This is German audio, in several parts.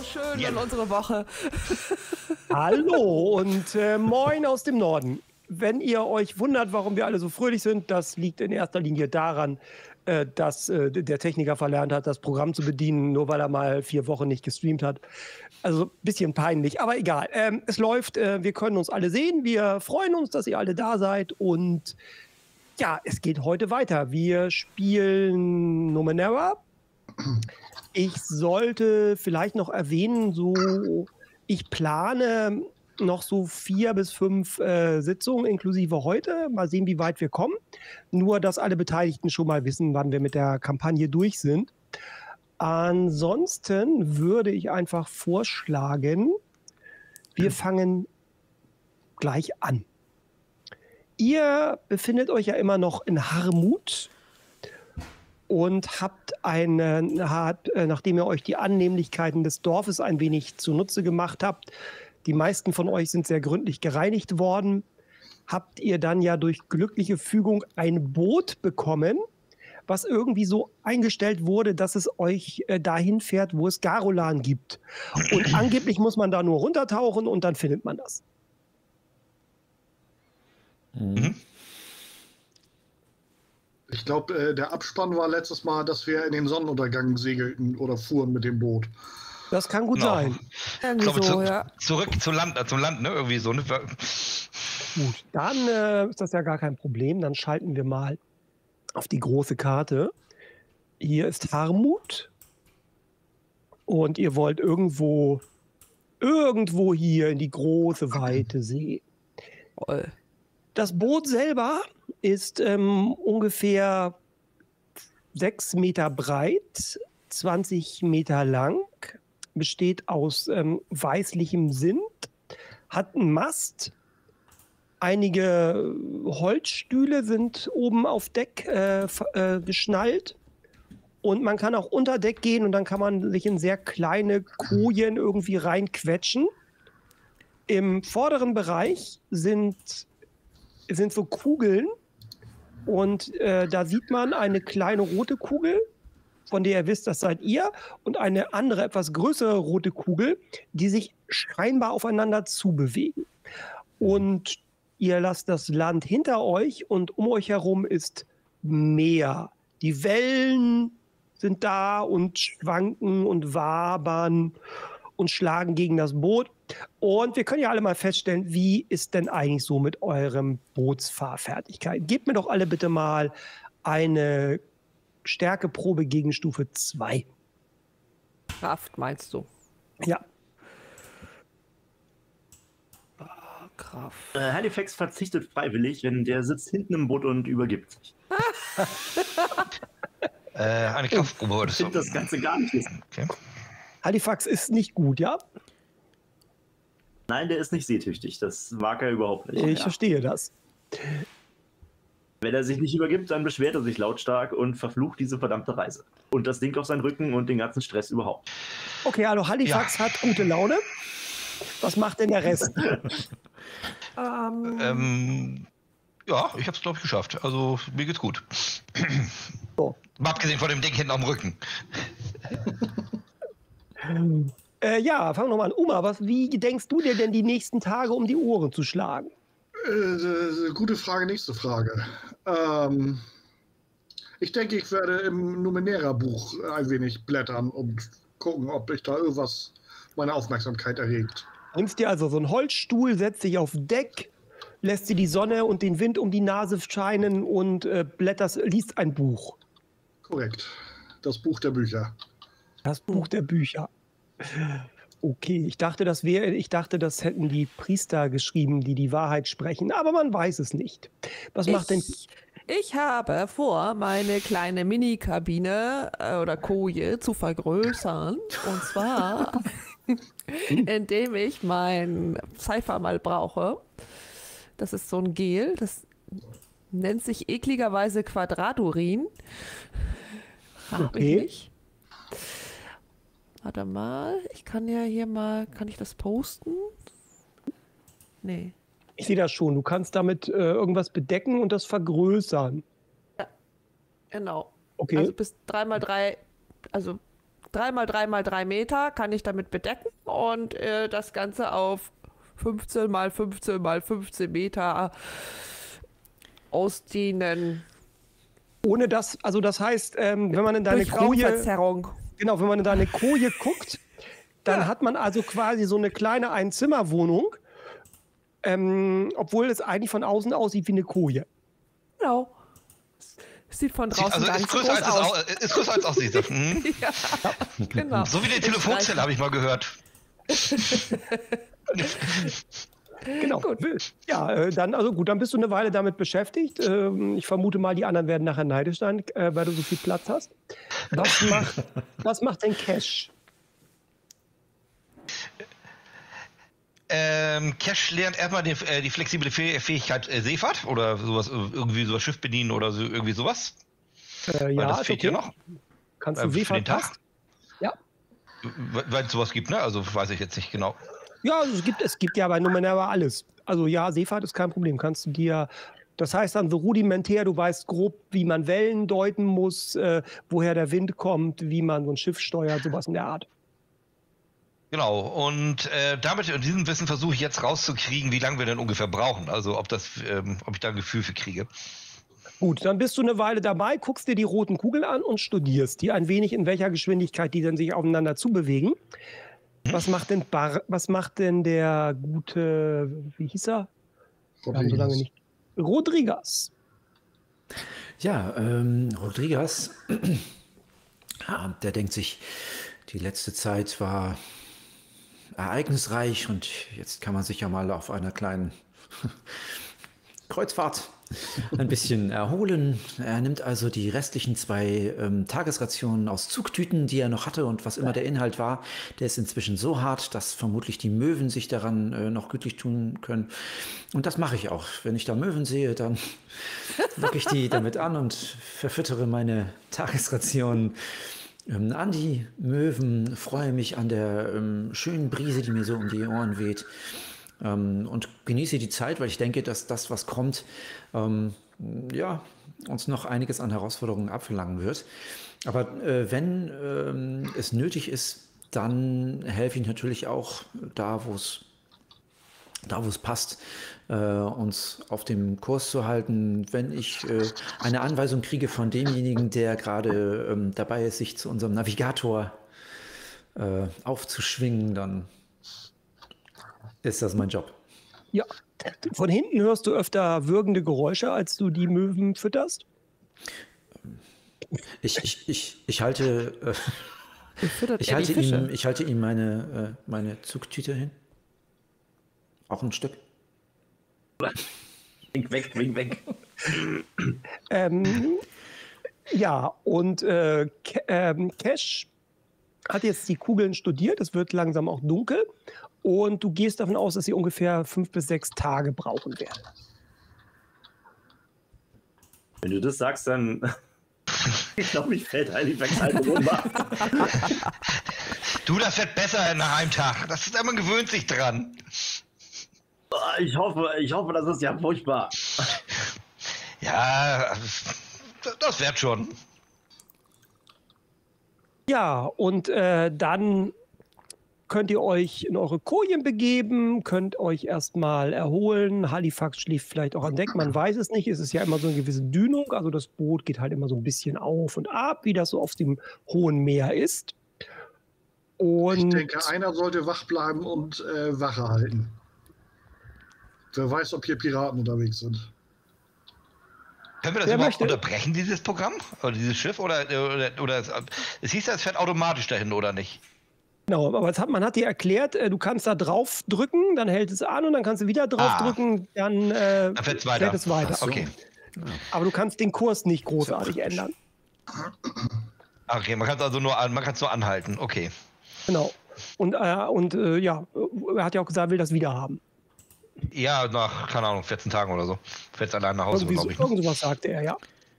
schön in unsere Woche. Hallo und moin aus dem Norden. Wenn ihr euch wundert, warum wir alle so fröhlich sind, das liegt in erster Linie daran, dass der Techniker verlernt hat, das Programm zu bedienen, nur weil er mal 4 Wochen nicht gestreamt hat. Also ein bisschen peinlich, aber egal. Es läuft, wir können uns alle sehen. Wir freuen uns, dass ihr alle da seid. Und ja, es geht heute weiter. Wir spielen Numenera. Ich sollte vielleicht noch erwähnen, ich plane noch so 4 bis 5 Sitzungen inklusive heute. Mal sehen, wie weit wir kommen. Nur, dass alle Beteiligten schon mal wissen, wann wir mit der Kampagne durch sind. Ansonsten würde ich einfach vorschlagen, wir fangen gleich an. Ihr befindet euch ja immer noch in Harmut und habt nachdem ihr euch die Annehmlichkeiten des Dorfes ein wenig zunutze gemacht habt, die meisten von euch sind sehr gründlich gereinigt worden, habt ihr dann ja durch glückliche Fügung ein Boot bekommen, was irgendwie so eingestellt wurde, dass es euch dahin fährt, wo es Garolan gibt. Und angeblich muss man da nur runtertauchen und dann findet man das. Mhm. Ich glaube, der Abspann war letztes Mal, dass wir in den Sonnenuntergang segelten oder fuhren mit dem Boot. Das kann gut sein. Irgendwie glaube, so, ja. Zurück zum Land, ne? Irgendwie so. Ne? Gut, dann ist das ja gar kein Problem. Dann schalten wir mal auf die große Karte. Hier ist Harmut. Und ihr wollt irgendwo hier in die große, weite See. Voll. Das Boot selber ist ungefähr 6 Meter breit, 20 Meter lang, besteht aus weißlichem Sind, hat einen Mast, einige Holzstühle sind oben auf Deck geschnallt und man kann auch unter Deck gehen und dann kann man sich in sehr kleine Kojen irgendwie reinquetschen. Im vorderen Bereich sind so Kugeln und da sieht man eine kleine rote Kugel, von der ihr wisst, das seid ihr, und eine andere, etwas größere rote Kugel, die sich scheinbar aufeinander zubewegen. Und ihr lasst das Land hinter euch und um euch herum ist Meer. Die Wellen sind da und schwanken und wabern und schlagen gegen das Boot. Und wir können ja alle mal feststellen, wie ist denn eigentlich so mit eurem Bootsfahrfertigkeit? Gebt mir doch alle bitte mal eine Stärkeprobe gegen Stufe 2. Kraft meinst du? Ja. Kraft. Halifax verzichtet freiwillig, wenn der sitzt hinten im Boot und übergibt sich. Eine Kraftprobe. Ich finde das Ganze gar nicht wissen. Okay. Halifax ist nicht gut, ja? Nein, der ist nicht seetüchtig. Das mag er überhaupt nicht. Ich verstehe das. Wenn er sich nicht übergibt, dann beschwert er sich lautstark und verflucht diese verdammte Reise. Und das Ding auf seinen Rücken und den ganzen Stress überhaupt. Okay, also Halifax hat gute Laune. Was macht denn der Rest? Ja, ich habe es, glaube ich, geschafft. Also, mir geht's gut. So. Mal abgesehen von dem Ding hinten am Rücken. Ja, fangen wir mal an. Uma, wie denkst du dir denn die nächsten Tage um die Ohren zu schlagen? Gute Frage, nächste Frage. Ich denke, ich werde im Numenera-Buch ein wenig blättern und gucken, ob ich da irgendwas meine Aufmerksamkeit erregt. Nimmst dir also so einen Holzstuhl, setzt dich auf Deck, lässt dir die Sonne und den Wind um die Nase scheinen und liest ein Buch. Korrekt. Das Buch der Bücher. Das Buch der Bücher. Okay, ich dachte, das hätten die Priester geschrieben, die die Wahrheit sprechen, aber man weiß es nicht. Was macht denn... Ich habe vor, meine kleine Mini-Kabine oder Koje zu vergrößern. Und zwar, indem ich mein Cypher mal brauche. Das ist so ein Gel, das nennt sich ekligerweise Quadraturin. Okay. Ich Warte mal, ich kann ja hier mal, kann ich das posten? Nee. Ich sehe das schon. Du kannst damit irgendwas bedecken und das vergrößern. Ja, genau. Okay. Also bis 3x3, also 3 mal 3 mal 3 Meter kann ich damit bedecken und das Ganze auf 15 mal 15 mal 15 Meter ausdehnen. Ohne das, also das heißt, wenn man in deine Durch Koje, Raumverzerrung. genau, wenn man in deine Koje guckt, dann hat man also quasi so eine kleine Einzimmerwohnung, obwohl es eigentlich von außen aussieht wie eine Koje. Genau. Sieht von draußen Also gar ist nicht so größer, groß als aus. ist größer als aussieht. Mhm. Ja, genau. So wie eine Telefonzelle, habe ich mal gehört. Genau. Gut. Ja, dann, also gut, dann bist du eine Weile damit beschäftigt. Ich vermute mal, die anderen werden nachher neidisch sein, weil du so viel Platz hast. Was macht denn Cash? Cash lernt erstmal die flexible Fähigkeit Seefahrt oder sowas, irgendwie sowas Schiff bedienen oder so, irgendwie sowas. Weil Ja, das ist fehlt okay. ja noch. Kannst du Für den Seefahrt Tag. passt? Ja. Weil es sowas gibt, ne? Also weiß ich jetzt nicht genau. Ja, also es gibt ja bei Numenera alles. Also ja, Seefahrt ist kein Problem. Kannst du dir, das heißt dann so rudimentär, du weißt grob, wie man Wellen deuten muss, woher der Wind kommt, wie man so ein Schiff steuert, sowas in der Art. Genau, und damit in diesem Wissen versuche ich jetzt rauszukriegen, wie lange wir denn ungefähr brauchen. Also ob ich da ein Gefühl für kriege. Gut, dann bist du eine Weile dabei, guckst dir die roten Kugeln an und studierst die ein wenig, in welcher Geschwindigkeit die dann sich aufeinander zubewegen. Was macht denn der gute, wie hieß er? Wir haben so lange nicht. Rodriguez. Ja, Rodriguez, der denkt sich, die letzte Zeit war ereignisreich und jetzt kann man sich ja mal auf einer kleinen Kreuzfahrt ein bisschen erholen. Er nimmt also die restlichen 2 Tagesrationen aus Zugtüten, die er noch hatte, und was immer der Inhalt war, der ist inzwischen so hart, dass vermutlich die Möwen sich daran noch gütlich tun können. Und das mache ich auch. Wenn ich da Möwen sehe, dann locke ich die damit an und verfüttere meine Tagesrationen an die Möwen, freue mich an der schönen Brise, die mir so um die Ohren weht. Und genieße die Zeit, weil ich denke, dass das, was kommt, ja, uns noch einiges an Herausforderungen abverlangen wird. Aber wenn es nötig ist, dann helfe ich natürlich auch da, wo es passt, uns auf dem Kurs zu halten. Wenn ich eine Anweisung kriege von demjenigen, der gerade dabei ist, sich zu unserem Navigator aufzuschwingen, dann ist das mein Job. Ja. Von hinten hörst du öfter würgende Geräusche, als du die Möwen fütterst. Ich halte ihm meine Zugtüte hin. Auch ein Stück. Wink weg, wink weg. Ja, und Cash hat jetzt die Kugeln studiert. Es wird langsam auch dunkel. Und du gehst davon aus, dass sie ungefähr 5 bis 6 Tage brauchen werden. Wenn du das sagst, dann ich glaube, ich fällt Halifax halt runter. Du, das wird besser nach einem Tag. Man gewöhnt sich dran. Ich hoffe, das ist ja furchtbar. Ja, das wird schon. Ja, und dann könnt ihr euch in eure Kojen begeben, könnt euch erstmal erholen. Halifax schläft vielleicht auch an Deck, man weiß es nicht. Es ist ja immer so eine gewisse Dünung, also das Boot geht halt immer so ein bisschen auf und ab, wie das so auf dem hohen Meer ist. Und Ich denke, einer sollte wach bleiben und Wache halten. Wer weiß, ob hier Piraten unterwegs sind. Können wir das Wer überhaupt möchte? unterbrechen, dieses Programm? Oder dieses Schiff? Oder es hieß ja, es fährt automatisch dahin, oder nicht? genau, aber man hat dir erklärt, du kannst da drauf drücken, dann hält es an und dann kannst du wieder drauf drücken, dann fährt es weiter. fährt es weiter. Okay. Aber du kannst den Kurs nicht großartig ändern. Okay, man kann es also nur anhalten. Okay. Genau. Und ja, er hat ja auch gesagt, er will das wieder haben. Ja, nach, keine Ahnung, 14 Tagen oder so. Fährt es allein nach Hause, glaube ich. Irgend sowas sagte er, ja.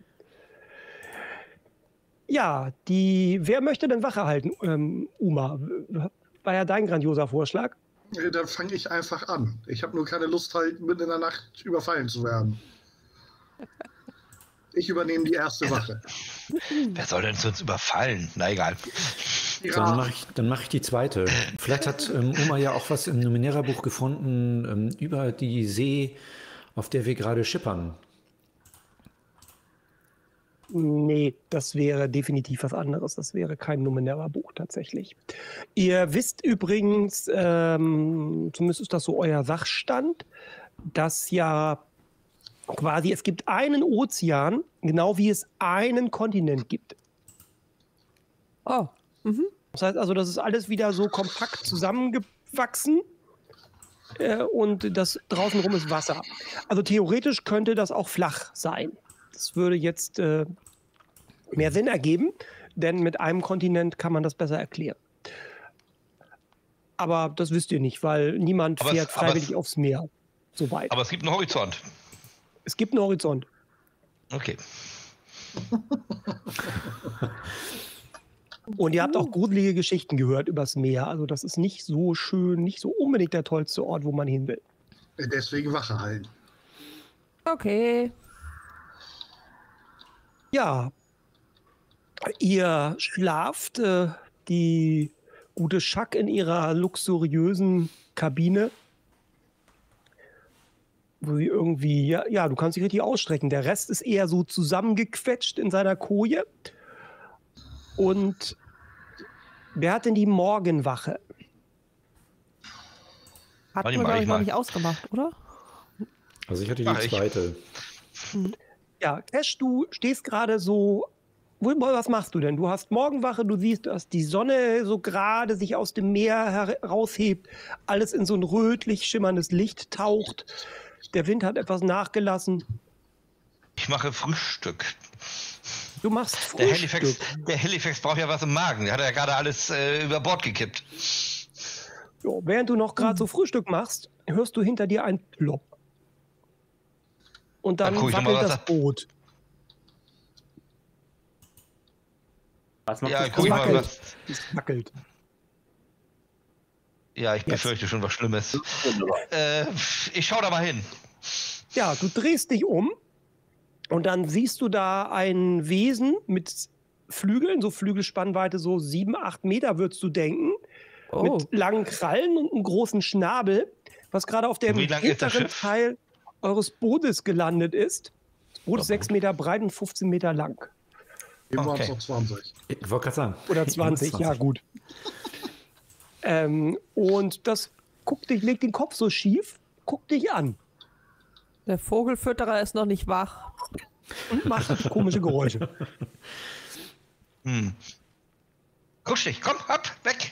Ja, wer möchte denn Wache halten, Uma? War ja dein grandioser Vorschlag. Dann fange ich einfach an. Ich habe nur keine Lust, halt mitten in der Nacht überfallen zu werden. Ich übernehme die erste Wache. Wer soll denn uns überfallen? Na egal. Ja, Dann mach ich die zweite. Vielleicht hat Oma ja auch was im Numenera-Buch gefunden über die See, auf der wir gerade schippern. Nee, das wäre definitiv was anderes. Das wäre kein Numenera-Buch tatsächlich. Ihr wisst übrigens, zumindest ist das so euer Sachstand, dass ja quasi es gibt einen Ozean, genau wie es einen Kontinent gibt. Oh, Das heißt also, das ist alles wieder so kompakt zusammengewachsen und das draußen rum ist Wasser. Also theoretisch könnte das auch flach sein. Das würde jetzt mehr Sinn ergeben, denn mit einem Kontinent kann man das besser erklären. Aber das wisst ihr nicht, weil niemand Aber es- fährt aber es- freiwillig aufs Meer so weit. Aber es gibt einen Horizont. Es gibt einen Horizont. Okay. Und ihr habt auch gruselige Geschichten gehört übers Meer. Also das ist nicht so schön, nicht so unbedingt der tollste Ort, wo man hin will. deswegen Wache halten. okay. Ja, ihr schlaft, die gute Schack in ihrer luxuriösen Kabine, wo sie irgendwie, ja, du kannst dich richtig ausstrecken. Der Rest ist eher so zusammengequetscht in seiner Koje. Und wer hat denn die Morgenwache? Hatten Warte wir, mal, glaube ich ich, noch mal. nicht ausgemacht, oder? Also ich hatte Mach die ich. zweite. Ja, Cash, du stehst gerade so. Was machst du denn? Du hast Morgenwache, du siehst, dass die Sonne so gerade sich aus dem Meer heraushebt, alles in so ein rötlich schimmerndes Licht taucht. Der Wind hat etwas nachgelassen. Ich mache Frühstück. Du machst Der Frühstück. Halifax braucht ja was im Magen. Der hat ja gerade alles über Bord gekippt. Jo, während du noch gerade so Frühstück machst, hörst du hinter dir ein Plopp. Und dann Dann guck ich noch mal, wackelt was das Boot. Was macht Ja, das guck ich mal, wackelt. was. Es wackelt. Ja, ich befürchte schon was Schlimmes. Ich schau da mal hin. Ja, du drehst dich um und dann siehst du da ein Wesen mit Flügeln, so Flügelspannweite so 7, 8 Meter, würdest du denken, Oh, mit langen Krallen und einem großen Schnabel, was gerade auf dem Wie lang ist das hinteren Schiff? Teil eures Bootes gelandet ist. Das Boot ist 6 Meter breit und 15 Meter lang. Eben waren es Okay. noch 20. Ich wollte gerade sagen. Oder 20, ja gut. Und das legt den Kopf so schief, guckt dich an der Vogelfütterer ist noch nicht wach. und macht komische Geräusche. Kusch dich, komm, hopp, weg.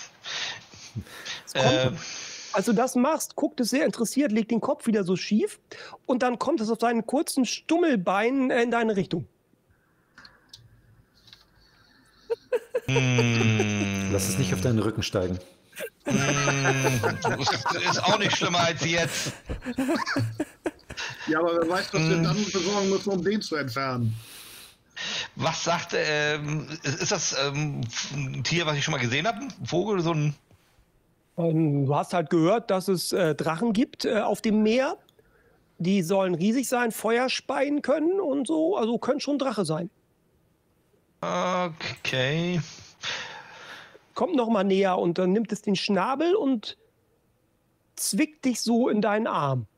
Als du das machst, guckt es sehr interessiert, legt den Kopf wieder so schief und dann kommt es auf seinen kurzen Stummelbeinen in deine Richtung. Lass es nicht auf deinen Rücken steigen. Ist auch nicht schlimmer als jetzt. Ja, aber wer weiß, was wir dann besorgen müssen, um den zu entfernen. Was sagt, ist das ein Tier, was ich schon mal gesehen habe? Ein Vogel, so ein. Du hast halt gehört, dass es Drachen gibt auf dem Meer. Die sollen riesig sein, Feuer speien können und so. Also können schon Drache sein. Okay. Kommt noch mal näher und dann nimmt es den Schnabel und zwickt dich so in deinen Arm.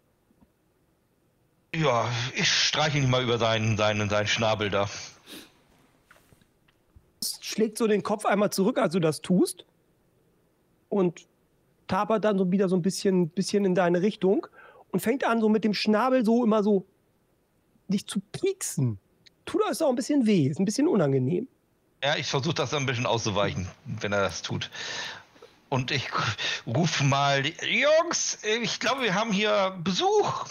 Ja, ich streiche ihn mal über seinen Schnabel da. Es schlägt so den Kopf einmal zurück, als du das tust. Und tapert dann so wieder so ein bisschen in deine Richtung und fängt an, so mit dem Schnabel so immer so dich zu pieksen. Tut das auch ein bisschen weh, ist ein bisschen unangenehm. Ja, ich versuche das ein bisschen auszuweichen, wenn er das tut. Und ich rufe mal, Jungs, ich glaube, wir haben hier Besuch.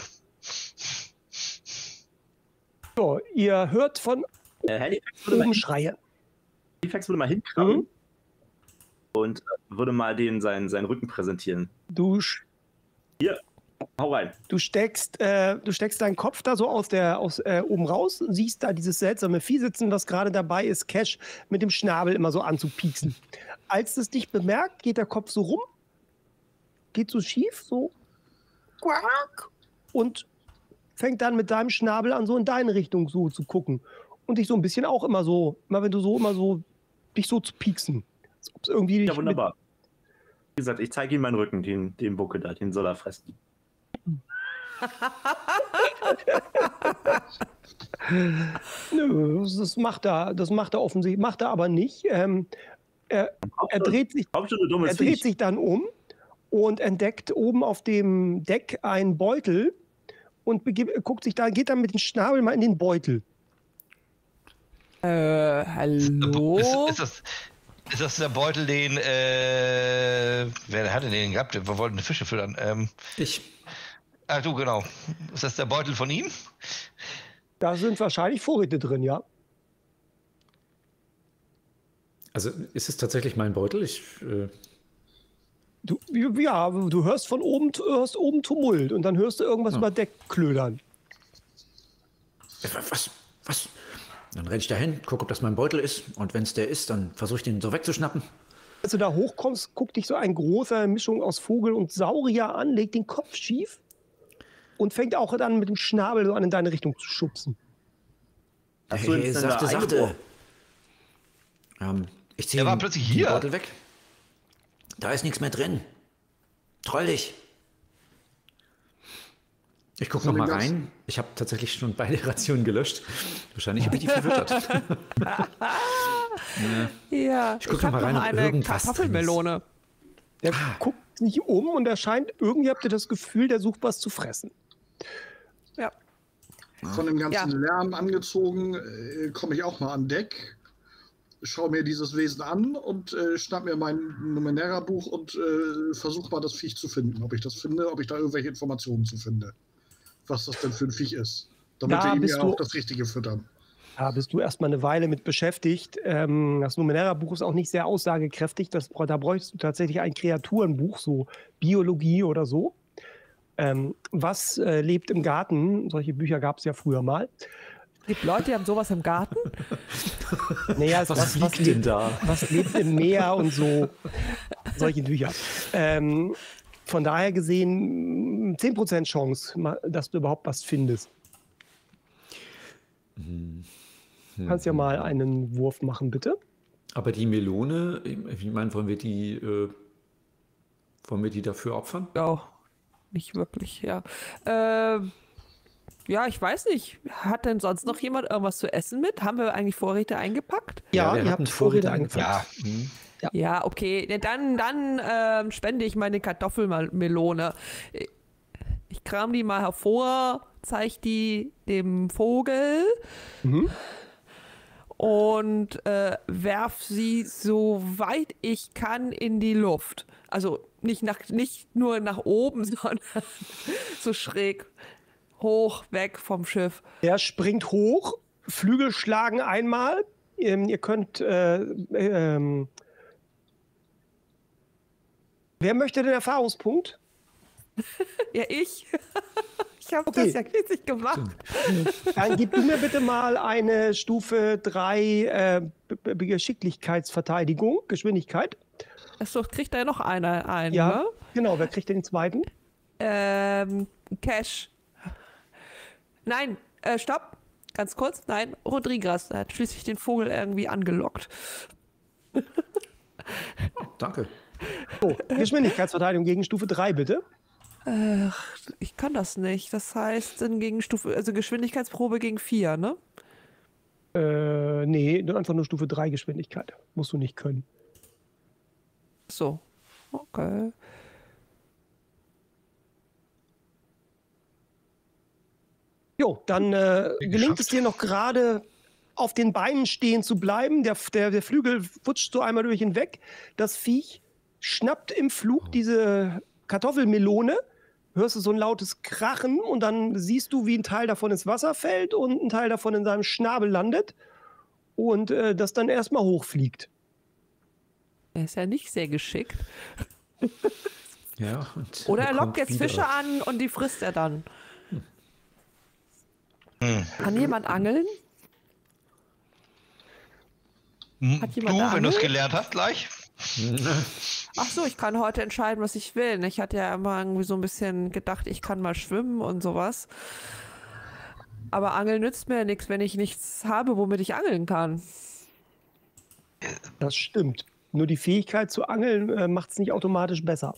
So, ihr hört von Halifax würde oben Schreie. mal hinkrabbeln und würde mal seinen Rücken präsentieren. Du Hau rein. Du steckst deinen Kopf da so aus oben raus und siehst da dieses seltsame Vieh sitzen, was gerade dabei ist, Cash mit dem Schnabel immer so anzupieksen. Als es dich bemerkt, geht der Kopf so rum, geht so schief, so quack, und fängt dann mit deinem Schnabel an, so in deine Richtung so zu gucken. Und dich so ein bisschen auch immer wenn du so dich so zu pieksen. Als ob es irgendwie Ja, wunderbar. Wie gesagt, ich zeige ihm meinen Rücken, den Buckel da, den soll er fressen. Nö, das macht er offensichtlich, macht er aber nicht. Er dreht sich dann um und entdeckt oben auf dem Deck einen Beutel und geht dann mit dem Schnabel mal in den Beutel. Hallo? Ist das der Beutel, wer hatte den gehabt? Wir wollten Fische füttern. Ich. Ah, du, genau. Ist das der Beutel von ihm? Da sind wahrscheinlich Vorräte drin, ja. Also ist es tatsächlich mein Beutel? Du hörst von oben, Tumult und dann hörst du irgendwas über Deck klödern. Was? Dann renne ich dahin, gucke, ob das mein Beutel ist. Und wenn es der ist, dann versuche ich den so wegzuschnappen. Als du da hochkommst, guckt dich so ein großer Mischung aus Vogel und Saurier an, legt den Kopf schief und fängt auch dann mit dem Schnabel so an in deine Richtung zu schubsen. Hey, sachte. Ich ziehe war plötzlich den hier. Beutel weg. Da ist nichts mehr drin. Troll dich. Ich gucke noch mal rein. Ich habe tatsächlich schon beide Rationen gelöscht. Wahrscheinlich habe ich die verfüttert. Ja, ich gucke noch mal rein, ob eine irgendwas Kartoffelmelone. Der guckt sich um und irgendwie habt ihr das Gefühl, der sucht was zu fressen. Ja. Von dem ganzen Lärm angezogen, komme ich auch mal an Deck, schaue mir dieses Wesen an und schnapp mir mein Numenera-Buch und versuche mal das Viech zu finden. Ob ich das finde, ob ich da irgendwelche Informationen zu finde. Was das denn für ein Viech ist. Damit wir ihm ja auch das Richtige füttern. Da bist du erstmal eine Weile mit beschäftigt. Das Numenera-Buch ist auch nicht sehr aussagekräftig. Da bräuchtest du tatsächlich ein Kreaturenbuch, so Biologie oder so. Was lebt im Garten? Solche Bücher gab es ja früher mal. Es gibt Leute, die haben sowas im Garten. Naja, was liegt denn da? Was lebt im Meer und so. Solche Bücher. Von daher gesehen 10% Chance, dass du überhaupt was findest. Du kannst ja mal einen Wurf machen, bitte. Aber die Melone, ich meine, wollen wir die dafür opfern? Ja, nicht wirklich, ja. Ja, ich weiß nicht. Hat denn sonst noch jemand irgendwas zu essen mit? Haben wir eigentlich Vorräte eingepackt? Ja, ihr habt Vorräte eingepackt. Ja. Ja, okay. Dann spende ich meine Kartoffelmelone. Ich kram die mal hervor, zeige die dem Vogel und werf sie so weit ich kann in die Luft. Also nicht nur nach oben, sondern so schräg hoch weg vom Schiff. Er springt hoch, Flügel schlagen einmal. Ihr könnt wer möchte den Erfahrungspunkt? Ja, ich. Ich habe das ja richtig gemacht. Dann gib du mir bitte mal eine Stufe 3 Geschicklichkeitsverteidigung, Geschwindigkeit. Achso, kriegt da ja noch einer ein, Ja, ne? genau. Wer kriegt den zweiten? Cash. Nein, stopp. Ganz kurz. Nein, Rodriguez. Er hat schließlich den Vogel irgendwie angelockt. Danke. So, Geschwindigkeitsverteidigung gegen Stufe 3, bitte. Ich kann das nicht. Das heißt, gegen Geschwindigkeitsprobe gegen 4, ne? Nee, einfach nur Stufe 3 Geschwindigkeit. Musst du nicht können. So. Okay. Jo, dann gelingt es dir noch gerade auf den Beinen stehen zu bleiben. Der Flügel wutscht so einmal durch ihn weg. Das Viech schnappt im Flug diese Kartoffelmelone. Hörst du so ein lautes Krachen und dann siehst du, wie ein Teil davon ins Wasser fällt und ein Teil davon in seinem Schnabel landet und das dann erstmal hochfliegt. Er ist ja nicht sehr geschickt. Ja, Oder er lockt jetzt Fische an und die frisst er dann. Kann jemand angeln? Hat jemand Du, wenn du es Angel? gelernt hast, gleich. Ach so, ich kann heute entscheiden, was ich will. Ich hatte ja immer irgendwie so ein bisschen gedacht, ich kann mal schwimmen und sowas. Aber Angeln nützt mir ja nichts, wenn ich nichts habe, womit ich angeln kann. Das stimmt. Nur die Fähigkeit zu angeln macht es nicht automatisch besser.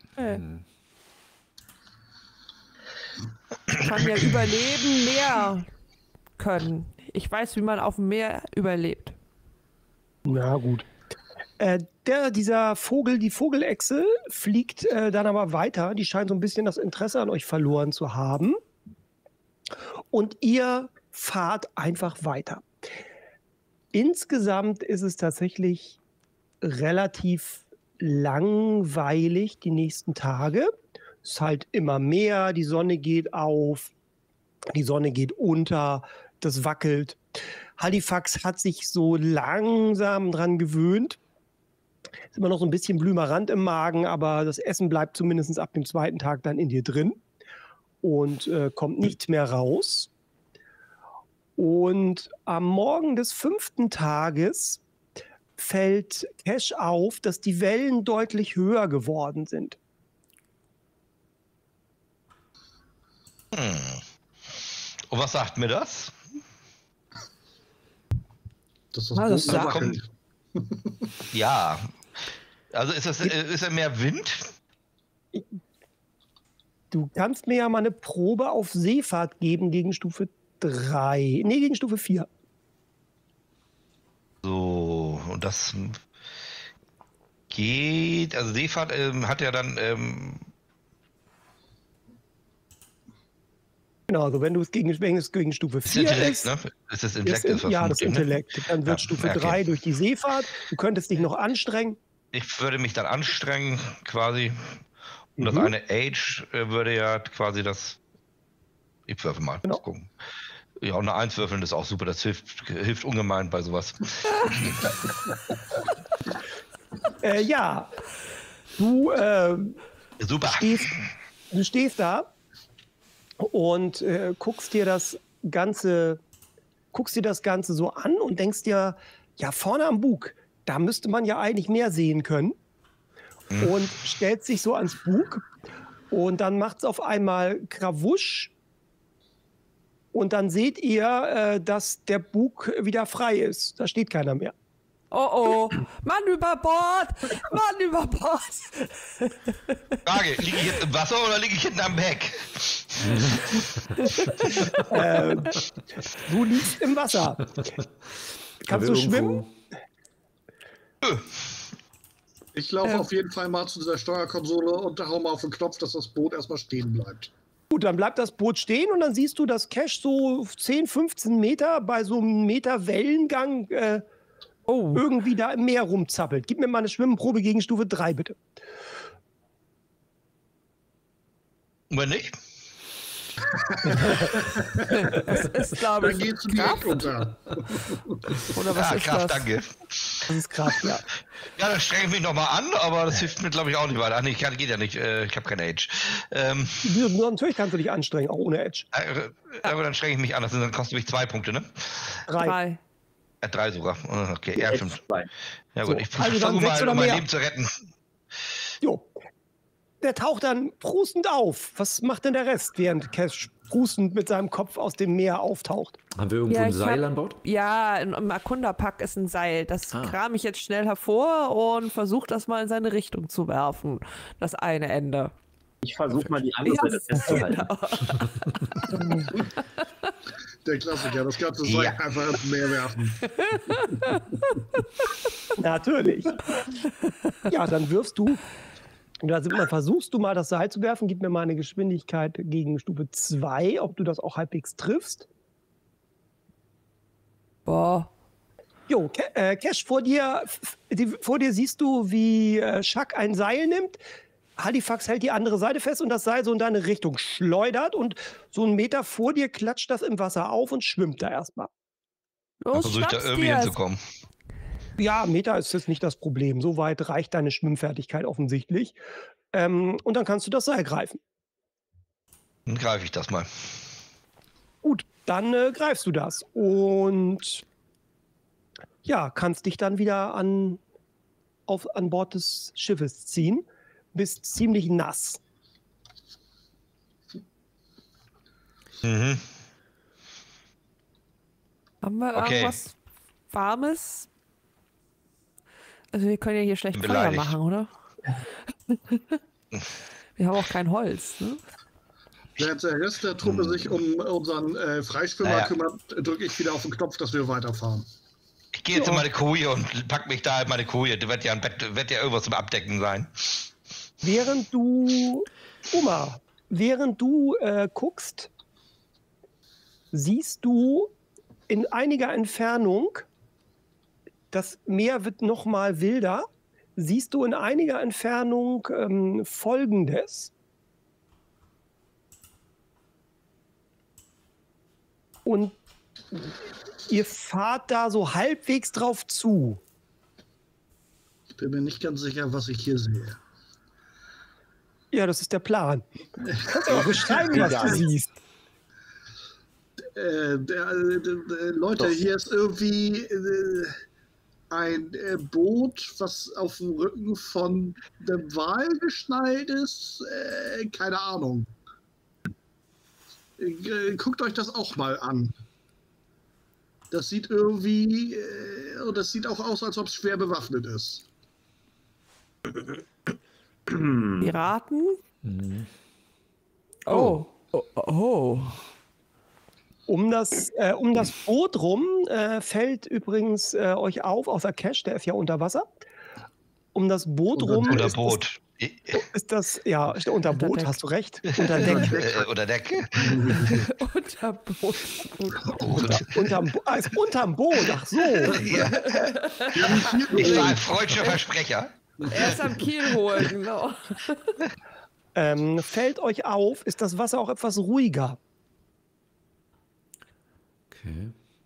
Ich kann ja überleben mehr können. Ich weiß, wie man auf dem Meer überlebt. Na gut. Dieser Vogel, die Vogelechse, fliegt dann aber weiter. Die scheint so ein bisschen das Interesse an euch verloren zu haben. Und ihr fahrt einfach weiter. Insgesamt ist es tatsächlich relativ langweilig die nächsten Tage. Es ist halt immer mehr, die Sonne geht auf, die Sonne geht unter, das wackelt. Halifax hat sich so langsam dran gewöhnt. Ist immer noch so ein bisschen Blümerand im Magen, aber das Essen bleibt zumindest ab dem zweiten Tag dann in dir drin und kommt nicht mehr raus. Und am Morgen des 5. Tages fällt Cash auf, dass die Wellen deutlich höher geworden sind. Und was sagt mir das? Dass das Ah, Boot das nicht sagt- wackelt. Ja. Also ist er mehr Wind? Du kannst mir ja mal eine Probe auf Seefahrt geben gegen Stufe 3. Nee, gegen Stufe 4. So, und das geht. Also Seefahrt hat ja dann. Genau, also wenn es gegen Stufe Ist 4 Intellekt, ist, ne? Ist das Intellekt? ist ja, das vermutlich, ne? Intellekt. Dann wird Ja, Stufe okay. 3 durch die Seefahrt. Du könntest dich noch anstrengen. Ich würde mich dann anstrengen, quasi. Und das Mhm. eine Age würde ja quasi das. Ich würfel mal. Genau. Mal gucken. Ja, und eine 1 würfeln ist auch super. Das hilft ungemein bei sowas. Ja, du Super. stehst da und guckst dir das Ganze so an und denkst dir, ja, vorne am Bug, da müsste man ja eigentlich mehr sehen können. Und stellst sich so ans Bug und dann macht es auf einmal Krawusch und dann seht ihr, dass der Bug wieder frei ist. Da steht keiner mehr. Oh, Mann über Bord! Mann über Bord! Frage, liege ich jetzt im Wasser oder liege ich hinten am Heck? Du liegst im Wasser. Kannst du schwimmen? Ich laufe auf jeden Fall mal zu dieser Steuerkonsole und da hau mal auf den Knopf, dass das Boot erstmal stehen bleibt. Gut, dann bleibt das Boot stehen und dann siehst du, dass Cash so 10, 15 Meter bei so einem Meter Wellengang irgendwie da im Meer rumzappelt. Gib mir mal eine Schwimmprobe gegen Stufe 3, bitte. Und wenn nicht? Das ist, glaube Dann ich, geht's direkt Kraft. unter. Oder was Ja, ist Kraft, das? danke. Das ist Kraft, ja. Ja, dann strenge ich mich nochmal an, aber das hilft mir, glaube ich, auch nicht weiter. Ach nee, geht ja nicht. Ich habe kein Age. Natürlich kannst du dich anstrengen, auch ohne Edge. Aber dann strenge ich mich an. Dann kostet mich 2 Punkte, ne? 3. 3 sogar. Okay, ja, stimmt. Ja gut, So, ich also dann versuche 6 oder mal, mein mehr. Leben zu retten. Jo. Der taucht dann prustend auf. Was macht denn der Rest, während Cash prustend mit seinem Kopf aus dem Meer auftaucht? Haben wir irgendwo Ja, ein ich Seil hab- an Bord? Ja, im Akunda-Pack ist ein Seil. Das kram ich jetzt schnell hervor und versuche das mal in seine Richtung zu werfen. Das eine Ende. Ich versuche mal die andere Ja, Seite festzuhalten. genau. Der Klassiker, das ganze Zeug Ja. einfach ins Meer werfen. Natürlich. Ja, dann wirfst du. Versuchst du mal das Seil zu werfen. Gib mir mal eine Geschwindigkeit gegen Stufe 2, ob du das auch halbwegs triffst. Boah. Jo, Cash, vor dir siehst du, wie Schack ein Seil nimmt. Halifax hält die andere Seite fest und das Seil so in deine Richtung schleudert und so einen Meter vor dir klatscht das im Wasser auf und schwimmt da erstmal. Los, Versuche ich da schnapp's irgendwie dir. hinzukommen. Ja, Meter ist jetzt nicht das Problem. So weit reicht deine Schwimmfertigkeit offensichtlich. Und dann kannst du das Seil greifen. Dann greife ich das mal. Gut, dann greifst du das und ja, kannst dich dann wieder an Bord des Schiffes ziehen. Bist ziemlich nass. Mhm. Haben wir Okay. irgendwas Warmes? Also wir können ja hier schlecht Feuer Beleidigt. machen, oder? Wir haben auch kein Holz, ne? Während der Rest der Truppe sich um unseren Freischwimmer kümmert, drücke ich wieder auf den Knopf, dass wir weiterfahren. Ich gehe jetzt in meine Koje und pack mich da in meine Koje. Da wird ja ein Bett, wird ja irgendwas zum Abdecken sein. Während du guckst, siehst du in einiger Entfernung, das Meer wird noch mal wilder, siehst du in einiger Entfernung Folgendes. Und ihr fahrt da so halbwegs drauf zu. Ich bin mir nicht ganz sicher, was ich hier sehe. Ja, das ist der Plan. Kannst du auch beschreiben, was du siehst. Leute, hier ist irgendwie ein Boot, was auf dem Rücken von dem Wal geschnallt ist. Keine Ahnung. Guckt euch das auch mal an. Das sieht irgendwie, das sieht auch aus, als ob es schwer bewaffnet ist. Piraten? Oh. Um das Boot rum fällt übrigens euch auf, außer Cash, der ist ja unter Wasser. Um das Boot rum Oder Boot. ist das, ja, unter Boot, Deck. hast du recht. Unter Deck. Oder Deck. Unter Boot. Unterm Boot, ach so. Ja. Ich war ein freudscher Versprecher. Er ist am Kiel holen, genau. Fällt euch auf, ist das Wasser auch etwas ruhiger. Okay.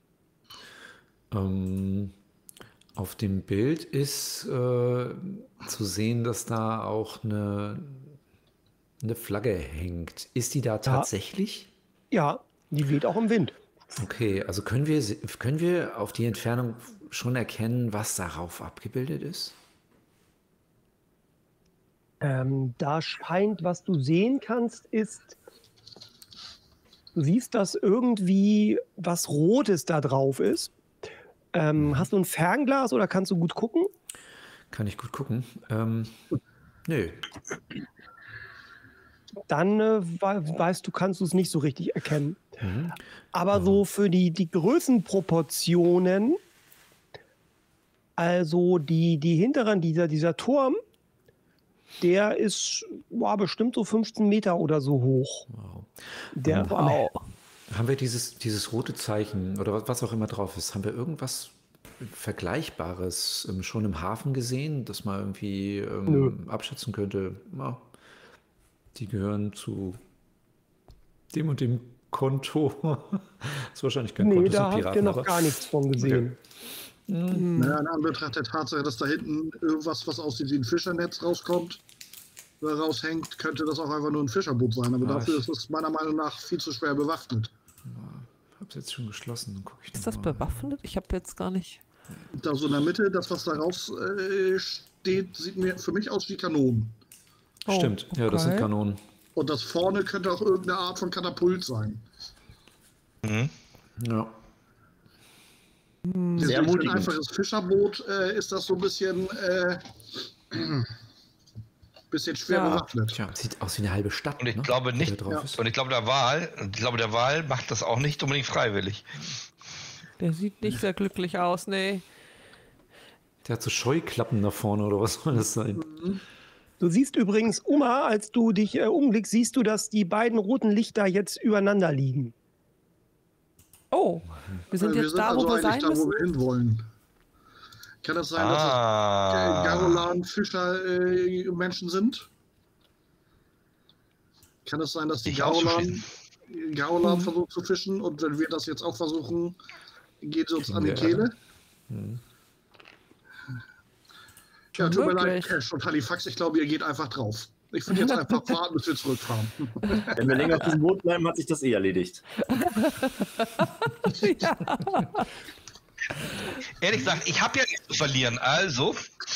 Auf dem Bild ist zu sehen, dass da auch eine Flagge hängt. Ist die da tatsächlich? Ja, die weht auch im Wind. Okay, also können wir auf die Entfernung schon erkennen, was darauf abgebildet ist? Da scheint, was du sehen kannst, ist, du siehst, dass irgendwie was Rotes da drauf ist. Hast du ein Fernglas oder kannst du gut gucken? Kann ich gut gucken. Nö. Dann weißt du, kannst du es nicht so richtig erkennen. Aber so für die Größenproportionen, also die hinteren, dieser Turm, der ist bestimmt so 15 Meter oder so hoch. Wow. Haben wir dieses rote Zeichen oder was auch immer drauf ist, haben wir irgendwas Vergleichbares schon im Hafen gesehen, dass man irgendwie abschätzen könnte, die gehören zu dem und dem Konto. Das ist wahrscheinlich kein Konto, da sind Piraten. habt ihr noch gar nichts von gesehen. Naja, in Anbetracht der Tatsache, dass da hinten irgendwas, was aussieht wie ein Fischernetz rauskommt, raushängt, könnte das auch einfach nur ein Fischerboot sein. Aber dafür ist es meiner Meinung nach viel zu schwer bewaffnet. Ich habe es jetzt schon geschlossen. Dann guck ich Ist das bewaffnet? Ich habe jetzt gar nicht. Da so in der Mitte, das, was da raus steht, sieht mir für mich aus wie Kanonen. Stimmt, ja, das sind Kanonen. Und das vorne könnte auch irgendeine Art von Katapult sein. Ja. Sehr Für ein mutig. einfaches Fischerboot ist das so ein bisschen schwer bewaffnet. Tja, sieht aus wie eine halbe Stadt. Und ich ne? glaube Die nicht, da drauf ist. und ich glaube, der Wal macht das auch nicht unbedingt freiwillig. Der sieht nicht sehr glücklich aus, nee. Der hat so Scheuklappen da vorne oder was soll das sein? Du siehst übrigens, Uma, als du dich umblickst, siehst du, dass die beiden roten Lichter jetzt übereinander liegen. Oh, wir sind jetzt da, also wo wir sein eigentlich da, wo müssen? wir hinwollen. Kann das sein, dass es Garolan-Fischer-Menschen sind? Kann es sein, dass die Nicht Garolan versucht zu fischen und wenn wir das jetzt auch versuchen, geht es uns an die Kehle? Ja, tut mir leid, Möglich. Cash und Halifax, ich glaube, ihr geht einfach drauf. Ich würde jetzt einfach warten, bis wir zurückfahren. Wenn wir länger auf diesem Boot bleiben, hat sich das erledigt. Ehrlich gesagt, ich habe ja nichts zu verlieren, also.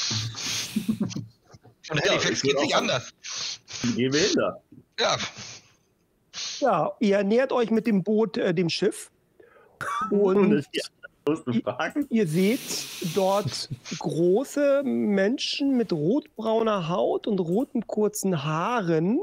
Und Halifax geht nicht anders. Gehen wir hin da. Ja, Ja, ihr nähert euch mit dem Boot dem Schiff. Und Bloß befragen? Ihr seht dort große Menschen mit rotbrauner Haut und roten kurzen Haaren.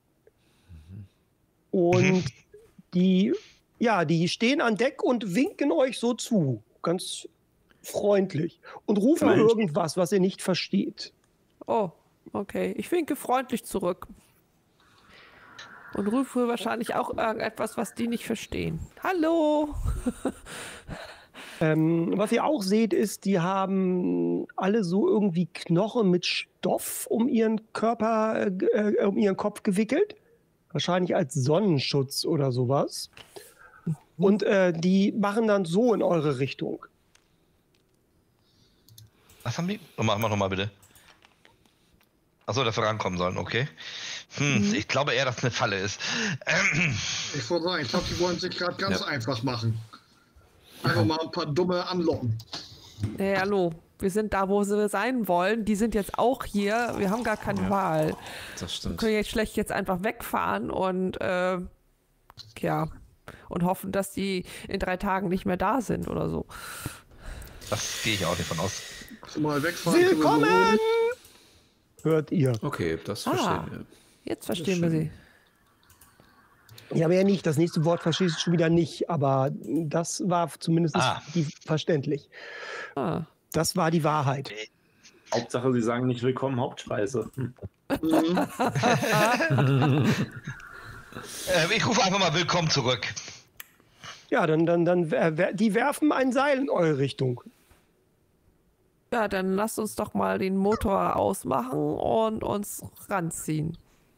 Und die stehen an Deck und winken euch so zu. Ganz freundlich. Und rufen irgendwas, was ihr nicht versteht. Oh, okay. Ich winke freundlich zurück. Und rufe wahrscheinlich auch irgendetwas, was die nicht verstehen. Hallo! Was ihr auch seht, ist, die haben alle so irgendwie Knochen mit Stoff um ihren Körper, um ihren Kopf gewickelt. Wahrscheinlich als Sonnenschutz oder sowas. Und die machen dann so in eure Richtung. Was haben die? Mach nochmal bitte. Achso, dass wir rankommen sollen, okay. Ich glaube eher, dass es eine Falle ist. Ich wollte sagen, ich glaube, die wollen sich gerade ganz einfach machen. Einfach mal ein paar Dumme anlocken. Hey, hallo. Wir sind da, wo wir sein wollen. Die sind jetzt auch hier. Wir haben gar keine Wahl. Das Wir stimmt. können jetzt schlecht jetzt einfach wegfahren und und hoffen, dass die in 3 Tagen nicht mehr da sind oder so. Das gehe ich auch nicht von aus. Mal wegfahren. Willkommen! Hört ihr. Okay, das verstehen wir. Jetzt verstehen wir sie. Ja, aber ja nicht. Das nächste Wort verstehst du schon wieder nicht. Aber das war zumindest verständlich. Ah. Das war die Wahrheit. Hauptsache, sie sagen nicht willkommen Hauptspeise. Ich rufe einfach mal willkommen zurück. Ja, dann die werfen ein Seil in eure Richtung. Ja, dann lasst uns doch mal den Motor ausmachen und uns ranziehen.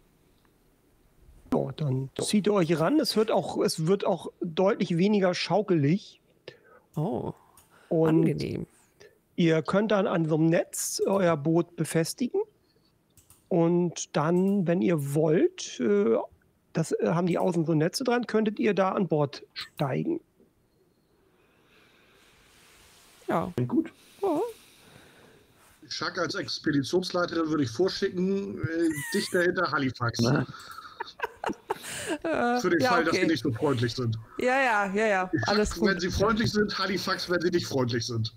Ja, dann zieht ihr euch ran. Es wird auch deutlich weniger schaukelig. Oh, Und angenehm. ihr könnt dann an so einem Netz euer Boot befestigen. Und dann, wenn ihr wollt, das haben die außen so Netze dran, könntet ihr da an Bord steigen. Ja. Klingt gut. Oh. Schack als Expeditionsleiterin würde ich vorschicken, dichter hinter Halifax. Für den Fall, dass sie nicht so freundlich sind. Ja. Alles Schack, gut. wenn sie freundlich sind, Halifax, wenn sie nicht freundlich sind.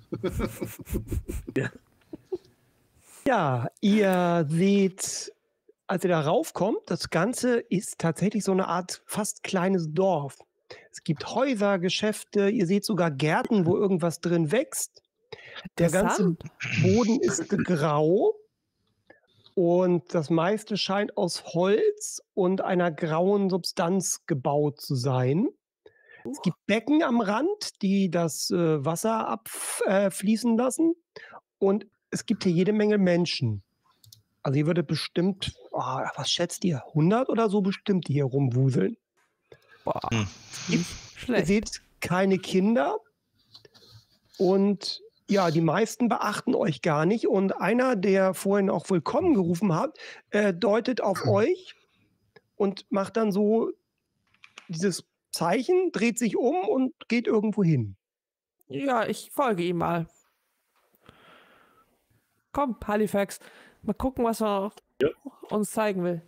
Ja, ihr seht, als ihr da raufkommt, das Ganze ist tatsächlich so eine Art fast kleines Dorf. Es gibt Häuser, Geschäfte, ihr seht sogar Gärten, wo irgendwas drin wächst. Der ganze Boden ist grau und das meiste scheint aus Holz und einer grauen Substanz gebaut zu sein. Es gibt Becken am Rand, die das Wasser abfließen lassen und es gibt hier jede Menge Menschen. Also ihr würdet bestimmt, was schätzt ihr, 100 oder so bestimmt, die hier rumwuseln. Boah, Ihr schlecht. seht keine Kinder und ja, die meisten beachten euch gar nicht. Und einer, der vorhin auch willkommen gerufen hat, deutet auf euch und macht dann so dieses Zeichen, dreht sich um und geht irgendwo hin. Ja, ich folge ihm mal. Komm, Halifax, mal gucken, was er uns zeigen will.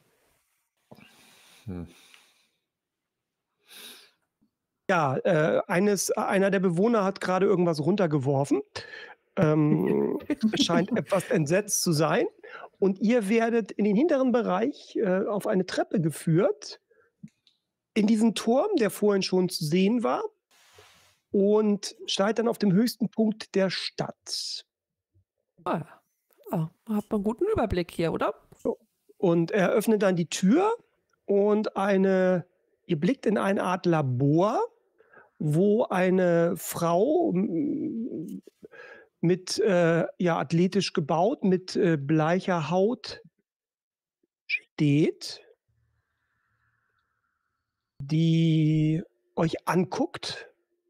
Ja, einer der Bewohner hat gerade irgendwas runtergeworfen. Scheint etwas entsetzt zu sein. Und ihr werdet in den hinteren Bereich auf eine Treppe geführt. In diesen Turm, der vorhin schon zu sehen war. Und steigt dann auf dem höchsten Punkt der Stadt. Hat man einen guten Überblick hier, oder? Und er öffnet dann die Tür und ihr blickt in eine Art Labor, wo eine Frau mit athletisch gebaut, mit bleicher Haut steht, die euch anguckt.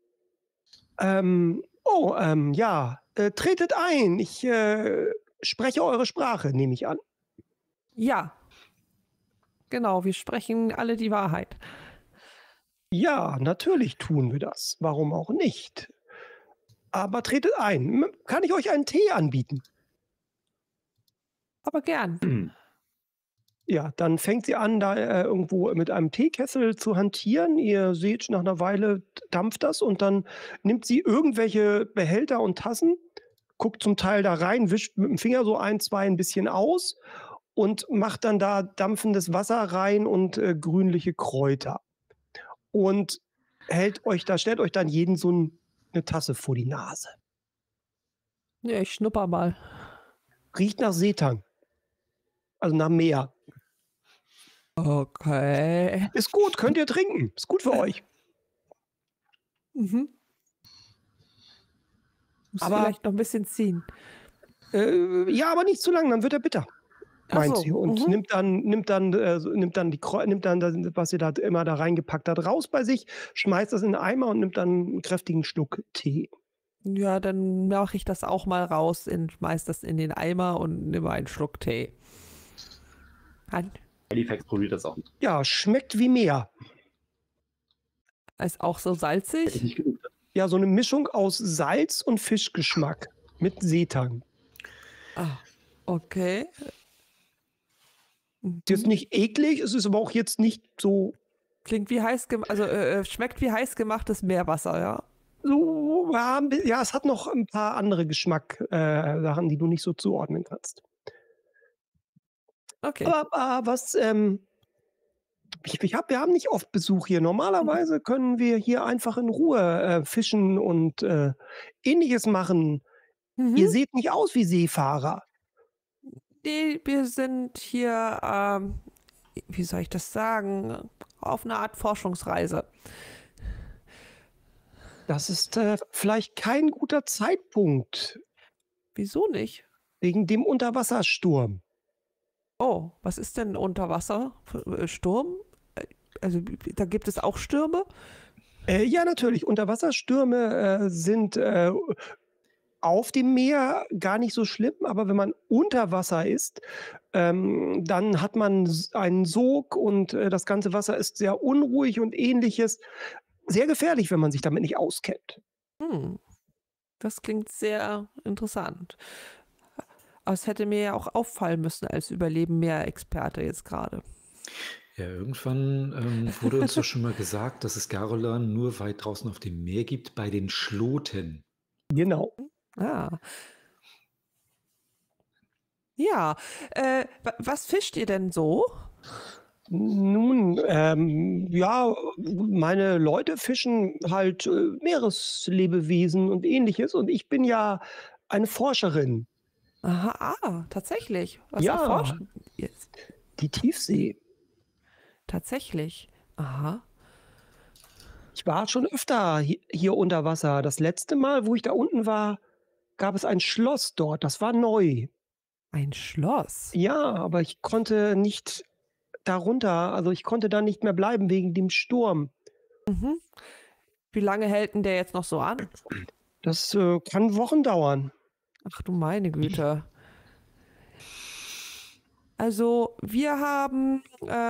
Tretet ein. Ich spreche eure Sprache, nehme ich an. Ja. Genau, wir sprechen alle die Wahrheit. Ja, natürlich tun wir das. Warum auch nicht? Aber tretet ein. Kann ich euch einen Tee anbieten? Aber gern. Ja, dann fängt sie an, da irgendwo mit einem Teekessel zu hantieren. Ihr seht, nach einer Weile dampft das und dann nimmt sie irgendwelche Behälter und Tassen, guckt zum Teil da rein, wischt mit dem Finger so ein, zwei ein bisschen aus und macht dann da dampfendes Wasser rein und grünliche Kräuter. Und stellt euch dann jeden so eine Tasse vor die Nase. Ja, ich schnupper mal. Riecht nach Seetang. Also nach Meer. Okay. Ist gut, könnt ihr trinken. Ist gut für euch. Mhm. Muss Aber- vielleicht noch ein bisschen ziehen. Ja, aber nicht zu lang, dann wird er bitter. Ach Meint so, sie. Und mhm. nimmt dann das, was ihr da immer da reingepackt habt, raus bei sich, schmeißt das in den Eimer und nimmt dann einen kräftigen Schluck Tee. Ja, dann mache ich das auch mal raus, schmeiß das in den Eimer und nehme einen Schluck Tee. Halifax probiert das auch nicht. Ja, schmeckt wie Meer. Ist auch so Hätte ich salzig? nicht genug. Ja, so eine Mischung aus Salz und Fischgeschmack mit Seetang. Ah, okay. Die ist nicht eklig, es ist aber auch jetzt nicht so Klingt wie schmeckt wie heiß gemachtes Meerwasser, ja. so warm. Ja, es hat noch ein paar andere Geschmack-Sachen, die du nicht so zuordnen kannst. Okay. Aber was, wir haben nicht oft Besuch hier. Normalerweise können wir hier einfach in Ruhe fischen und Ähnliches machen. Mhm. Ihr seht nicht aus wie Seefahrer. Nee, wir sind hier, wie soll ich das sagen, auf einer Art Forschungsreise. Das ist vielleicht kein guter Zeitpunkt Wieso nicht? wegen dem Unterwassersturm. Oh, was ist denn Unterwasser? Sturm? Also da gibt es auch Stürme? Ja, natürlich. Unterwasserstürme sind auf dem Meer gar nicht so schlimm, aber wenn man unter Wasser ist, dann hat man einen Sog und das ganze Wasser ist sehr unruhig und ähnliches. Sehr gefährlich, wenn man sich damit nicht auskennt. Das klingt sehr interessant. Aber es hätte mir ja auch auffallen müssen als Überleben-Meer-Experte jetzt gerade. Ja, irgendwann wurde uns doch schon mal gesagt, dass es Garolan nur weit draußen auf dem Meer gibt, bei den Schloten. Genau. Ah. Ja, was fischt ihr denn so? Nun, ja, meine Leute fischen halt Meereslebewesen und ähnliches und ich bin ja eine Forscherin. Aha, tatsächlich. Was Ja. erforscht ihr jetzt? Die Tiefsee. Tatsächlich. Aha. Ich war schon öfter hier unter Wasser. Das letzte Mal, wo ich da unten war, gab es ein Schloss dort. Das war neu. Ein Schloss. Ja, aber ich konnte nicht darunter. Also ich konnte da nicht mehr bleiben wegen dem Sturm. Mhm. Wie lange hält denn der jetzt noch so an? Das kann Wochen dauern. Ach du meine Güte. Also wir haben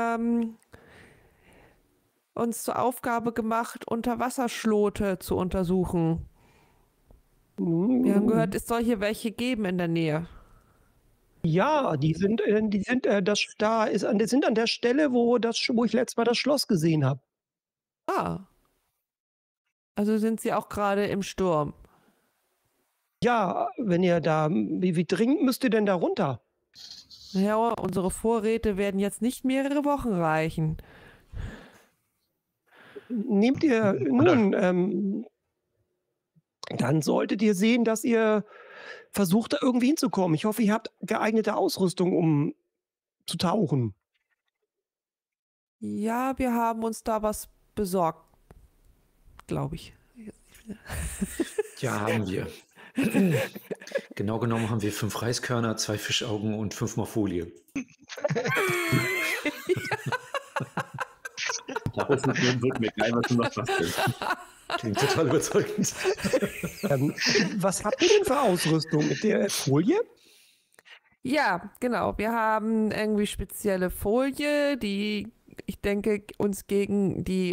uns zur Aufgabe gemacht, Unterwasserschlote zu untersuchen. Wir haben gehört, es soll hier welche geben in der Nähe. Ja, die sind an der Stelle, wo ich letztes Mal das Schloss gesehen habe. Ah. Also sind sie auch gerade im Sturm. Ja, wenn ihr da, wie dringend müsst ihr denn da runter? Ja, unsere Vorräte werden jetzt nicht mehrere Wochen reichen. Nehmt ihr nun, dann solltet ihr sehen, dass ihr versucht, da irgendwie hinzukommen. Ich hoffe, ihr habt geeignete Ausrüstung, um zu tauchen. Ja, wir haben uns da was besorgt, glaube ich. Ja, haben wir. Genau genommen haben wir 5 Reiskörner, 2 Fischaugen und 5 Mal Folie. Das ist nicht wird mir geil, was du noch bastelst. Klingt total überzeugend. Was habt ihr denn für Ausrüstung? Mit der Folie? Ja, genau. Wir haben irgendwie spezielle Folie, die, ich denke, uns gegen die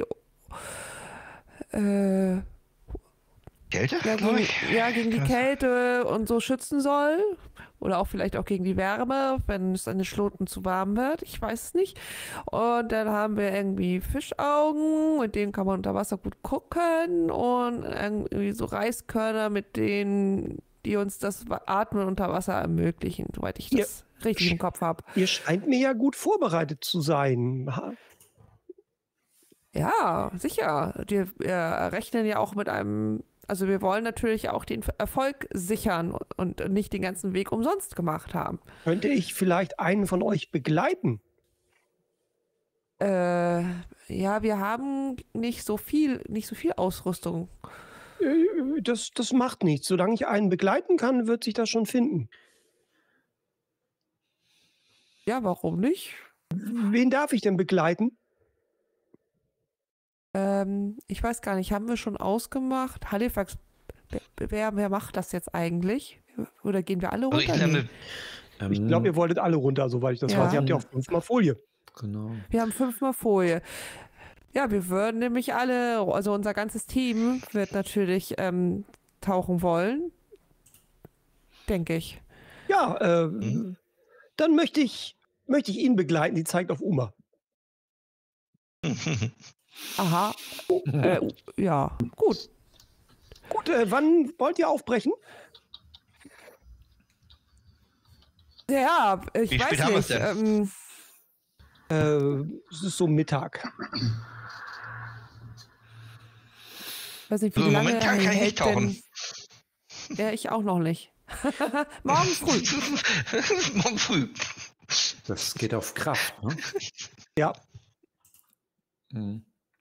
Kälte, ja, glaube ich. gegen die Kälte und so schützen soll. Oder auch vielleicht auch gegen die Wärme, wenn es an den Schloten zu warm wird. Ich weiß es nicht. Und dann haben wir irgendwie Fischaugen, mit denen kann man unter Wasser gut gucken. Und irgendwie so Reiskörner, mit denen die uns das Atmen unter Wasser ermöglichen, soweit ich das richtig im Kopf habe. Ihr scheint mir ja gut vorbereitet zu sein. Ja, sicher. Wir rechnen ja auch mit einem, also wir wollen natürlich auch den Erfolg sichern und nicht den ganzen Weg umsonst gemacht haben. Könnte ich vielleicht einen von euch begleiten? Ja, wir haben nicht so viel Ausrüstung. Das macht nichts. Solange ich einen begleiten kann, wird sich das schon finden. Ja, warum nicht? Wen darf ich denn begleiten? Ich weiß gar nicht, haben wir schon ausgemacht? Halifax, wer macht das jetzt eigentlich? Oder gehen wir alle runter? Ich glaube, ihr wolltet alle runter, soweit ich das weiß. Ihr habt ja auch 5-mal Folie. Genau. Wir haben 5-mal Folie. Ja, wir würden nämlich alle, also unser ganzes Team wird natürlich tauchen wollen. Denke ich. Ja, dann möchte ich ihn begleiten. Die zeigt auf Uma. Aha. Ja, gut. Gut, wann wollt ihr aufbrechen? Ja, Wie spät haben wir es nicht. Es ist so Mittag. Weiß nicht, wie So, im lange Moment kann ich nicht tauchen. Ja, ich auch noch nicht. Morgen früh. Morgen früh. Das geht auf Kraft, ne? Ja. Mhm.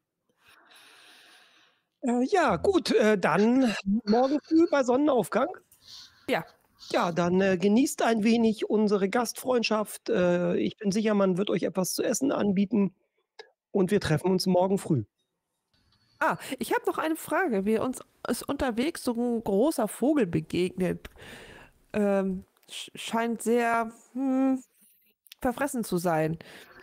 Ja, gut, dann morgen früh bei Sonnenaufgang. Ja. Ja, dann genießt ein wenig unsere Gastfreundschaft. Ich bin sicher, man wird euch etwas zu essen anbieten. Und wir treffen uns morgen früh. Ah, ich habe noch eine Frage. Uns ist unterwegs so ein großer Vogel begegnet. Scheint sehr verfressen zu sein.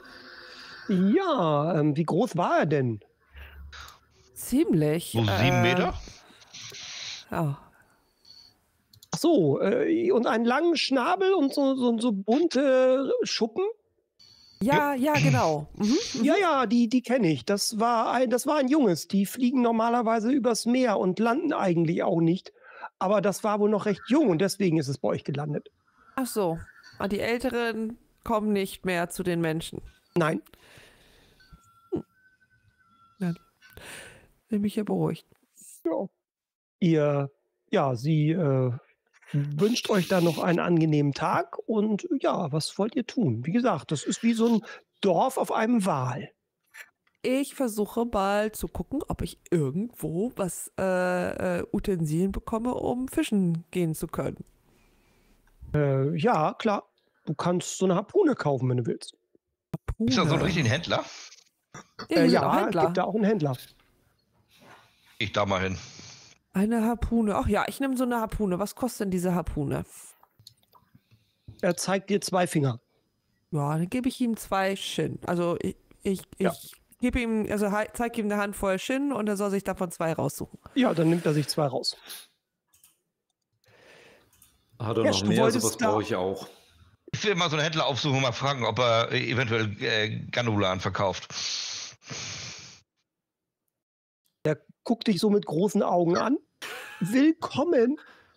Ja, wie groß war er denn? Ziemlich. So 7 Meter? Ja. Ach so, und einen langen Schnabel und so bunte Schuppen? Ja, genau. Mhm. Ja, die kenne ich. Das war ein Junges. Die fliegen normalerweise übers Meer und landen eigentlich auch nicht. Aber das war wohl noch recht jung und deswegen ist es bei euch gelandet. Ach so. Und die Älteren kommen nicht mehr zu den Menschen. Nein. Ja. Bin mich ja beruhigt. Sie wünscht euch dann noch einen angenehmen Tag und ja, was wollt ihr tun? Wie gesagt, das ist wie so ein Dorf auf einem Wal. Ich versuche mal zu gucken, ob ich irgendwo was Utensilien bekomme, um fischen gehen zu können. Ja, klar. Du kannst so eine Harpune kaufen, wenn du willst. Ist da so ein richtiger Händler? Ja, Ja, gibt da auch einen Händler. Ich da mal hin. Eine Harpune. Ach ja, ich nehme so eine Harpune. Was kostet denn diese Harpune? Er zeigt dir 2 Finger. Ja, dann gebe ich ihm 2 Shin. Also ich gebe ihm, also zeige ihm eine Handvoll Shin und er soll sich davon 2 raussuchen. Ja, dann nimmt er sich 2 raus. Hat er Ja, noch du mehr? wolltest Sowas da- brauche ich auch. Ich will mal so einen Händler aufsuchen und mal fragen, ob er eventuell Granulan verkauft. Der guckt dich so mit großen Augen an. Willkommen,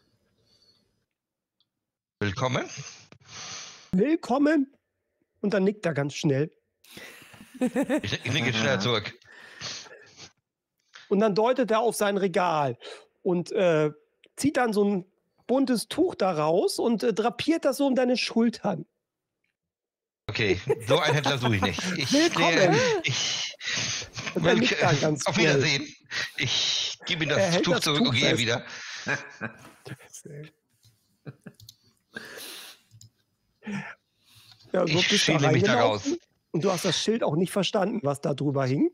Willkommen. willkommen. Und dann nickt er ganz schnell. Ich nicke schnell zurück. Und dann deutet er auf sein Regal und zieht dann so ein buntes Tuch daraus und drapiert das so um deine Schultern. Okay, so einen Händler suche ich nicht. Willkommen. Und er nickt dann ganz Auf schnell. Wiedersehen. Ich gebe ihm Er das hält Tuch das zurück Tuch und gehe fest. wieder. Ja, so Ich bist du schiele mich da reingelaufen raus. und du hast das Schild auch nicht verstanden, was da drüber hing.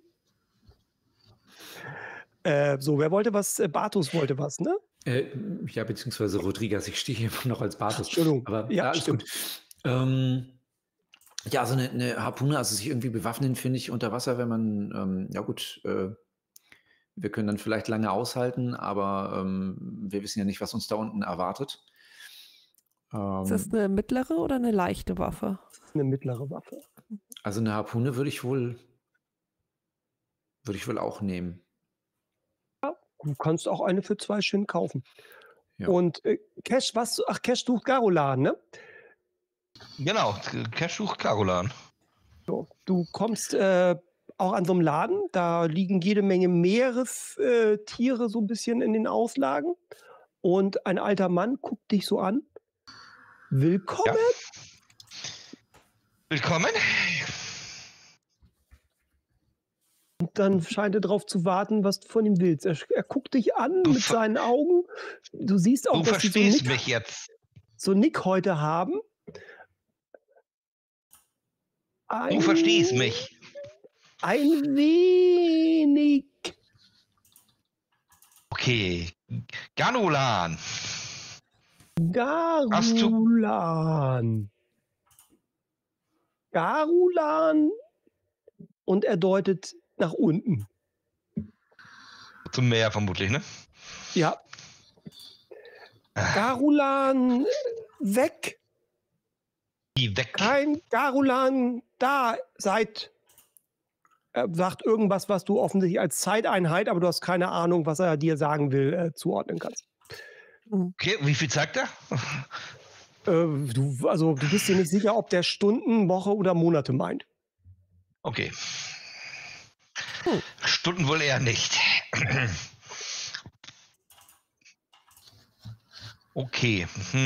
Wer wollte was? Bartus wollte was, ne? Ja, beziehungsweise Rodriguez, ich stehe hier immer noch als Bartus. Entschuldigung. Aber Ja, ja, alles stimmt. gut. Ja, so eine Harpune, also sich irgendwie bewaffnen, finde ich unter Wasser, wenn man, wir können dann vielleicht lange aushalten, aber wir wissen ja nicht, was uns da unten erwartet. Ist das eine mittlere oder eine leichte Waffe? Eine mittlere Waffe. Also eine Harpune würde ich wohl auch nehmen. Du kannst auch eine für 2 Shin kaufen. Ja. Und Cash, Cash sucht Garulan, ne? Genau, Cashtuch Karolan. So, du kommst auch an so einem Laden, da liegen jede Menge Meerestiere so ein bisschen in den Auslagen. Und ein alter Mann guckt dich so an. Willkommen. Ja. Willkommen. Und dann scheint er darauf zu warten, was du von ihm willst. Er guckt dich an mit seinen Augen. Du siehst auch, Du dass sie verstehst mich jetzt. so Nickhäute haben. Du verstehst mich. Ein wenig. Okay. Ganulan. Garulan. Garulan. Und er deutet nach unten. Zum Meer vermutlich, ne? Ja. Garulan weg. Die weg. Kein Garulan da. Er sagt irgendwas, was du offensichtlich als Zeiteinheit, aber du hast keine Ahnung, was er dir sagen will, zuordnen kannst. Okay, wie viel zeigt er? Du bist dir nicht sicher, ob der Stunden, Woche oder Monate meint. Okay. Stunden wohl eher nicht. Okay.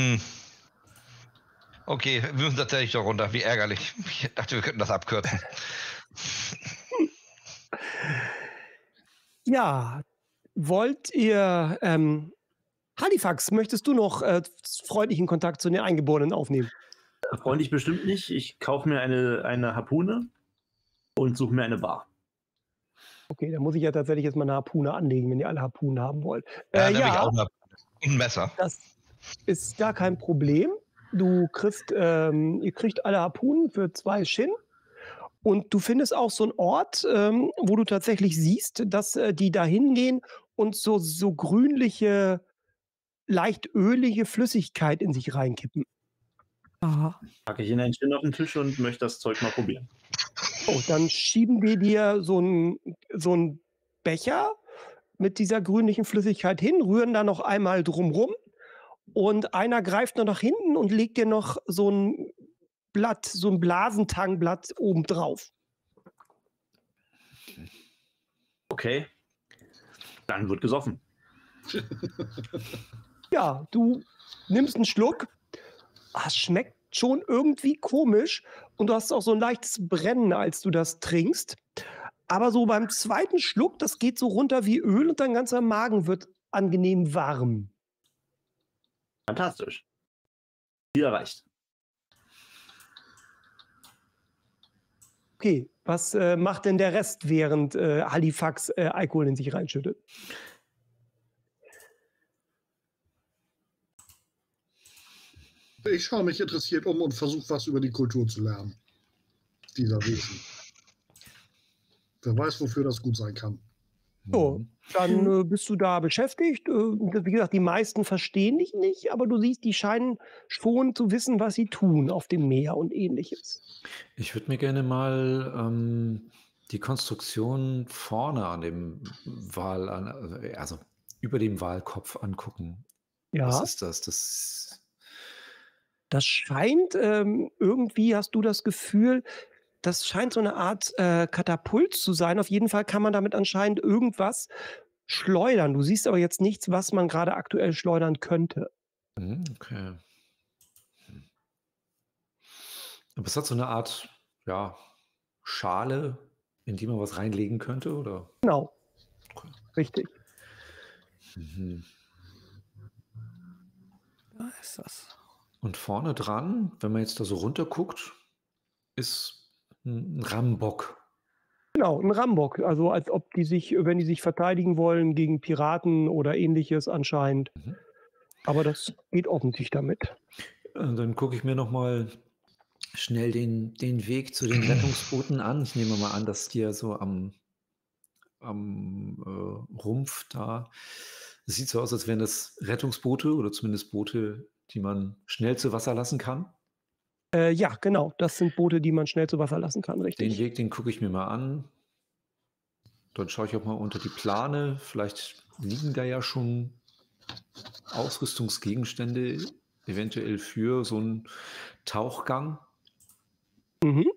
Okay, wir müssen tatsächlich doch runter. Wie ärgerlich. Ich dachte, wir könnten das abkürzen. Ja, wollt ihr, Halifax, möchtest du noch freundlichen Kontakt zu den Eingeborenen aufnehmen? Freundlich bestimmt nicht. Ich kaufe mir eine Harpune und suche mir eine Bar. Okay, dann muss ich ja tatsächlich jetzt mal eine Harpune anlegen, wenn ihr alle Harpunen haben wollt. Ja, nämlich auch ein Messer. Das ist gar kein Problem. Ihr kriegt alle Harpunen für 2 Shin. Und du findest auch so einen Ort, wo du tatsächlich siehst, dass die da hingehen und so grünliche, leicht ölige Flüssigkeit in sich reinkippen. Aha. Packe ich in einen Shin auf den Tisch und möchte das Zeug mal probieren. Oh, dann schieben wir dir so einen Becher mit dieser grünlichen Flüssigkeit hin, rühren da noch einmal drumrum und einer greift noch nach hinten und legt dir noch so ein Blatt, so ein Blasentangblatt oben drauf. Okay, dann wird gesoffen. Ja, du nimmst einen Schluck. Es schmeckt schon irgendwie komisch und du hast auch so ein leichtes Brennen, als du das trinkst. Aber so beim zweiten Schluck, das geht so runter wie Öl und dein ganzer Magen wird angenehm warm. Fantastisch. Ziel erreicht. Okay, was macht denn der Rest, während Halifax Alkohol in sich reinschüttet? Ich schaue mich interessiert um und versuche was über die Kultur zu lernen. Dieser Wesen. Wer weiß, wofür das gut sein kann. So, dann bist du da beschäftigt. Wie gesagt, die meisten verstehen dich nicht, aber du siehst, die scheinen schon zu wissen, was sie tun auf dem Meer und ähnliches. Ich würde mir gerne mal die Konstruktion vorne an dem Wal, also über dem Walkopf angucken. Ja. Was ist das? Das scheint, irgendwie hast du das Gefühl, das scheint so eine Art Katapult zu sein. Auf jeden Fall kann man damit anscheinend irgendwas schleudern. Du siehst aber jetzt nichts, was man gerade aktuell schleudern könnte. Okay. Aber es hat so eine Art, ja, Schale, in die man was reinlegen könnte, oder? Genau. Okay. Richtig. Da ist das. Und vorne dran, wenn man jetzt da so runter guckt, ist ein Rambock. Genau, ein Rambock. Also als ob die sich, wenn die sich verteidigen wollen gegen Piraten oder ähnliches anscheinend. Aber das geht offensichtlich damit. Dann gucke ich mir noch mal schnell den Weg zu den Rettungsbooten an. Ich nehme mal an, dass die ja so am Rumpf da. Es sieht so aus, als wären das Rettungsboote oder zumindest Boote, die man schnell zu Wasser lassen kann? Ja, genau. Das sind Boote, die man schnell zu Wasser lassen kann, Den richtig. Weg, den gucke ich mir mal an. Dann schaue ich auch mal unter die Plane. Vielleicht liegen da ja schon Ausrüstungsgegenstände, eventuell für so einen Tauchgang. Mhm.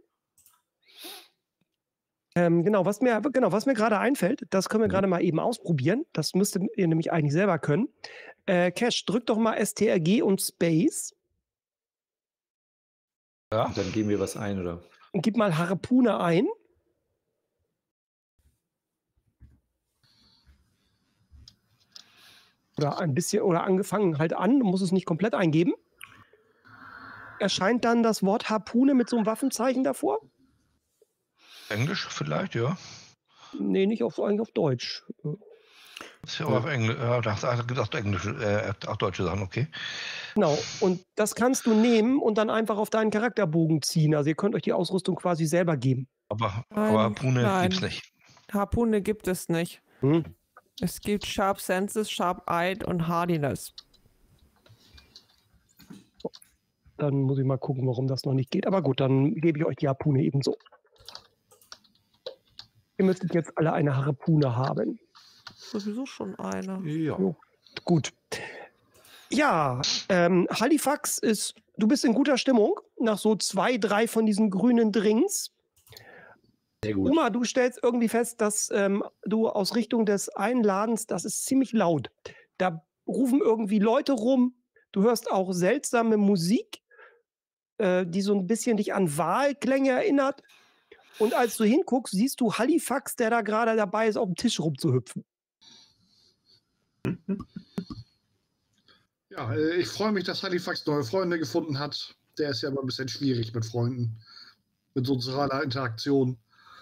Genau, was mir gerade einfällt, das können wir gerade mal eben ausprobieren. Das müsstet ihr nämlich eigentlich selber können. Cash, drück doch mal STRG und Space Ja. Und dann geben wir was ein, oder? und gib mal Harpune ein. Oder ein bisschen, oder angefangen halt an, du musst es nicht komplett eingeben. Erscheint dann das Wort Harpune mit so einem Waffenzeichen davor? Englisch vielleicht, ja. Nee, nicht eigentlich auf Deutsch. Ist ja auch auf Englisch. Ja, da gibt es auch englische, auch deutsche Sachen, okay. Genau, und das kannst du nehmen und dann einfach auf deinen Charakterbogen ziehen. Also ihr könnt euch die Ausrüstung quasi selber geben. Aber Nein, Harpune nein. gibt's nicht. Harpune gibt es nicht. Hm. Es gibt Sharp Senses, Sharp Eye und Hardiness. Dann muss ich mal gucken, warum das noch nicht geht. Aber gut, dann gebe ich euch die Harpune ebenso. Ihr müsstet jetzt alle eine Harpune haben. Sowieso schon eine. Ja. Jo. Gut. Ja, Halifax du bist in guter Stimmung nach so 2, 3 von diesen grünen Drinks. Sehr gut. Uma, du stellst irgendwie fest, dass du aus Richtung des Einladens, das ist ziemlich laut. Da rufen irgendwie Leute rum. Du hörst auch seltsame Musik, die so ein bisschen dich an Wahlklänge erinnert. Und als du hinguckst, siehst du Halifax, der da gerade dabei ist, auf dem Tisch rumzuhüpfen. Ja, ich freue mich, dass Halifax neue Freunde gefunden hat. Der ist ja immer ein bisschen schwierig mit Freunden, mit sozialer Interaktion.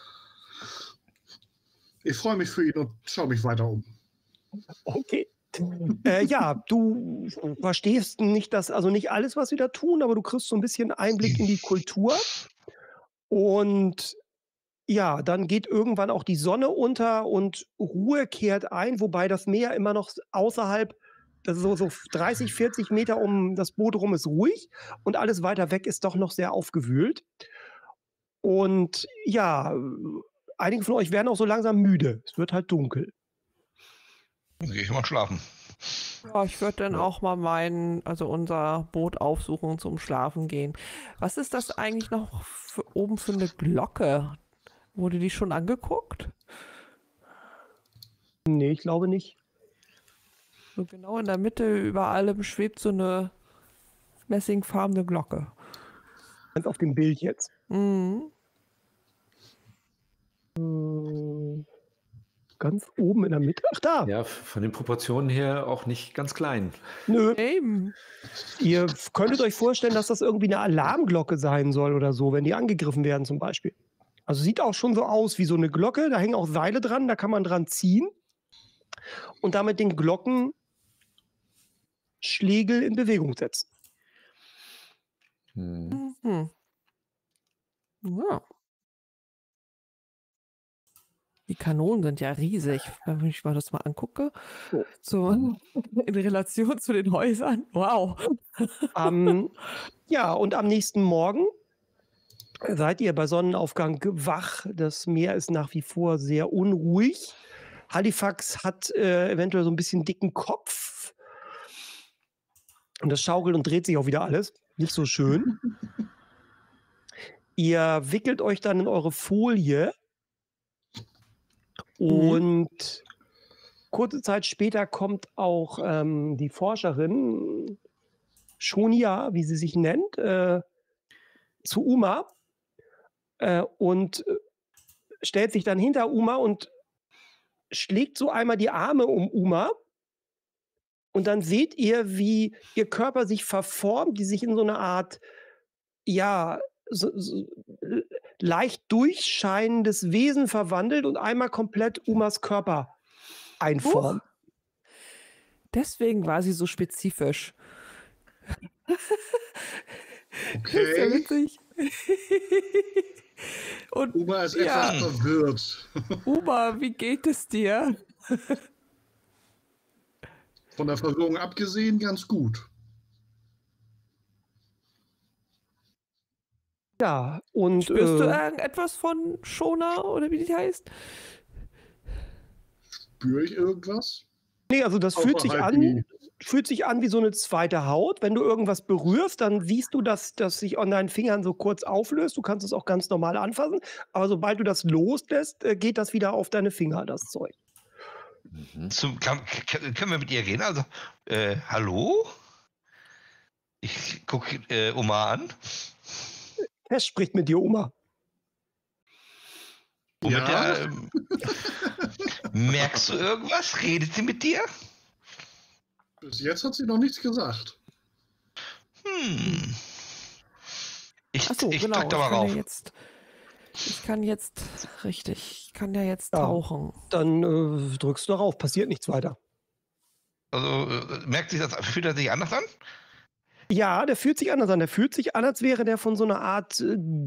Ich freue mich für ihn und schaue mich weiter um. Okay. Ja, du verstehst nicht nicht alles, was sie da tun, aber du kriegst so ein bisschen Einblick in die Kultur. Und ja, dann geht irgendwann auch die Sonne unter und Ruhe kehrt ein, wobei das Meer immer noch außerhalb, das ist so 30, 40 Meter um das Boot rum ist ruhig und alles weiter weg ist doch noch sehr aufgewühlt. Und ja, einige von euch werden auch so langsam müde. Es wird halt dunkel. Dann gehe ich mal schlafen. Ja, ich würde dann auch mal unser Boot aufsuchen und zum Schlafen gehen. Was ist das eigentlich noch oben für eine Glocke? Wurde die schon angeguckt? Nee, ich glaube nicht. So genau in der Mitte über allem schwebt so eine messingfarbene Glocke. Ganz auf dem Bild jetzt. Mhm. Ganz oben in der Mitte. Ach, da. Ja, von den Proportionen her auch nicht ganz klein. Nö. Eben. Ihr könntet euch vorstellen, dass das irgendwie eine Alarmglocke sein soll oder so, wenn die angegriffen werden zum Beispiel. Also sieht auch schon so aus wie so eine Glocke. Da hängen auch Seile dran, da kann man dran ziehen und damit den Glockenschlägel in Bewegung setzen. Hm. Mhm. Ja. Die Kanonen sind ja riesig, wenn ich mal das mal angucke. So in Relation zu den Häusern. Wow. Ja, und am nächsten Morgen seid ihr bei Sonnenaufgang wach. Das Meer ist nach wie vor sehr unruhig. Halifax hat eventuell so ein bisschen dicken Kopf. Und das schaukelt und dreht sich auch wieder alles. Nicht so schön. Ihr wickelt euch dann in eure Folie. Und kurze Zeit später kommt auch die Forscherin Shonia, wie sie sich nennt, zu Uma und stellt sich dann hinter Uma und schlägt so einmal die Arme um Uma. Und dann seht ihr, wie ihr Körper sich verformt, die sich in so eine Art, ja, so leicht durchscheinendes Wesen verwandelt und einmal komplett Umas Körper einformt. Deswegen war sie so spezifisch. Okay. Ist ja witzig. Und Uma ist ja, etwas verwirrt. Uma, wie geht es dir? Von der Verwirrung abgesehen ganz gut. Ja, und Spürst du irgendetwas von Shona oder wie die heißt? Spüre ich irgendwas? nee, also das fühlt sich Außerhalb an wie so eine zweite Haut. Wenn du irgendwas berührst, dann siehst du, dass das sich an deinen Fingern so kurz auflöst. Du kannst es auch ganz normal anfassen. Aber sobald du das loslässt, geht das wieder auf deine Finger, das Zeug. Können wir mit ihr reden? Also, hallo? Ich gucke Oma an. Wer spricht mit dir, Oma? Und mit Ja. der, merkst du irgendwas? Redet sie mit dir? Bis jetzt hat sie noch nichts gesagt. Ich Achso, genau. drück da mal rauf. Ich kann jetzt Ja. tauchen. Dann drückst du darauf, passiert nichts weiter. Also, fühlt er sich anders an? Ja, der fühlt sich anders an. Der fühlt sich an, als wäre der von so einer Art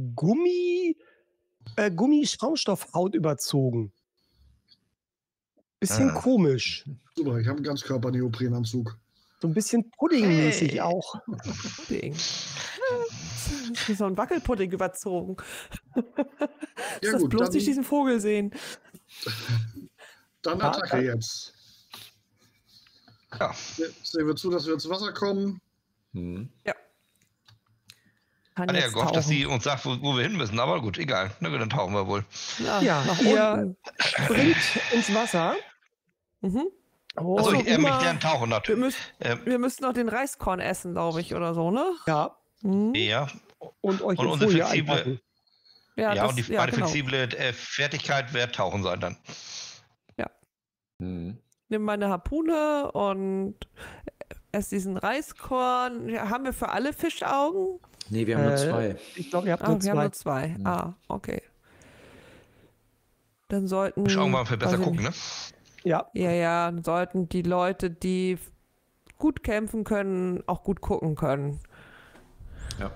Gummischaumstoffhaut überzogen. Bisschen komisch. Super, ich habe einen Ganzkörper-Neoprenanzug. So ein bisschen puddingmäßig Hey. auch. Pudding. Wie so ein Wackelpudding überzogen. Ja, Das gut, bloß dann- nicht diesen Vogel sehen. Dann Attacke jetzt. Ja. Sehen wir zu, dass wir ins Wasser kommen. Hm. Kann Hat er jetzt gehofft, dass tauchen. sie uns sagt, wo wir hin müssen. Aber gut, egal. Na gut, dann tauchen wir wohl. Ja, nach ihr unten. springt ins Wasser. Mhm. Oh, Achso, ich Oma- lerne tauchen Wir, natürlich. wir müssen noch den Reiskorn essen, glaube ich, oder so, ne? ja, Mhm. Ja, und euch Und in unsere Folie flexible- einpacken. ja, und die meine genau. flexible Fertigkeit wird tauchen sein dann. Hm. Nimm meine Harpune und esse diesen Reiskorn. Ja, haben wir für alle Fischaugen? Nee, wir haben nur zwei. Ich glaube, ihr habt Ah, nur wir haben zwei. nur zwei. Hm. Ah, okay. Dann sollten. Schauen wir mal, für besser weiß ich gucken, ne? Ja, Ja, dann sollten die Leute, die gut kämpfen können, auch gut gucken können. Ja.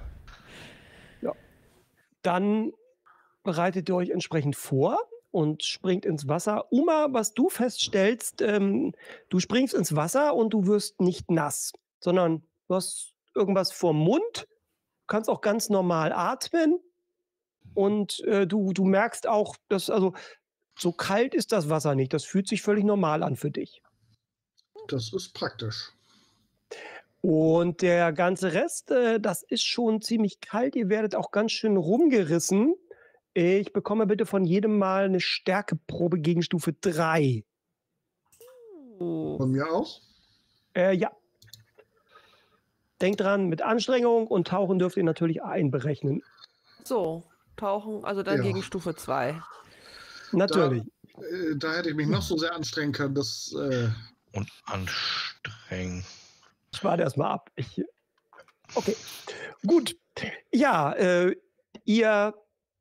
dann bereitet ihr euch entsprechend vor und springt ins Wasser. Uma, was du feststellst, du springst ins Wasser und du wirst nicht nass, sondern du hast irgendwas vorm Mund, kannst auch ganz normal atmen und du merkst auch, dass also so kalt ist das Wasser nicht. Das fühlt sich völlig normal an für dich. Das ist praktisch. Und der ganze Rest, das ist schon ziemlich kalt. Ihr werdet auch ganz schön rumgerissen. Ich bekomme bitte von jedem mal eine Stärkeprobe gegen Stufe 3. Von mir auch? Ja. Denkt dran, mit Anstrengung und Tauchen dürft ihr natürlich einberechnen. So, tauchen, also dann Ja. gegen Stufe 2. Natürlich. Da hätte ich mich noch so sehr anstrengen können, dass. Und anstrengend. Ich warte erst mal ab. Okay, gut. Ja, ihr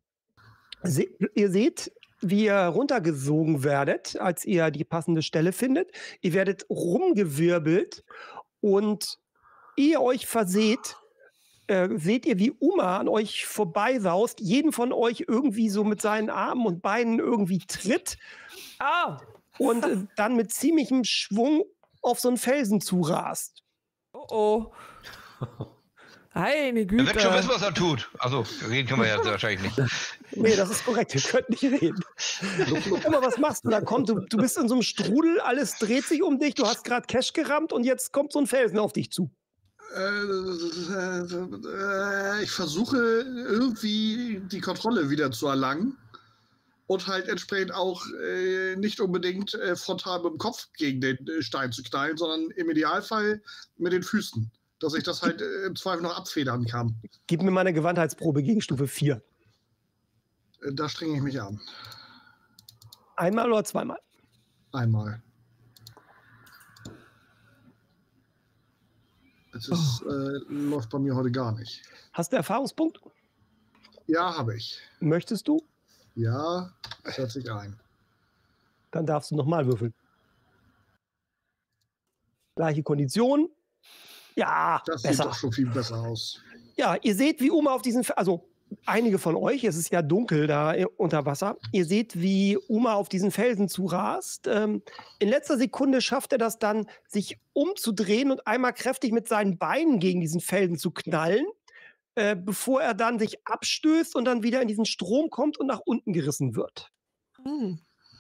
seht, wie ihr runtergesogen werdet, als ihr die passende Stelle findet. Ihr werdet rumgewirbelt und ehe ihr euch verseht, seht ihr, wie Uma an euch vorbeisaust, jeden von euch irgendwie so mit seinen Armen und Beinen irgendwie tritt Ah! und dann mit ziemlichem Schwung auf so einen Felsen zurast. Oh oh. Meine Er wird schon wissen, Güte. was er tut. Also, reden können wir ja wahrscheinlich nicht. Nee, das ist korrekt. Ihr könnt nicht reden. Guck mal, was machst du? Da kommt, du bist in so einem Strudel, alles dreht sich um dich, du hast gerade Cash gerammt und jetzt kommt so ein Felsen auf dich zu. Ich versuche irgendwie die Kontrolle wieder zu erlangen und halt entsprechend auch nicht unbedingt frontal mit dem Kopf gegen den Stein zu knallen, sondern im Idealfall mit den Füßen, dass ich das halt im Zweifel noch abfedern kann. Gib mir mal eine Gewandheitsprobe gegen Stufe 4. Da strenge ich mich an. Einmal oder zweimal? Einmal. Es ist, läuft bei mir heute gar nicht. Hast du Erfahrungspunkt? Ja, habe ich. Möchtest du? Ja, setze ich ein. Dann darfst du nochmal würfeln. Gleiche Kondition. Ja, Das sieht besser. doch schon viel besser aus. Ja, ihr seht, wie Uma auf diesen, also einige von euch, es ist ja dunkel da unter Wasser, ihr seht, wie Uma auf diesen Felsen zurast. In letzter Sekunde schafft er das dann, sich umzudrehen und einmal kräftig mit seinen Beinen gegen diesen Felsen zu knallen. bevor er dann sich abstößt und dann wieder in diesen Strom kommt und nach unten gerissen wird. Hm.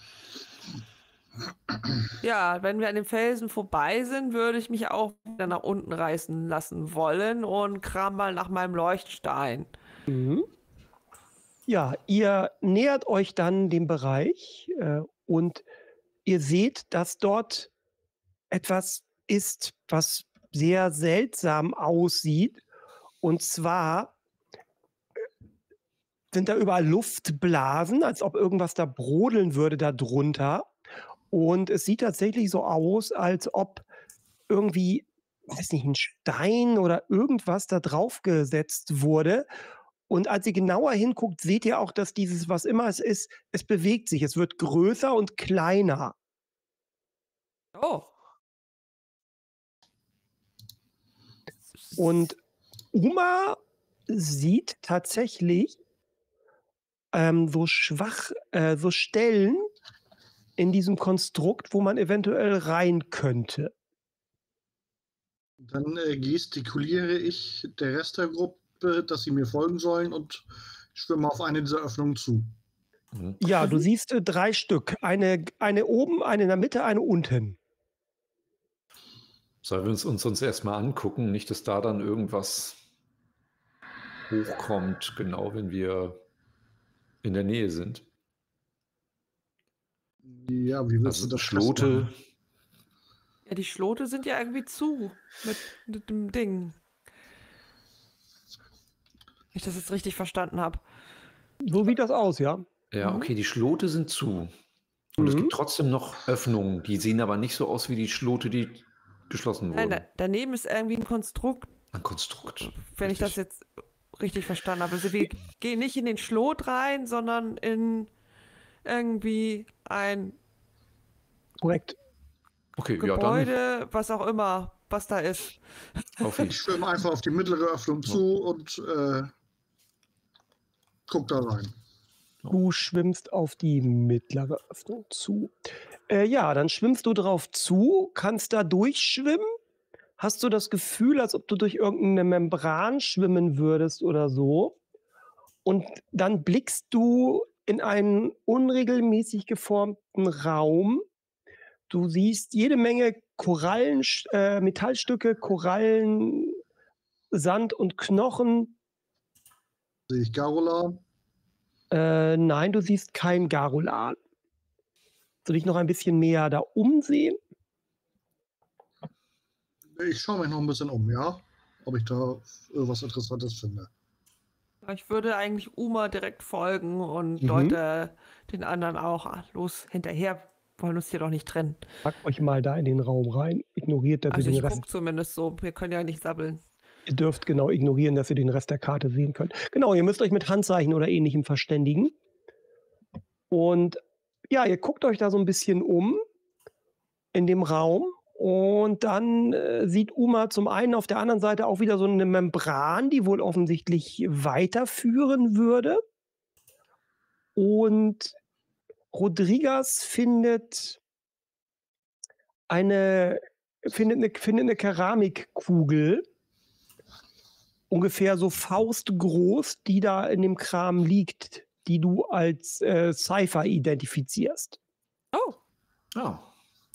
Ja, wenn wir an dem Felsen vorbei sind, würde ich mich auch wieder nach unten reißen lassen wollen und kram mal nach meinem Leuchtstein. Mhm. Ja, ihr nähert euch dann dem Bereich und ihr seht, dass dort etwas ist, was sehr seltsam aussieht. Und zwar sind da überall Luftblasen, als ob irgendwas da brodeln würde darunter. Und es sieht tatsächlich so aus, als ob irgendwie, weiß nicht, ein Stein oder irgendwas da drauf gesetzt wurde. Und als ihr genauer hinguckt, seht ihr auch, dass dieses, was immer es ist, es bewegt sich. Es wird größer und kleiner. Oh. Und Uma sieht tatsächlich so so Stellen in diesem Konstrukt, wo man eventuell rein könnte. Dann gestikuliere ich der Rest der Gruppe, dass sie mir folgen sollen und schwimme auf eine dieser Öffnungen zu. Ja, du siehst 3 Stück. Eine oben, eine in der Mitte, eine unten. Sollen wir uns erstmal angucken, nicht, dass da dann irgendwas hochkommt, genau wenn wir in der Nähe sind. Ja, wie willst Also du das Schlote. festmachen? Ja, die Schlote sind ja irgendwie zu mit dem Ding. Wenn ich das jetzt richtig verstanden habe. So sieht das aus, ja. Ja, okay, die Schlote sind zu. Und es Mhm. gibt trotzdem noch Öffnungen, die sehen aber nicht so aus wie die Schlote, die geschlossen wurden. Nein, daneben ist irgendwie ein Konstrukt, Ein Konstrukt. wenn ich das jetzt richtig verstanden habe. Also wir gehen nicht in den Schlot rein, sondern in irgendwie ein Korrekt. Okay, Gebäude, was auch immer, was da ist. ja, auf Ich jeden schwimme einfach auf die mittlere Öffnung zu und guck da rein. Du schwimmst auf die mittlere Öffnung zu. Ja, dann schwimmst du drauf zu, kannst da durchschwimmen. Hast du das Gefühl, als ob du durch irgendeine Membran schwimmen würdest oder so? Und dann blickst du in einen unregelmäßig geformten Raum. Du siehst jede Menge Korallen, Metallstücke, Korallen, Sand und Knochen. Sehe ich Garola? Nein, du siehst kein Garulan. Soll ich noch ein bisschen mehr da umsehen? Ich schaue mich noch ein bisschen um, ja? Ob ich da irgendwas Interessantes finde. Ich würde eigentlich Uma direkt folgen und Mhm. Leute den anderen auch los hinterher. Wollen uns hier doch nicht trennen. Packt euch mal da in den Raum rein. Ignoriert, dass Also ihr ich den Rest. gucke zumindest so. Wir können ja nicht sabbeln. Ihr dürft genau ignorieren, dass ihr den Rest der Karte sehen könnt. Genau, ihr müsst euch mit Handzeichen oder Ähnlichem verständigen. Und ja, ihr guckt euch da so ein bisschen um in dem Raum. Und dann sieht Uma zum einen auf der anderen Seite auch wieder so eine Membran, die wohl offensichtlich weiterführen würde. Und Rodriguez findet eine Keramikkugel, ungefähr so faustgroß, die da in dem Kram liegt, die du als Cypher identifizierst. Oh, Ja,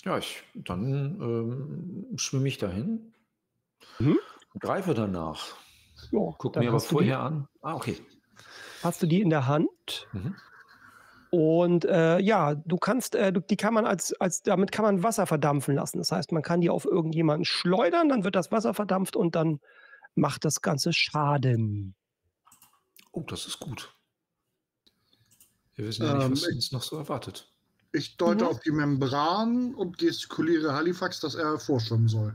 dann schwimme ich dahin, greife danach, Ja, guck dann mir aber hast du vorher an. Ah, okay. Hast du die in der Hand? Mhm. Und ja, du kannst, die kann man damit kann man Wasser verdampfen lassen. Das heißt, man kann die auf irgendjemanden schleudern, dann wird das Wasser verdampft und dann macht das Ganze Schaden. Oh, das ist gut. Wir wissen ja nicht, was uns noch so erwartet. Ich deute auf die Membran und gestikuliere Halifax, dass er vorschwimmen soll.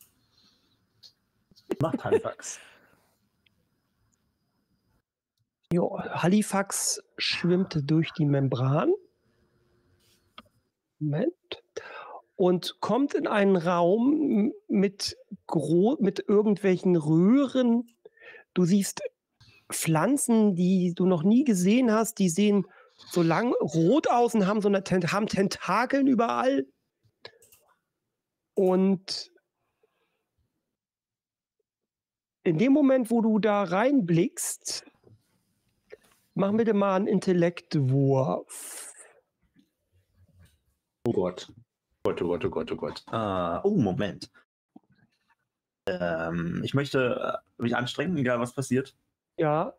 Macht Halifax. Jo, Halifax schwimmt durch die Membran. Moment. Und kommt in einen Raum mit irgendwelchen Röhren. Du siehst Pflanzen, die du noch nie gesehen hast. Die sehen so lang rot aus und haben haben Tentakeln überall. Und in dem Moment, wo du da reinblickst, mach bitte mal einen Intellektwurf. Oh Gott. Oh Gott. Moment. Ich möchte mich anstrengen, egal was passiert. Ja.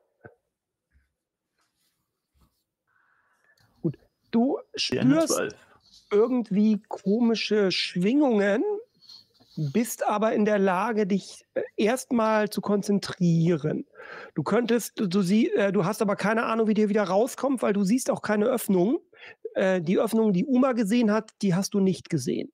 Gut. Du Die Ende spürst 12. irgendwie komische Schwingungen, bist aber in der Lage, dich erstmal zu konzentrieren. Du hast aber keine Ahnung, wie dir wieder rauskommt, weil du siehst auch keine Öffnung. Die Öffnung, die Uma gesehen hat, die hast du nicht gesehen.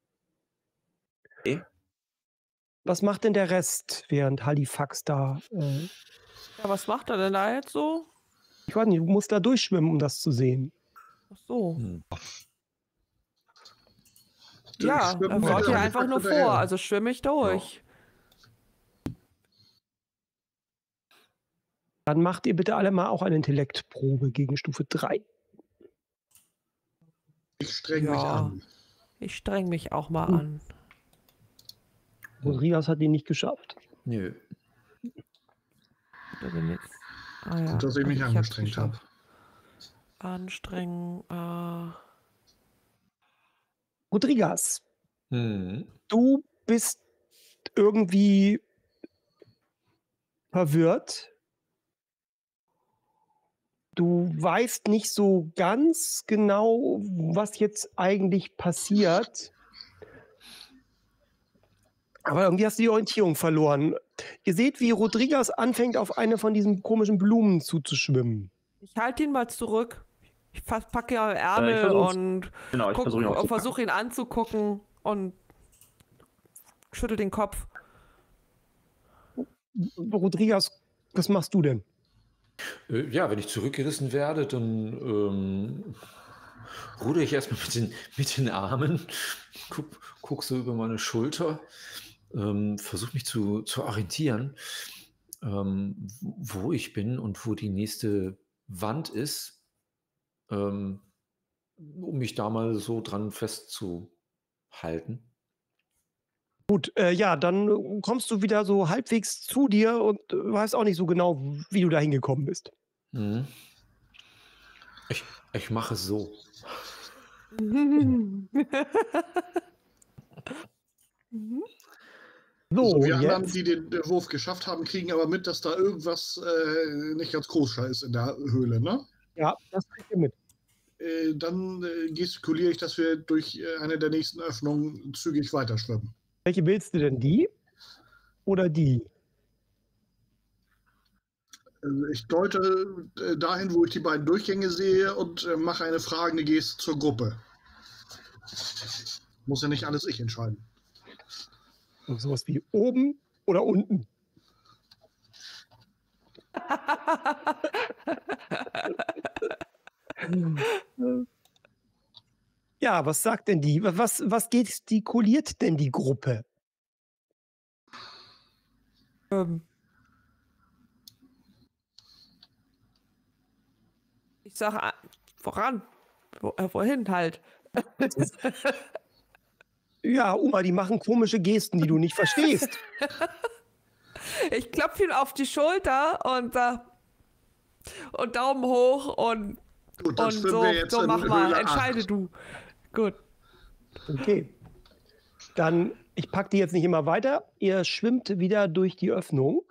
Okay. Was macht denn der Rest, während Halifax da... Ja, was macht er denn da jetzt so? Ich weiß nicht, du musst da durchschwimmen, um das zu sehen. Ach so. Hm. Ja, schwimme er mit folgt der ja einfach nur hinterher. vor, also schwimme ich durch. Dann macht ihr bitte alle mal auch eine Intellektprobe gegen Stufe 3. Ich streng mich an. Ich streng mich auch mal an. Rodriguez hat ihn nicht geschafft. Nö. Da bin ich. Ah, ja. Gut, dass ich mich Also hab's angestrengt habe. geschafft. Anstrengen. Rodriguez, Hm. du bist irgendwie verwirrt. Du weißt nicht so ganz genau, was jetzt eigentlich passiert. Aber irgendwie hast du die Orientierung verloren. Ihr seht, wie Rodriguez anfängt, auf eine von diesen komischen Blumen zuzuschwimmen. Ich halte ihn mal zurück. Ich packe ihn am Ich Ärmel versuch's. und Genau, ich versuche ihn auch zu versuche ihn anzugucken und schüttel den Kopf. Rodriguez, was machst du denn? Ja, wenn ich zurückgerissen werde, dann rudere ich erstmal mit den Armen, guck so über meine Schulter, versuche mich zu orientieren, wo ich bin und wo die nächste Wand ist, um mich da mal so dran festzuhalten. Gut, ja, dann kommst du wieder so halbwegs zu dir und weißt auch nicht so genau, wie du da hingekommen bist. Mhm. Ich mache es so. So, Wir anderen, jetzt. die den Wurf geschafft haben, kriegen aber mit, dass da irgendwas nicht ganz koscher ist in der Höhle, ne? Ja, das kriegt ihr mit. Dann gestikuliere ich, dass wir durch eine der nächsten Öffnungen zügig weiterschwimmen. Welche willst du denn? Die oder die? Ich deute dahin, wo ich die beiden Durchgänge sehe und mache eine fragende Geste zur Gruppe. Muss ja nicht alles ich entscheiden. Sowas wie oben oder unten? Ja, was sagt denn die? Was gestikuliert denn die Gruppe? Ich sage, voran. Wohin halt? Ja, Uma, die machen komische Gesten, die du nicht verstehst. Ich klopfe ihn auf die Schulter und Daumen hoch und Gut, dann schwimmen so, wir jetzt so in mach mal, Höhle entscheide 8. du. Gut. Okay. Dann, ich packe die jetzt nicht immer weiter. Ihr schwimmt wieder durch die Öffnung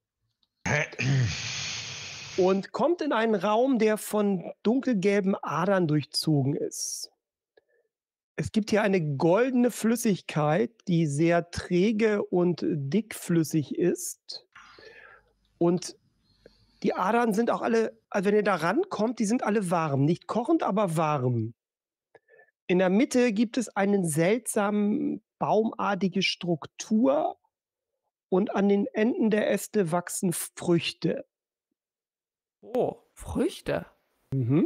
und kommt in einen Raum, der von dunkelgelben Adern durchzogen ist. Es gibt hier eine goldene Flüssigkeit, die sehr träge und dickflüssig ist. Und die Adern sind auch alle, also wenn ihr da rankommt, die sind alle warm. Nicht kochend, aber warm. In der Mitte gibt es eine seltsame baumartige Struktur und an den Enden der Äste wachsen Früchte. Oh, Früchte. Mhm.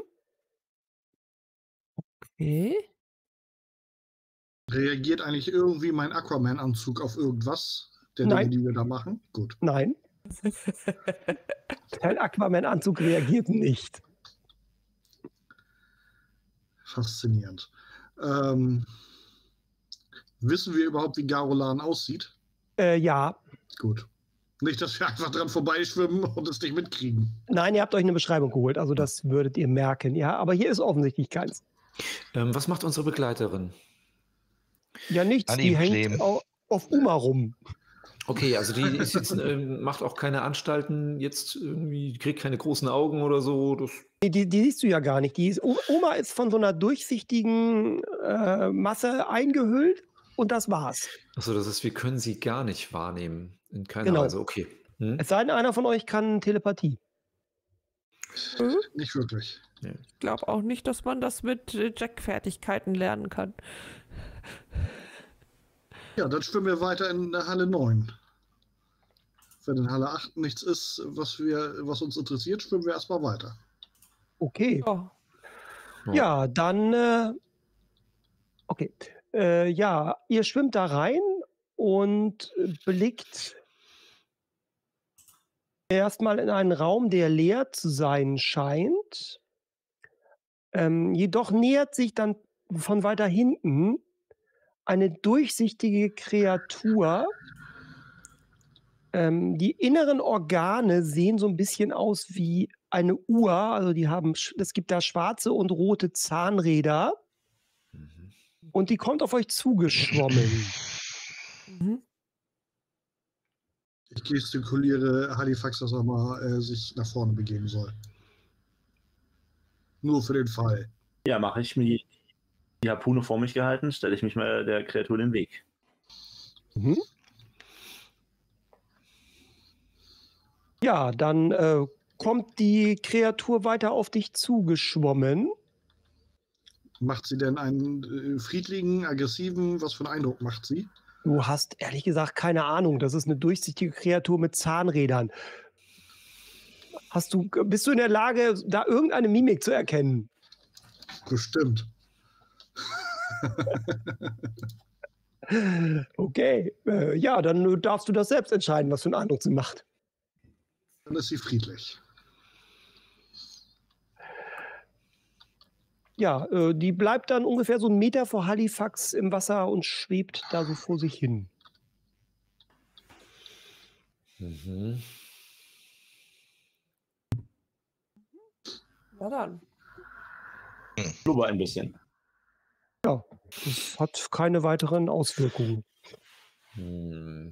Okay. Reagiert eigentlich irgendwie mein Aquaman-Anzug auf irgendwas der Nein. Dinge, die wir da machen? Gut. Nein. Dein Aquaman-Anzug reagiert nicht. Faszinierend. Wissen wir überhaupt, wie Garolan aussieht? Ja, Gut. Nicht, dass wir einfach dran vorbeischwimmen und es nicht mitkriegen. Nein, ihr habt euch eine Beschreibung geholt, also das würdet ihr merken. Ja, aber hier ist offensichtlich keins. Was macht unsere Begleiterin? Ja, nichts. An Die ihm hängt kleben. auf Uma rum. Okay, also die ist jetzt, macht auch keine Anstalten, jetzt irgendwie, kriegt keine großen Augen oder so. Das Die siehst du ja gar nicht. Oma ist von so einer durchsichtigen Masse eingehüllt und das war's. Achso, das ist, wir können sie gar nicht wahrnehmen. In keiner Genau. Weise, okay. Hm? Es sei denn, einer von euch kann Telepathie. Nicht wirklich. Ich glaube auch nicht, dass man das mit Jack-Fertigkeiten lernen kann. Ja, dann schwimmen wir weiter in der Halle 9. Wenn in Halle 8 nichts ist, was uns interessiert, schwimmen wir erstmal weiter. Okay. Ja. Ja, dann. Okay. Ja, ihr schwimmt da rein und blickt erstmal in einen Raum, der leer zu sein scheint. Jedoch nähert sich dann von weiter hinten eine durchsichtige Kreatur. Die inneren Organe sehen so ein bisschen aus wie eine Uhr. Also es gibt da schwarze und rote Zahnräder. Und die kommt auf euch zugeschwommen. Mhm. Ich gestikuliere Halifax, dass er mal sich nach vorne begeben soll. Nur für den Fall. Ja, mache ich mir die Harpune vor mich gehalten, stelle ich mich mal der Kreatur in den Weg. Mhm. Ja, dann kommt die Kreatur weiter auf dich zugeschwommen. Macht sie denn einen friedlichen, aggressiven, was für einen Eindruck macht sie? Du hast ehrlich gesagt keine Ahnung. Das ist eine durchsichtige Kreatur mit Zahnrädern. Bist du in der Lage, da irgendeine Mimik zu erkennen? Bestimmt. Okay, ja, dann darfst du das selbst entscheiden, was für einen Eindruck sie macht. Dann ist sie friedlich. Ja, die bleibt dann ungefähr so 1 Meter vor Halifax im Wasser und schwebt da so vor sich hin. Mhm. Na dann. Blubber ein bisschen. Ja, das hat keine weiteren Auswirkungen. Hm.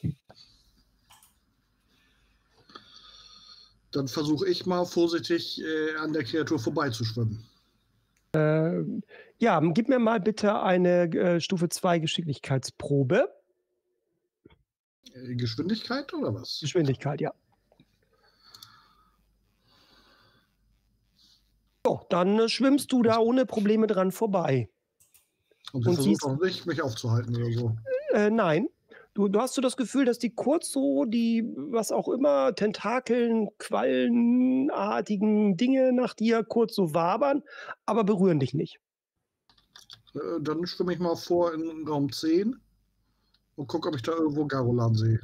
Dann versuche ich mal vorsichtig an der Kreatur vorbeizuschwimmen. Ja, gib mir mal bitte eine Stufe 2 Geschicklichkeitsprobe. Geschwindigkeit oder was? Geschwindigkeit, ja. So, dann schwimmst du da ohne Probleme dran vorbei. Und sie Und versucht siehst- auch nicht, mich aufzuhalten oder so. Nein. Du hast so das Gefühl, dass die kurz so was auch immer, Tentakeln, Quallenartigen Dinge nach dir kurz so wabern, aber berühren dich nicht. Dann schwimme ich mal vor in Raum 10 und gucke, ob ich da irgendwo Garolan sehe.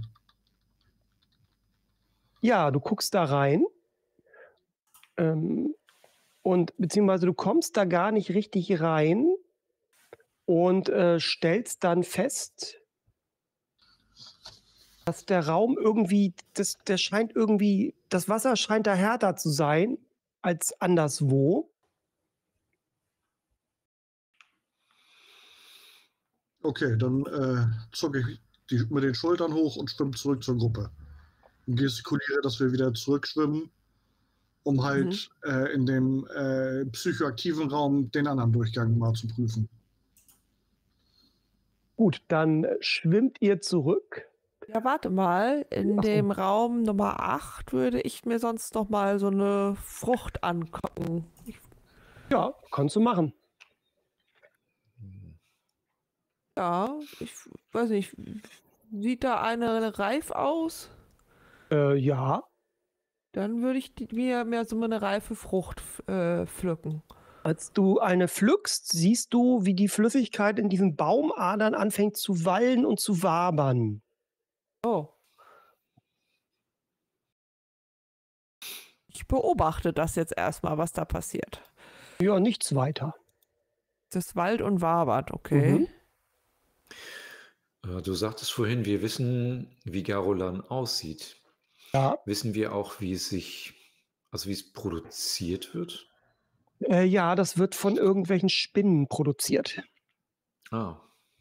Ja, du guckst da rein und beziehungsweise du kommst da gar nicht richtig rein und stellst dann fest, dass der Raum irgendwie, das Wasser scheint da härter zu sein als anderswo. Okay, dann zucke ich mit den Schultern hoch und schwimme zurück zur Gruppe. Und gestikuliere, dass wir wieder zurückschwimmen, um halt in dem psychoaktiven Raum den anderen Durchgang mal zu prüfen. Gut, dann schwimmt ihr zurück. Ja, warte mal. In Ach so. dem Raum Nummer 8 würde ich mir sonst noch mal so eine Frucht angucken. Ja, kannst du machen. Ja, ich weiß nicht. Sieht da eine reif aus? Ja. Dann würde ich mir so eine reife Frucht pflücken. Als du eine pflückst, siehst du, wie die Flüssigkeit in diesen Baumadern anfängt zu wallen und zu wabern. Oh. Ich beobachte das jetzt erstmal, was da passiert. Ja, nichts weiter. Das Wald und wabert, okay. Mhm. Du sagtest vorhin, wir wissen, wie Garolan aussieht. Ja. Wissen wir auch, wie es produziert wird? Ja, das wird von irgendwelchen Spinnen produziert. Ah.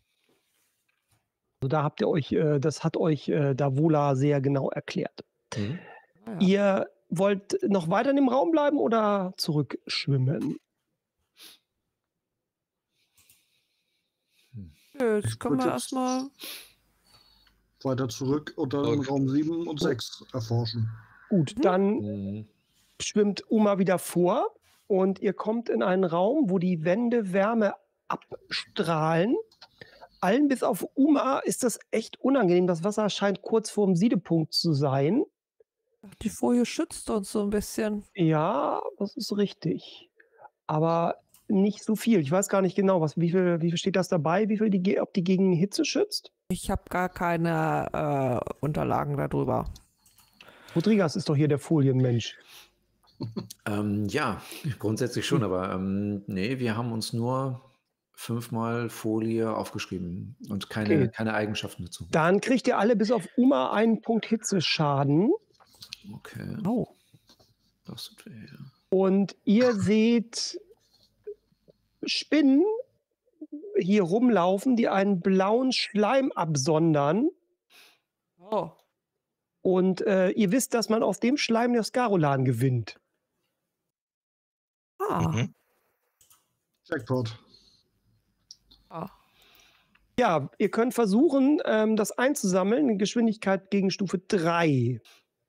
Also da habt ihr euch, das hat euch Davola sehr genau erklärt. Mhm. Ah, ja. Ihr wollt noch weiter in dem Raum bleiben oder zurückschwimmen? Nö, jetzt können würd wir jetzt- erstmal. Weiter zurück und dann Zurück. Raum 7 und 6 erforschen. Gut, dann Mhm. schwimmt Uma wieder vor und ihr kommt in einen Raum, wo die Wände Wärme abstrahlen. Allen bis auf Uma ist das echt unangenehm. Das Wasser scheint kurz vorm Siedepunkt zu sein. Die Folie schützt uns so ein bisschen. Ja, das ist richtig. Aber nicht so viel. Ich weiß gar nicht genau, wie viel steht das dabei, ob die gegen Hitze schützt? Ich habe gar keine Unterlagen darüber. Rodriguez ist doch hier der Folienmensch. Ja, grundsätzlich schon, aber nee, wir haben uns nur 5-mal Folie aufgeschrieben und Okay. keine Eigenschaften dazu. Dann kriegt ihr alle bis auf Uma einen Punkt Hitzeschaden. Okay, Oh. das sind wir hier. Und ihr seht Spinnen hier rumlaufen, die einen blauen Schleim absondern. Oh. Und ihr wisst, dass man auf dem Schleim das Garolan gewinnt. Ah. Mhm. Jackpot. Ah. Ja, ihr könnt versuchen, das einzusammeln in Geschwindigkeit gegen Stufe 3.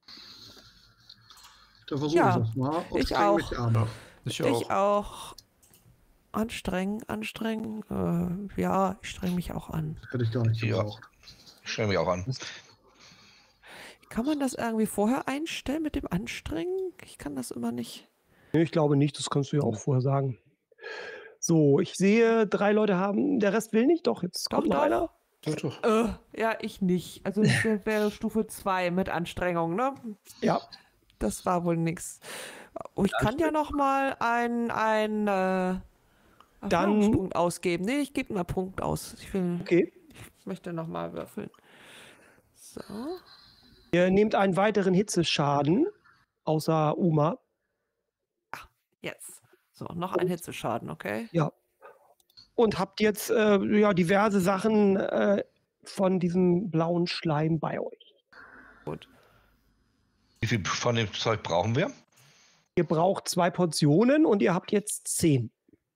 Da versuche Ja, ich das mal und ich streng auch. mich an. Ich Ich auch. Anstrengen. Ja, ich streng mich auch an. Hätte ich gar nicht Ja. gebraucht. Ich stelle mich auch an. Kann man das irgendwie vorher einstellen mit dem Anstrengen? Ich kann das immer nicht. Nee, ich glaube nicht, das kannst du ja auch vorher sagen. So, ich sehe, 3 Leute haben, der Rest will nicht. Doch, jetzt kommt noch doch. einer. Doch. Ja, ich nicht. Also das wäre Stufe 2 mit Anstrengung, ne? Ja, Das war wohl nix. Oh, ich kann ja noch mal einen Erfahrungspunkt ausgeben. Nee, ich gebe mal Punkt aus. Ich okay. möchte noch mal würfeln. So. Ihr nehmt einen weiteren Hitzeschaden, außer Uma. Jetzt. So, noch ein Hitzeschaden, okay? Ja. Und habt jetzt diverse Sachen von diesem blauen Schleim bei euch. Gut. Wie viel von dem Zeug brauchen wir? Ihr braucht 2 Portionen und ihr habt jetzt 10.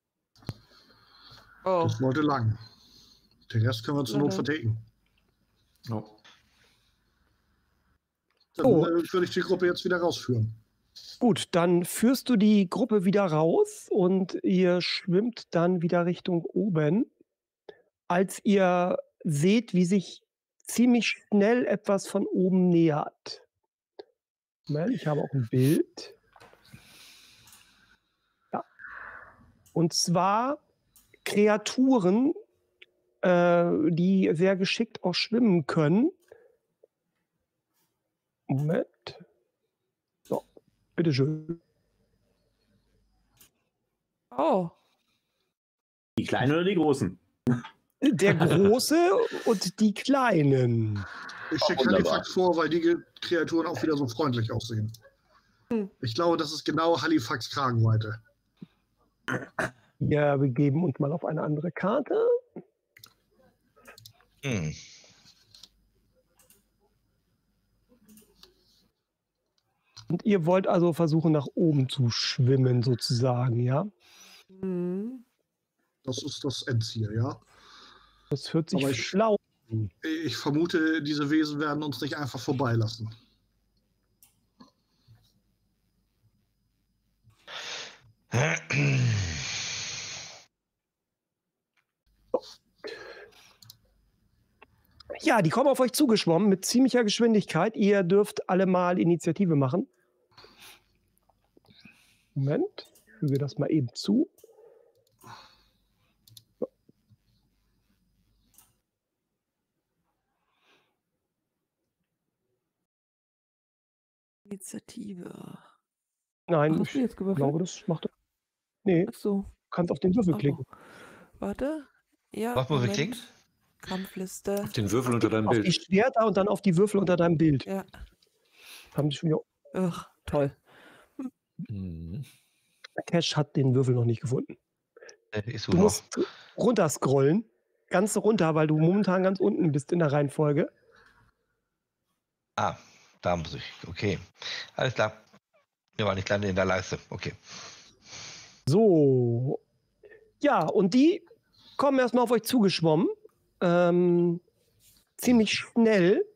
Oh, Das wollte lang. Den Rest können wir zur Not Mhm. verticken. Ja. Dann Oh. würde ich die Gruppe jetzt wieder rausführen. Gut, dann führst du die Gruppe wieder raus und ihr schwimmt dann wieder Richtung oben. Als ihr seht, wie sich ziemlich schnell etwas von oben nähert. Moment, ich habe auch ein Bild. Ja. Und zwar Kreaturen, die sehr geschickt auch schwimmen können. Moment. So, bitteschön. oh. Die Kleinen oder die Großen? Der Große und die Kleinen. Ich schicke wunderbar. Halifax vor, weil die Kreaturen auch wieder so freundlich aussehen. Hm. Ich glaube, das ist genau Halifax Kragenweite. Wir begeben uns mal auf eine andere Karte. Hm. Und ihr wollt also versuchen, nach oben zu schwimmen, sozusagen, ja? Hm. Das ist das Endziel, ja. Das hört sich Aber ich- schlau an. Ich vermute, diese Wesen werden uns nicht einfach vorbeilassen. Ja, die kommen auf euch zugeschwommen mit ziemlicher Geschwindigkeit. Ihr dürft alle mal Initiative machen. Moment, ich füge das mal eben zu. So. Initiative. Nein, Hast du jetzt ich gewürfelt? glaube, das macht. Nee, Ach so. du kannst auf den Würfel Oh. klicken. Warte. Ja. Was muss ich Moment. klicken? Kampfliste. Auf den Würfel unter deinem Auf die Bild. Schwerter und dann auf die Würfel unter deinem Bild. Ja. Haben sie schon wieder. Ach, toll. Mhm. Cash hat den Würfel noch nicht gefunden. Ist so Du noch. musst runterscrollen. Ganz runter, weil du momentan ganz unten bist in der Reihenfolge. Ah, da muss ich. Okay. Alles klar. Wir waren nicht lange in der Leiste. Okay. So. Ja, und die kommen erstmal auf euch zugeschwommen. Ziemlich schnell.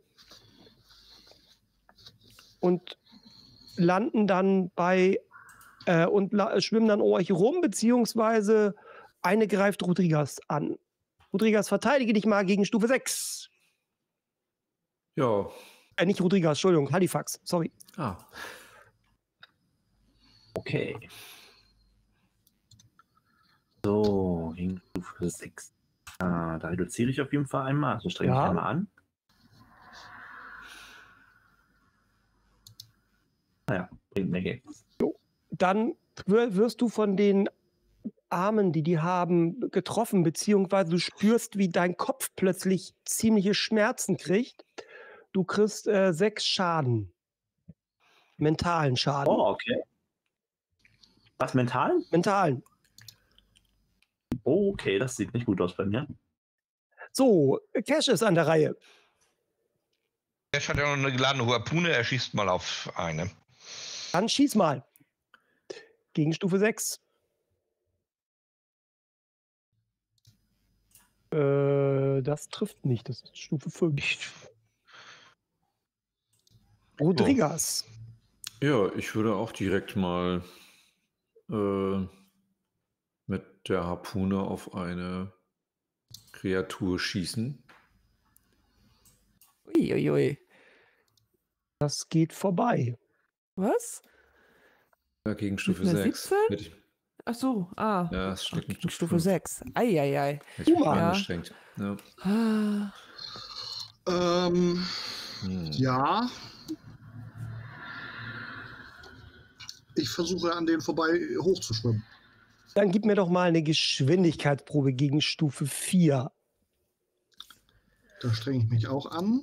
Und landen dann bei schwimmen dann um euch rum, beziehungsweise eine greift Rodriguez an. Rodriguez, verteidige dich mal gegen Stufe 6. Ja. Nicht Rodriguez, Entschuldigung, Halifax, sorry. Ah. Okay. So, gegen Stufe 6. Da reduziere ich auf jeden Fall einmal. Also strenge ich Ja. einmal an. Naja, bringt mir nichts. Dann wirst du von den Armen, die haben, getroffen, beziehungsweise du spürst, wie dein Kopf plötzlich ziemliche Schmerzen kriegt. Du kriegst 6 Schaden. Mentalen Schaden. Oh, okay. Was, mental? Mentalen. Oh, okay, das sieht nicht gut aus bei mir. So, Cash ist an der Reihe. Er hat ja noch eine geladene Harpune, er schießt mal auf eine. Dann schieß mal. Gegen Stufe 6. Das trifft nicht, das ist Stufe 5. Rodriguez. Ja, ich würde auch direkt mal mit der Harpune auf eine Kreatur schießen. Uiuiui. Das geht vorbei. Was? Ja, gegen Stufe einer 6. 17? Ach so, Ja, das schlägt mit Gegen Stufe fünf. 6. Eieiei. Hätte ich mich Ja. angestrengt. Ja. Ah, Ja. Ich versuche an denen vorbei hochzuschwimmen. Dann gib mir doch mal eine Geschwindigkeitsprobe gegen Stufe 4. Da strenge ich mich auch an.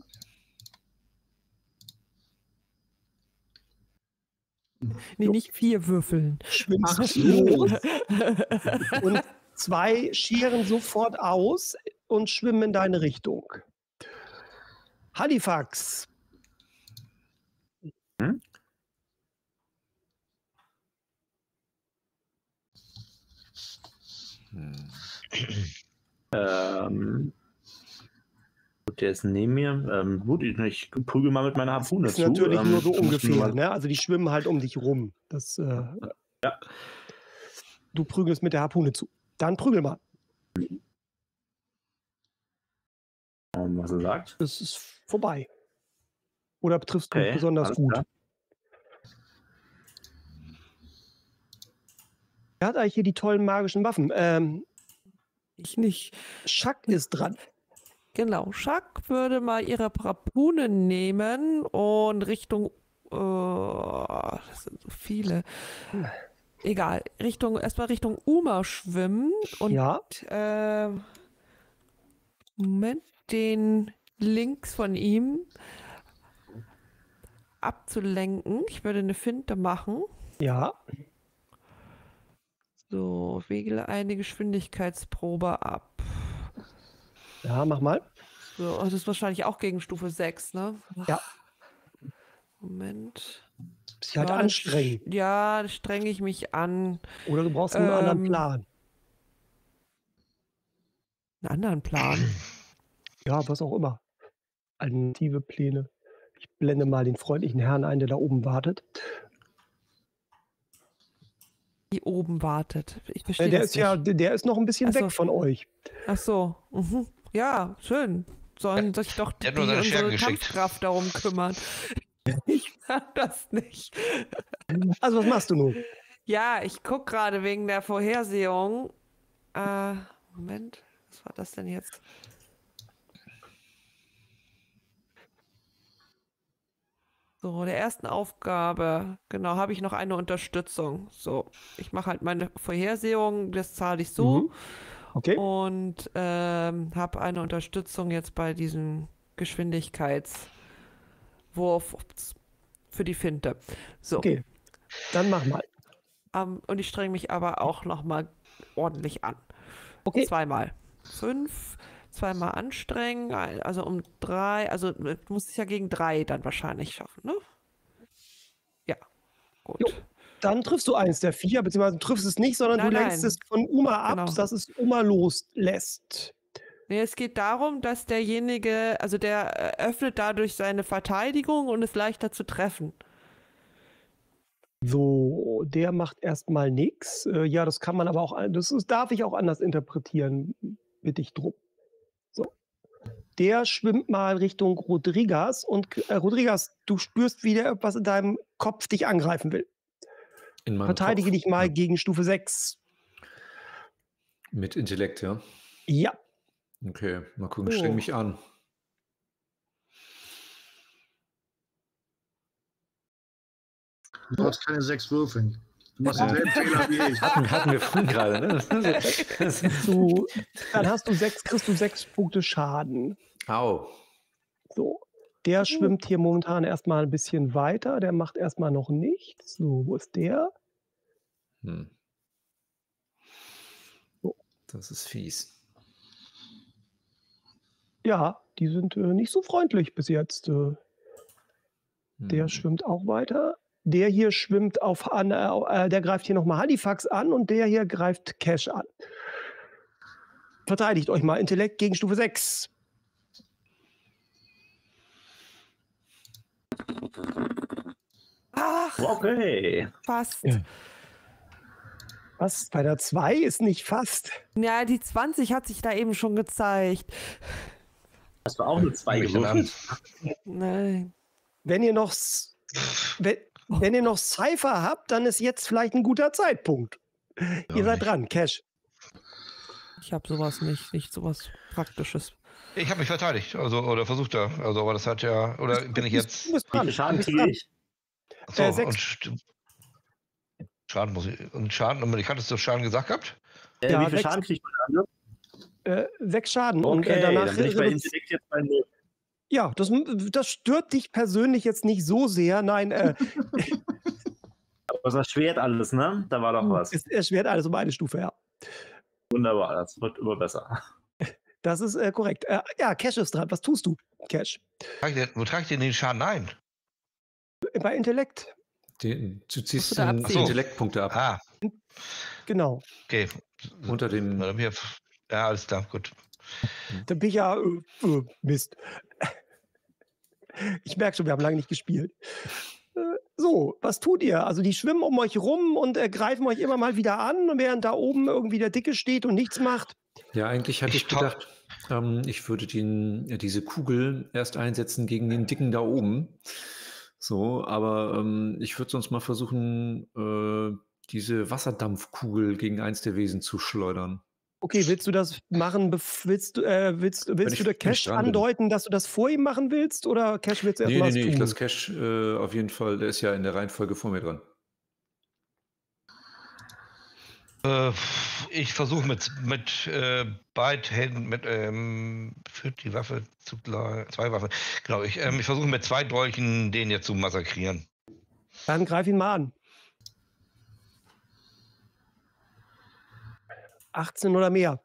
nee, nicht 4 würfeln. Schwimmst Ach so. los. Und 2 scheren sofort aus und schwimmen in deine Richtung. Halifax. Gut, der ist neben mir. Gut, ich prügel mal mit meiner Harpune Ist zu. natürlich nur so ich muss ungefähr. mal- Ne? Also die schwimmen halt um dich rum. Ja. Du prügelst mit der Harpune zu. Dann prügel mal. Was er sagt. Es ist vorbei. Oder triffst du Okay, besonders alles gut? klar. Wer hat eigentlich hier die tollen magischen Waffen? Ich nicht. Schack ist dran. Genau. Schack würde mal ihre Harpune nehmen und Richtung. Das sind so viele. Egal. Erstmal Richtung Uma schwimmen und Ja. Moment, den links von ihm abzulenken. Ich würde eine Finte machen. Ja. So, wähle eine Geschwindigkeitsprobe ab. Ja, mach mal. So, das ist wahrscheinlich auch gegen Stufe 6, ne? Ja. Moment. Sich halt Ja, anstrengen. Ja, da strenge ich mich an. Oder du brauchst einen anderen Ähm, Plan. Einen anderen Plan. Ja, was auch immer. Alternative Pläne. Ich blende mal den freundlichen Herrn ein, der da oben wartet. Die oben wartet. Ich verstehe Der das ist ja, der ist noch ein bisschen Ach so. weg von euch. Ach so. Mhm. Ja, schön. Sollen sich doch Der hat nur seine Stärke unsere geschickt. Kampfkraft darum kümmern. Ich kann das nicht. Also was machst du nun? Ja, ich gucke gerade wegen der Vorhersehung. Moment, was war das denn jetzt? So, der ersten Aufgabe, genau, habe ich noch eine Unterstützung. So, ich mache halt meine Vorhersehung, das zahle ich so. Mhm. Okay. Und habe eine Unterstützung jetzt bei diesem Geschwindigkeitswurf für die Finte. So. Okay, dann mach mal. Und ich strenge mich aber auch nochmal ordentlich an. Okay. Zweimal. 5, zweimal anstrengen, also um 3, also du musst es ja gegen 3 dann wahrscheinlich schaffen, ne? Ja, gut. Jo. Dann triffst du eins der 4, beziehungsweise du triffst es nicht, sondern Nein, du lenkst nein. es von Uma ab, Genau. dass es Uma loslässt. Nee, es geht darum, dass derjenige, also der öffnet dadurch seine Verteidigung und ist leichter zu treffen. So, der macht erstmal nichts. Ja, das kann man aber auch, darf ich auch anders interpretieren, bitte ich drum. So. Der schwimmt mal Richtung Rodriguez und Rodriguez, du spürst wieder etwas in deinem Kopf dich angreifen will. In meinem Verteidige Kopf. dich mal gegen Stufe 6. Mit Intellekt, ja. Ja. Okay, mal gucken, streng mich an. Du hast keine 6 Würfeln. Du machst denselben Fehler wie ich. Hatten wir vorhin gerade, ne? Dann hast du 6, kriegst du 6 Punkte Schaden. Au. So. Der schwimmt hier momentan erstmal ein bisschen weiter. Der macht erstmal noch nichts. So, wo ist der? Hm. So. Das ist fies. Ja, die sind nicht so freundlich bis jetzt. Der schwimmt auch weiter. Der hier schwimmt der greift hier nochmal Halifax an und der hier greift Cash an. Verteidigt euch mal. Intellekt gegen Stufe 6. Ach, Okay. fast. Ja. Was? Bei der 2 ist nicht fast. Ja, die 20 hat sich da eben schon gezeigt. Hast du auch eine 2 gewürfelt? Nein. Wenn ihr noch Cypher habt, dann ist jetzt vielleicht ein guter Zeitpunkt. Ihr seid dran, Cash. Ich habe sowas nicht sowas Praktisches. Ich habe mich verteidigt, also oder versucht da. Also, aber das hat ja, oder bin ich jetzt. Du bist Wie dran. viel Schaden Du bist kriege dran. ich? So, sechs. und Schaden muss ich. Und Schaden, und ich hatte es doch Schaden gesagt gehabt? Ja, Wie viel 6. Schaden kriege ich bei der andere? 6 Schaden. Okay, Und danach dann bin ich bei Intellekt jetzt bei 0. ja, das stört dich persönlich jetzt nicht so sehr. Nein, Aber das erschwert alles, ne? Da war doch was. es erschwert alles um eine Stufe, ja. Wunderbar, das wird immer besser. Das ist korrekt. Ja, Cash ist dran. Was tust du, Cash? Wo trage ich denn den Schaden ein? Bei Intellekt. Du ziehst Musst du da abziehen. Intellektpunkte ab. Ah, Genau. okay. Unter dem. Ja, alles klar, gut. Da bin ich ja Mist. Ich merke schon, wir haben lange nicht gespielt. So, was tut ihr? Also die schwimmen um euch rum und greifen euch immer mal wieder an, während da oben irgendwie der Dicke steht und nichts macht. Ja, eigentlich hatte ich gedacht, ich würde diese Kugel erst einsetzen gegen den Dicken da oben. So, aber ich würde sonst mal versuchen, diese Wasserdampfkugel gegen eins der Wesen zu schleudern. Okay, willst du das machen? Willst du der Cash dran bin. andeuten, dass du das vor ihm machen willst? Oder Cash willst du erst mal was Ich tun? lasse Cash auf jeden Fall, der ist ja in der Reihenfolge vor mir dran. Ich versuche mit beiden Händen, führt die Waffe zugleich, 2 Waffen, genau, ich versuche mit 2 Dolchen den jetzt zu massakrieren. Dann greif ihn mal an. 18 oder mehr.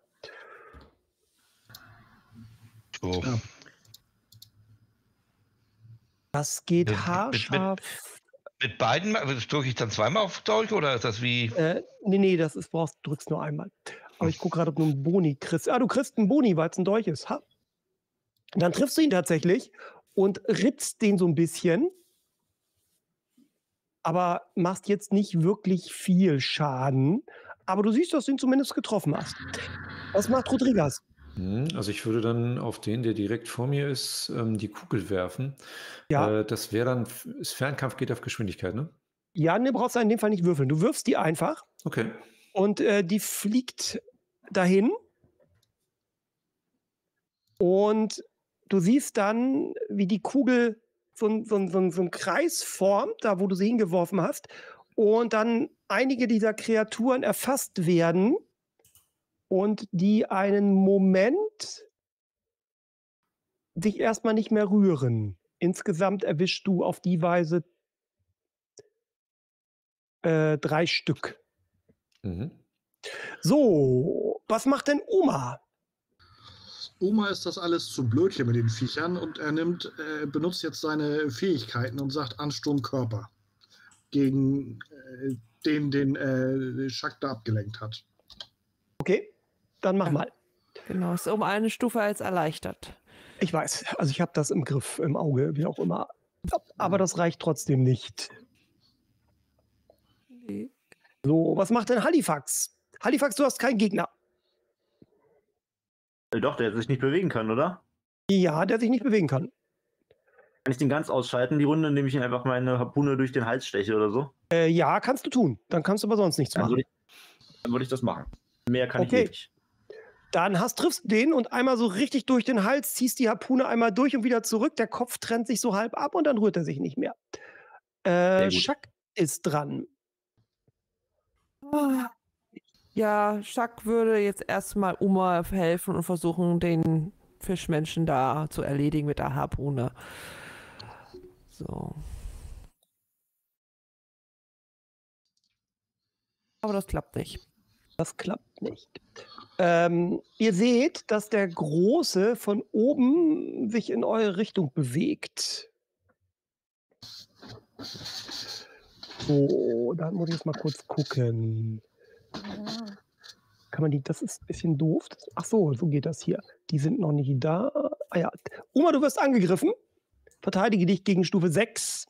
So. Ja. Das geht Mit- haarscharf. Mit beiden, drücke ich dann zweimal auf Dolch oder ist das wie? Nee, drückst nur einmal. Aber ich gucke gerade, ob du einen Boni kriegst. Ah, du kriegst einen Boni, weil es ein Dolch ist. Ha. Dann triffst du ihn tatsächlich und ritzt den so ein bisschen. Aber machst jetzt nicht wirklich viel Schaden. Aber du siehst, dass du ihn zumindest getroffen hast. Was macht Rodriguez? Also ich würde dann auf den, der direkt vor mir ist, die Kugel werfen. Ja. Das wäre dann, Fernkampf geht auf Geschwindigkeit, ne? Ja, ne, brauchst du in dem Fall nicht würfeln. Du wirfst die einfach Okay. und die fliegt dahin. Und du siehst dann, wie die Kugel so einen Kreis formt, da wo du sie hingeworfen hast. Und dann einige dieser Kreaturen erfasst werden und die einen Moment sich erstmal nicht mehr rühren. Insgesamt erwischst du auf die Weise 3 Stück. Mhm. So, was macht denn Oma? Oma ist das alles zu blöd hier mit den Viechern und er benutzt jetzt seine Fähigkeiten und sagt Ansturm Körper gegen den Schack da abgelenkt hat. Okay, dann mach mal. Genau, ist um eine Stufe als erleichtert. Ich weiß, also ich habe das im Griff, im Auge, wie auch immer. Aber das reicht trotzdem nicht. Nee. So, was macht denn Halifax? Halifax, du hast keinen Gegner. Doch, der sich nicht bewegen kann, oder? Ja, der sich nicht bewegen kann. Kann ich den ganz ausschalten, die Runde, indem ich ihm einfach meine Harpune durch den Hals steche oder so? Ja, kannst du tun. Dann kannst du aber sonst nichts machen. Dann würde ich das machen. Mehr kann Okay. ich nicht. Dann triffst du den und einmal so richtig durch den Hals, ziehst die Harpune einmal durch und wieder zurück. Der Kopf trennt sich so halb ab und dann rührt er sich nicht mehr. gut. Schack ist dran. Ja, Schack würde jetzt erstmal Oma helfen und versuchen, den Fischmenschen da zu erledigen mit der Harpune. So. Aber das klappt nicht. Das klappt nicht. Ihr seht, dass der Große von oben sich in eure Richtung bewegt. So, dann muss ich jetzt mal kurz gucken. Kann man das ist ein bisschen doof. Ach so, so geht das hier. Die sind noch nicht da. Ah ja. Oma, du wirst angegriffen. Verteidige dich gegen Stufe 6.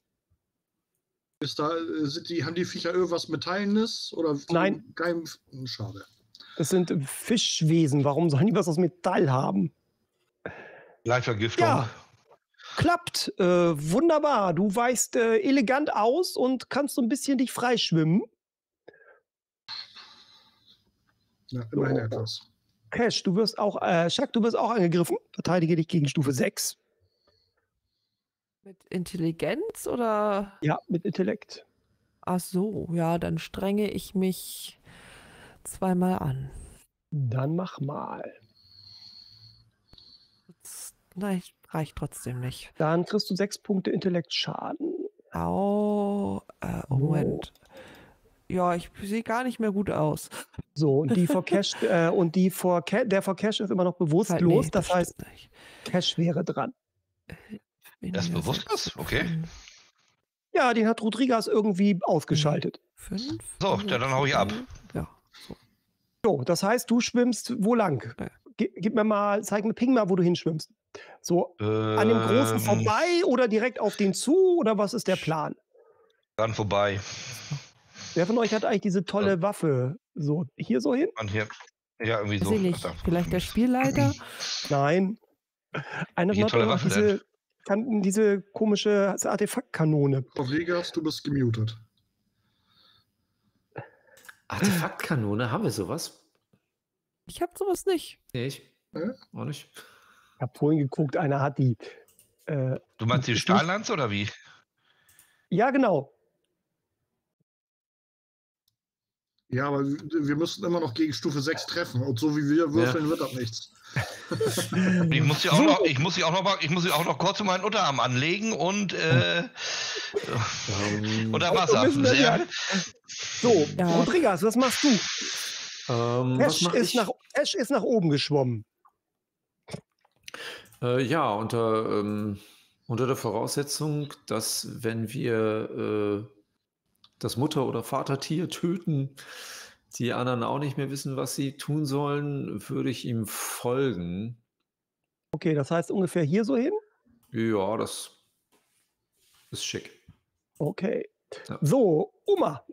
Haben die Viecher irgendwas Metallenes? Oder Nein. Schade. Das sind Fischwesen. Warum sollen die was aus Metall haben? Leitvergiftung. Ja, klappt. Wunderbar. Du weichst elegant aus und kannst so ein bisschen dich freischwimmen. Ja, immerhin etwas. Cash, du wirst auch, Schack, du wirst auch angegriffen. Verteidige dich gegen Stufe 6. Mit Intelligenz oder? Ja, mit Intellekt. Ach so, ja, dann strenge ich mich zweimal an. Dann mach mal. Nein, reicht trotzdem nicht. Dann kriegst du 6 Punkte Intellektschaden. Oh, Moment. Ja, ich sehe gar nicht mehr gut aus. So, und die vor Cash, der vor Cash ist immer noch bewusstlos. Nee, das heißt, stimmt nicht. Cash wäre dran. Er ist bewusstlos? Okay. Ja, den hat Rodriguez irgendwie ausgeschaltet. 5. So, dann hau ich ab. Ja. So. So, das heißt, du schwimmst wo lang? Ping mal, wo du hinschwimmst. So, an dem Großen vorbei oder direkt auf den zu oder was ist der Plan? Dann vorbei. Wer von euch hat eigentlich diese tolle Waffe? So, hier so hin? Und hier. Ja, irgendwie Weiß so. ich nicht. Ach, Vielleicht der Spielleiter? Nein. Einer Welche hat tolle auch Waffe diese komische Artefaktkanone. Rodriguez, du bist gemutet. Artefaktkanone, haben wir sowas? Ich habe sowas nicht. Nee, ich auch nicht. Ich habe vorhin geguckt, einer hat die. Du meinst die Stahllanze oder wie? Ja, genau. Ja, aber wir müssten immer noch gegen Stufe 6 treffen. Und so wie wir würfeln, wird das nichts. Ich muss sie auch noch kurz in meinen Unterarm anlegen und unter Wasser. So, Ja. Rodriguez, was machst du? Was mach ich? Ash ist nach oben geschwommen. Ja, unter der Voraussetzung, dass wenn wir das Mutter- oder Vatertier töten, die anderen auch nicht mehr wissen, was sie tun sollen, würde ich ihm folgen. Okay, das heißt ungefähr hier so hin? Ja, das ist schick. Okay. Ja. So, Oma,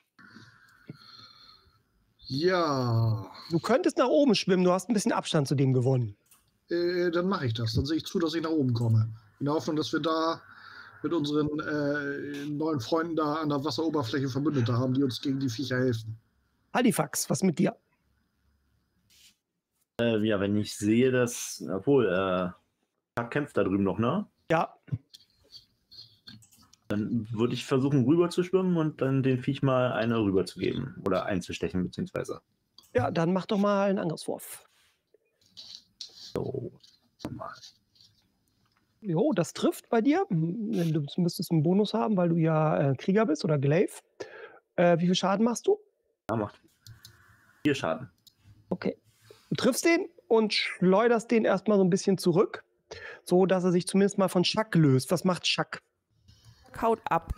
Ja, du könntest nach oben schwimmen, du hast ein bisschen Abstand zu dem gewonnen. dann mache ich das. Dann sehe ich zu, dass ich nach oben komme. In der Hoffnung, dass wir da mit unseren neuen Freunden da an der Wasseroberfläche Verbündete haben, die uns gegen die Viecher helfen. Halifax, was mit dir? Ja, wenn ich sehe, dass. Obwohl, Schack kämpft da drüben noch, ne? Ja, Dann würde ich versuchen, rüber zu schwimmen und dann den Viech mal eine rüber zu geben. Oder einzustechen, beziehungsweise. ja, dann mach doch mal einen Angriffswurf. So. Mal. Jo, das trifft bei dir. Du müsstest einen Bonus haben, weil du ja Krieger bist oder Glaive. Wie viel Schaden machst du? Er macht 4 Schaden. Okay. Du triffst den und schleuderst den erstmal so ein bisschen zurück, so dass er sich zumindest mal von Schack löst. Was macht Schack? Haut ab.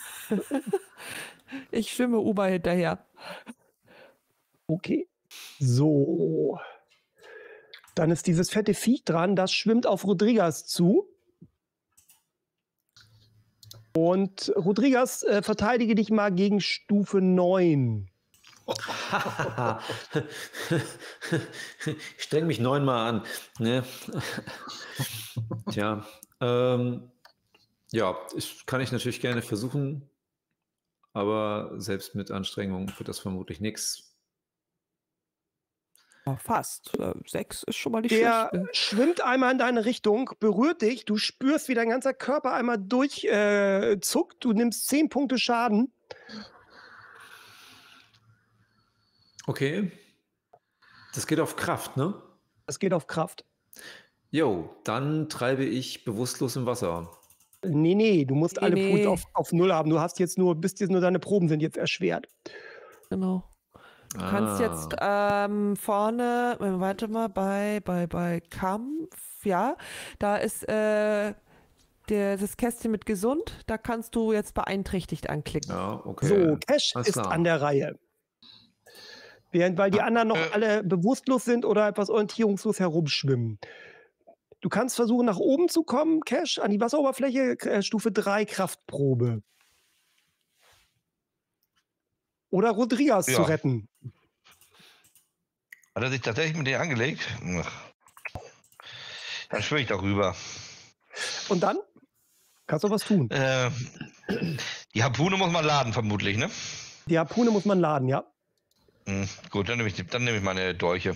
Ich schwimme Uber hinterher. Okay. So. Dann ist dieses fette Viech dran, das schwimmt auf Rodriguez zu. Und Rodriguez, verteidige dich mal gegen Stufe 9. Ich streng mich 9-mal an. Ne? Tja, ja, kann ich natürlich gerne versuchen, aber selbst mit Anstrengung wird das vermutlich nichts. Ja, fast. 6 ist schon mal nicht Der schlecht. Ne? schwimmt einmal in deine Richtung, berührt dich, du spürst, wie dein ganzer Körper einmal durchzuckt, du nimmst 10 Punkte Schaden. Okay. Das geht auf Kraft, ne? Das geht auf Kraft. Jo, dann treibe ich bewusstlos im Wasser. Nee, du musst alle Nee. Punkte auf 0 haben. Du hast jetzt nur, deine Proben sind jetzt erschwert. Genau. Du kannst jetzt vorne, warte mal, bei Kampf, ja, da ist das Kästchen mit gesund, da kannst du jetzt beeinträchtigt anklicken. Ja, okay. So, Cash Alles ist klar. an der Reihe. Weil die anderen noch alle bewusstlos sind oder etwas orientierungslos herumschwimmen. Du kannst versuchen, nach oben zu kommen, Cash, an die Wasseroberfläche, Stufe 3 Kraftprobe. Oder Rodriguez zu Ja. retten. Hat er sich tatsächlich mit dir angelegt? Ach. Dann schwöre ich darüber. Und dann kannst du was tun. Die Harpune muss man laden, vermutlich, ne? Die Harpune muss man laden, ja. Gut, dann nehme ich meine Dolche.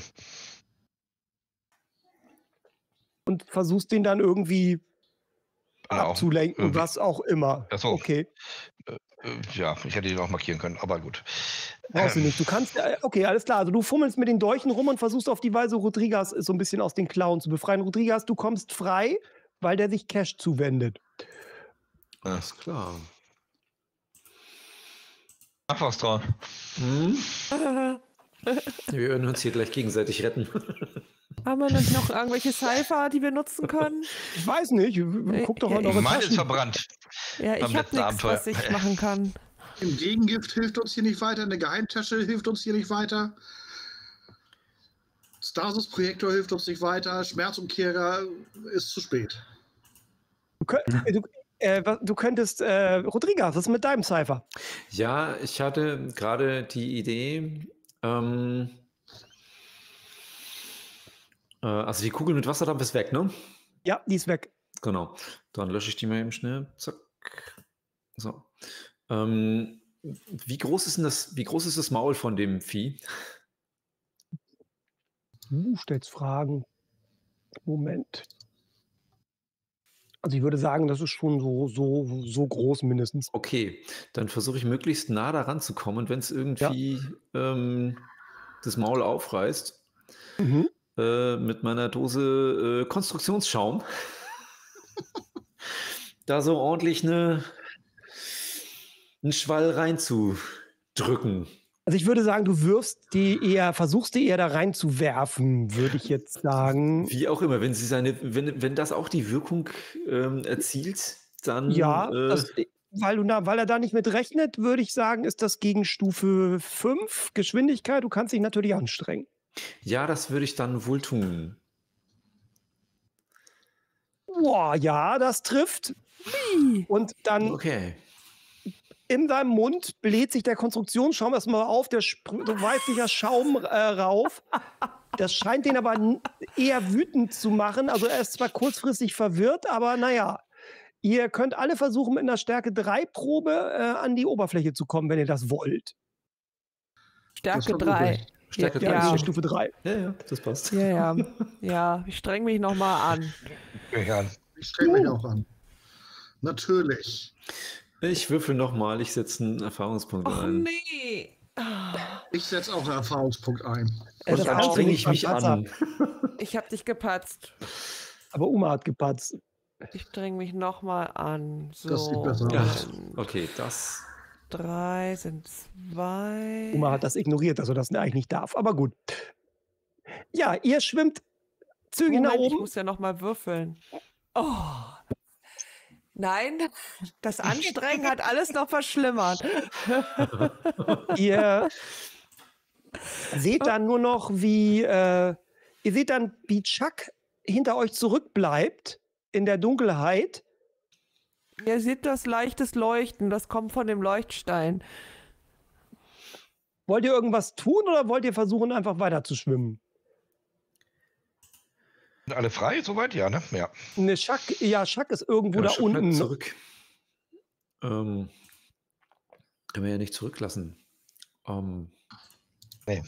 Und versuchst den dann irgendwie Genau. abzulenken, Irgendwie. was auch immer. Ach so. Okay, Ja, ich hätte ihn auch markieren können, aber gut. brauchst du nicht. Du kannst, okay, alles klar. Also du fummelst mit den Dolchen rum und versuchst auf die Weise Rodriguez so ein bisschen aus den Klauen zu befreien. Rodriguez, du kommst frei, weil der sich Cash zuwendet. Alles klar. Ach, was dran. Wir werden uns hier gleich gegenseitig retten. Haben wir denn noch irgendwelche Cypher, die wir nutzen können? Ich weiß nicht. Guck doch mal in eure Meine ist Taschen. verbrannt. Ja, ich Beim habe letzten nichts, Abenteuer. was ich machen kann. Ein Gegengift hilft uns hier nicht weiter, eine Geheimtasche hilft uns hier nicht weiter. Stasis-Projektor hilft uns nicht weiter, Schmerzumkehrer ist zu spät. Du könntest, Rodriguez, was ist mit deinem Cypher? Ja, ich hatte gerade die Idee, also die Kugel mit Wasserdampf ist weg, ne? Ja, die ist weg. Genau. Dann lösche ich die mal eben schnell. Zack. So. Wie groß ist das Maul von dem Vieh? Du stellst Fragen. Moment. Also ich würde sagen, das ist schon so groß mindestens. Okay, dann versuche ich möglichst nah daran zu kommen und wenn es irgendwie das Maul aufreißt, Mhm. mit meiner Dose Konstruktionsschaum, da so ordentlich einen Schwall reinzudrücken. Also ich würde sagen, du versuchst die eher da reinzuwerfen, würde ich jetzt sagen. Wie auch immer, wenn das auch die Wirkung erzielt, dann Ja, weil er da nicht mit rechnet, würde ich sagen, ist das gegen Stufe 5 Geschwindigkeit. Du kannst dich natürlich anstrengen. ja, das würde ich dann wohl tun. Boah, ja, das trifft. Und dann Okay. in deinem Mund bläht sich der Konstruktionsschaum erstmal auf, so weißlicher Schaum rauf. Das scheint den aber eher wütend zu machen. Also er ist zwar kurzfristig verwirrt, aber naja. Ihr könnt alle versuchen, mit einer Stärke 3 Probe an die Oberfläche zu kommen, wenn ihr das wollt. Stärke war 3. möglich. Stärke Ja, drei. das Ja. ist Stufe 3. Ja, das passt. Ja, ich streng mich nochmal an. Ja. Ich strenge mich auch an. Natürlich. Ich würfel nochmal, ich setze einen Erfahrungspunkt Ach ein. nee. Ich setze auch einen Erfahrungspunkt ein. Das Und dann auch strenge nicht ich mich beim an. Ich hab dich gepatzt. Aber Uma hat gepatzt. Ich streng mich nochmal an. So. Das sieht besser Ja, aus. okay, das 3 sind 2. Uma hat das ignoriert, dass er das eigentlich nicht darf. Aber gut. Ja, ihr schwimmt zügig nach Ich oben. muss ja noch mal würfeln. Oh. Nein, das Anstrengen hat alles noch verschlimmert. Ihr seht dann nur noch, wie Chuck hinter euch zurückbleibt in der Dunkelheit. Ihr seht das leichtes Leuchten, das kommt von dem Leuchtstein. Wollt ihr irgendwas tun oder wollt ihr versuchen, einfach weiter zu schwimmen? Sind alle frei, soweit? Ja, ne? Ja. Ne, Chuck ist irgendwo da Chuck bleibt unten. zurück. Können wir ja nicht zurücklassen. Nee.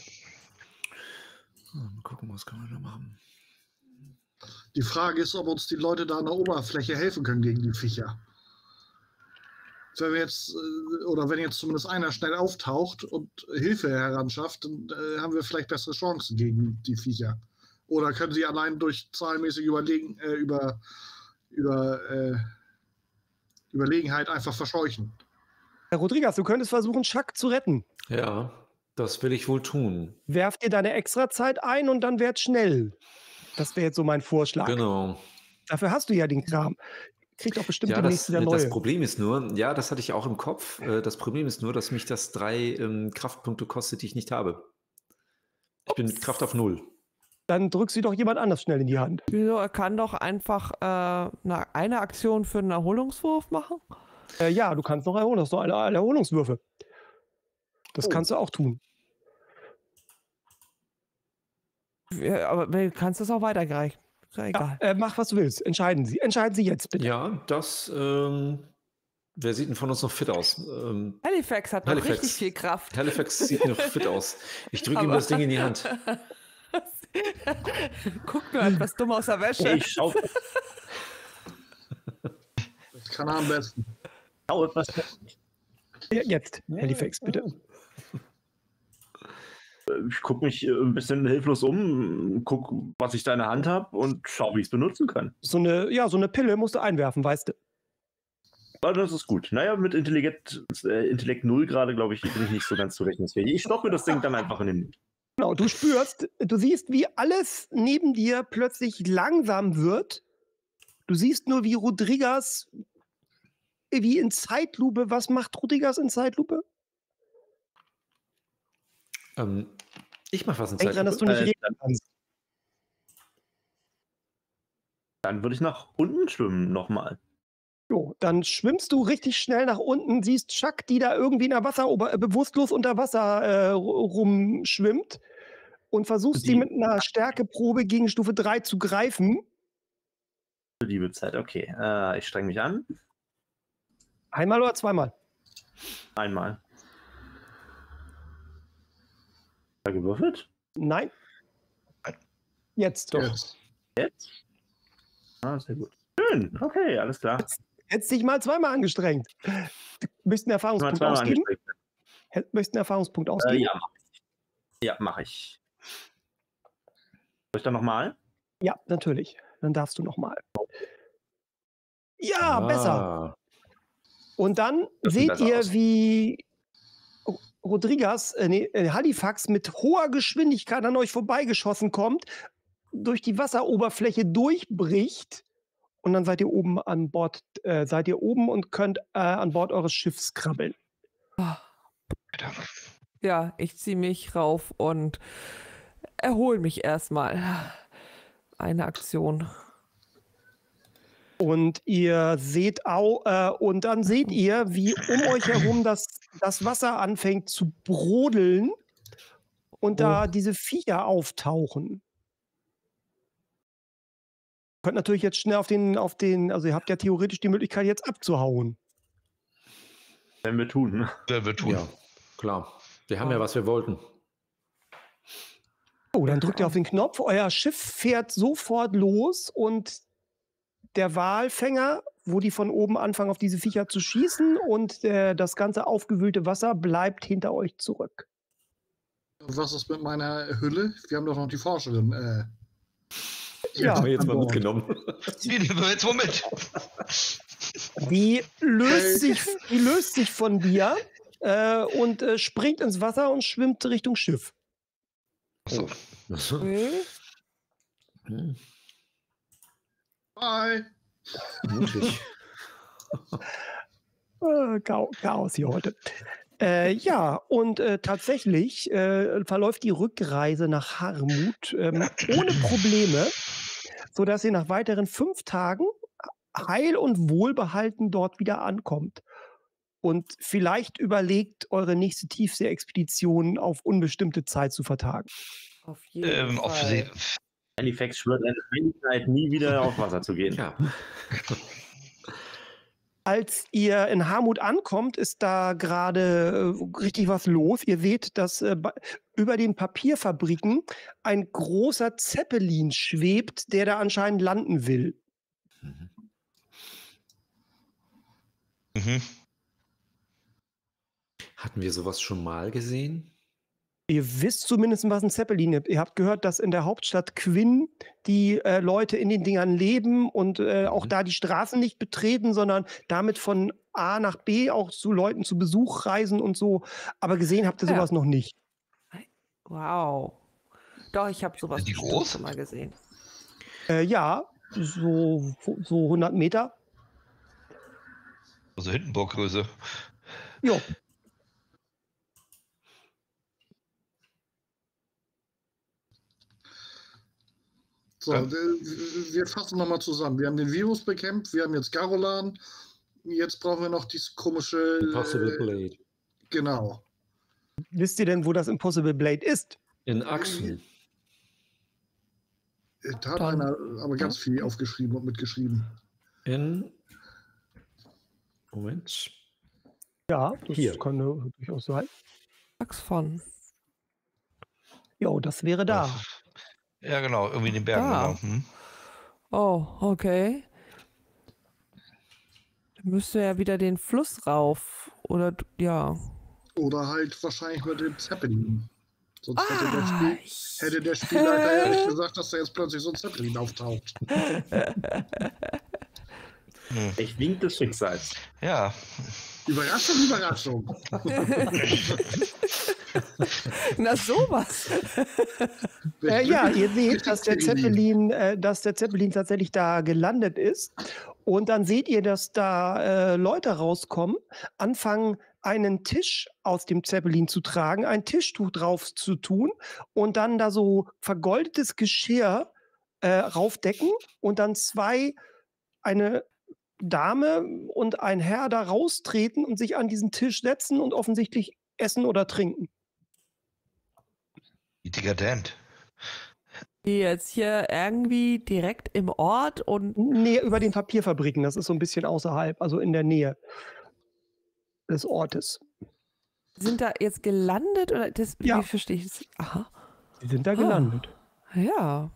Mal gucken, was kann man da machen. Die Frage ist, ob uns die Leute da an der Oberfläche helfen können gegen die Viecher. Wenn wir jetzt, oder wenn jetzt zumindest einer schnell auftaucht und Hilfe heranschafft, dann haben wir vielleicht bessere Chancen gegen die Viecher. Oder können sie allein durch zahlenmäßige Überlegenheit einfach verscheuchen? Herr Rodriguez, du könntest versuchen, Chuck zu retten. Ja, das will ich wohl tun. Werf dir deine Extrazeit ein und dann werd schnell. Das wäre jetzt so mein Vorschlag. Genau. Dafür hast du ja den Kram. Kriegt doch bestimmt demnächst wieder neue. Das Problem ist nur, ja, das hatte ich auch im Kopf. Das Problem ist nur, dass mich das 3 Kraftpunkte kostet, die ich nicht habe. Ich bin mit Kraft auf 0. Dann drück sie doch jemand anders schnell in die Hand. Wieso? Er kann doch einfach eine Aktion für einen Erholungswurf machen? Ja, du kannst noch erholen. Das sind noch alle Erholungswürfe. Das kannst du auch tun. Ja, aber du kannst es auch weiterreichen. Ist ja egal. Ja, mach, was du willst. Entscheiden Sie jetzt, bitte. Ja, das, wer sieht denn von uns noch fit aus? Halifax hat noch richtig viel Kraft. Halifax sieht noch fit aus. Ich drücke ihm das Ding in die Hand. Guck nur etwas dumm aus der Wäsche. Ich schau. Das kann er am besten. Schau etwas. Ja, jetzt, Halifax, bitte. Ich gucke mich ein bisschen hilflos um, guck, was ich da in der Hand habe und schau, wie ich es benutzen kann. So eine Pille musst du einwerfen, weißt du. Aber das ist gut. Naja, mit Intellekt 0 gerade, glaube ich, bin ich nicht so ganz zurechnungsfähig. Ich stoppe das Ding dann einfach in den Mund. Genau, du siehst, wie alles neben dir plötzlich langsam wird. Du siehst nur, wie Rodriguez, wie in Zeitlupe. Was macht Rodriguez in Zeitlupe? Ich mache was in Denk dran, dass du nicht reden kannst. Dann würde ich nach unten schwimmen nochmal. Jo, dann schwimmst du richtig schnell nach unten, siehst Chuck, die da irgendwie in der bewusstlos unter Wasser rumschwimmt und versuchst sie mit einer Stärkeprobe gegen Stufe 3 zu greifen. Liebe Zeit, okay. Ich streng mich an. Einmal oder zweimal? Einmal. Gewürfelt? Nein. Jetzt doch. Jetzt? Ah, sehr gut. Schön, okay, alles klar. Hättest dich mal zweimal angestrengt. Du möchtest einen Erfahrungspunkt ausgeben? Möchtest einen Erfahrungspunkt ausgeben? Ja, mach ich. Ja, mache ich. Soll ich dann nochmal? Ja, natürlich. Dann darfst du nochmal. Ja, besser. Und dann seht ihr, wie Halifax mit hoher Geschwindigkeit an euch vorbeigeschossen kommt, durch die Wasseroberfläche durchbricht und dann seid ihr oben und könnt an Bord eures Schiffs krabbeln. Ja, ich ziehe mich rauf und erhole mich erstmal. Eine Aktion. Und ihr seht und dann seht ihr, wie um euch herum das Wasser anfängt zu brodeln und da diese Viecher auftauchen. Ihr könnt natürlich jetzt schnell also ihr habt ja theoretisch die Möglichkeit, jetzt abzuhauen. Werden wir tun. Werden wir tun. Ja, klar. Wir haben ja, was wir wollten. Oh, dann drückt ihr auf den Knopf, euer Schiff fährt sofort los und der Walfänger, wo die von oben anfangen, auf diese Viecher zu schießen und das ganze aufgewühlte Wasser bleibt hinter euch zurück. Was ist mit meiner Hülle? Wir haben doch noch die Forscherin. Ja, haben wir jetzt mal mitgenommen. Die nehmen wir jetzt mal mit. Die löst sich von dir und springt ins Wasser und schwimmt Richtung Schiff. So. Okay. Bye. Mutig. Chaos hier heute. Ja, und tatsächlich verläuft die Rückreise nach Harmut ohne Probleme, sodass ihr nach weiteren 5 Tagen heil und wohlbehalten dort wieder ankommt. Und vielleicht überlegt, eure nächste Tiefsee-Expedition auf unbestimmte Zeit zu vertagen. Auf jeden Fall. Halifax schwört eine Einigkeit, nie wieder auf Wasser zu gehen. Ja. Als ihr in Harmut ankommt, ist da gerade richtig was los. Ihr seht, dass über den Papierfabriken ein großer Zeppelin schwebt, der da anscheinend landen will. Mhm. Hatten wir sowas schon mal gesehen? Ihr wisst zumindest, was ein Zeppelin ist. Ihr habt gehört, dass in der Hauptstadt Quinn die Leute in den Dingern leben und auch da die Straßen nicht betreten, sondern damit von A nach B auch zu Leuten zu Besuch reisen und so. Aber gesehen habt ihr sowas noch nicht. Wow. Doch, ich habe sowas Sind die bestimmt groß? schon mal gesehen. Ja, so 100 Meter. Also Hindenburg-Größe. Jo. So, wir fassen nochmal zusammen. Wir haben den Virus bekämpft, wir haben jetzt Garolan. Jetzt brauchen wir noch dieses komische. Impossible Blade. Genau. Wisst ihr denn, wo das Impossible Blade ist? In Achsen. Da hat einer aber ganz viel aufgeschrieben und mitgeschrieben. Moment. Ja, das Hier. kann durchaus sein. Sag's von. Jo, das wäre da. Ja, genau, irgendwie in den Bergen. Da. Genau. Hm. Oh, okay. Dann müsste ja wieder den Fluss rauf. Oder ja. Oder halt wahrscheinlich mit dem Zeppelin. Sonst hätte der ich- Spielleiter ja nicht gesagt, dass da jetzt plötzlich so ein Zeppelin auftaucht. Ich wink des Schicksals. Ja, Überraschung, Überraschung. Na sowas. Ja, ihr seht, dass der Zeppelin tatsächlich da gelandet ist. Und dann seht ihr, dass da Leute rauskommen, anfangen, einen Tisch aus dem Zeppelin zu tragen, ein Tischtuch drauf zu tun und dann da so vergoldetes Geschirr raufdecken und dann eine Dame und ein Herr da raustreten und sich an diesen Tisch setzen und offensichtlich essen oder trinken. wie dekadent. Die jetzt hier irgendwie direkt im Ort und Nee, über den Papierfabriken, das ist so ein bisschen außerhalb, also in der Nähe des Ortes. sind da jetzt gelandet oder das Ja. wie verstehe ich das? Aha. Die sind da gelandet. Ja.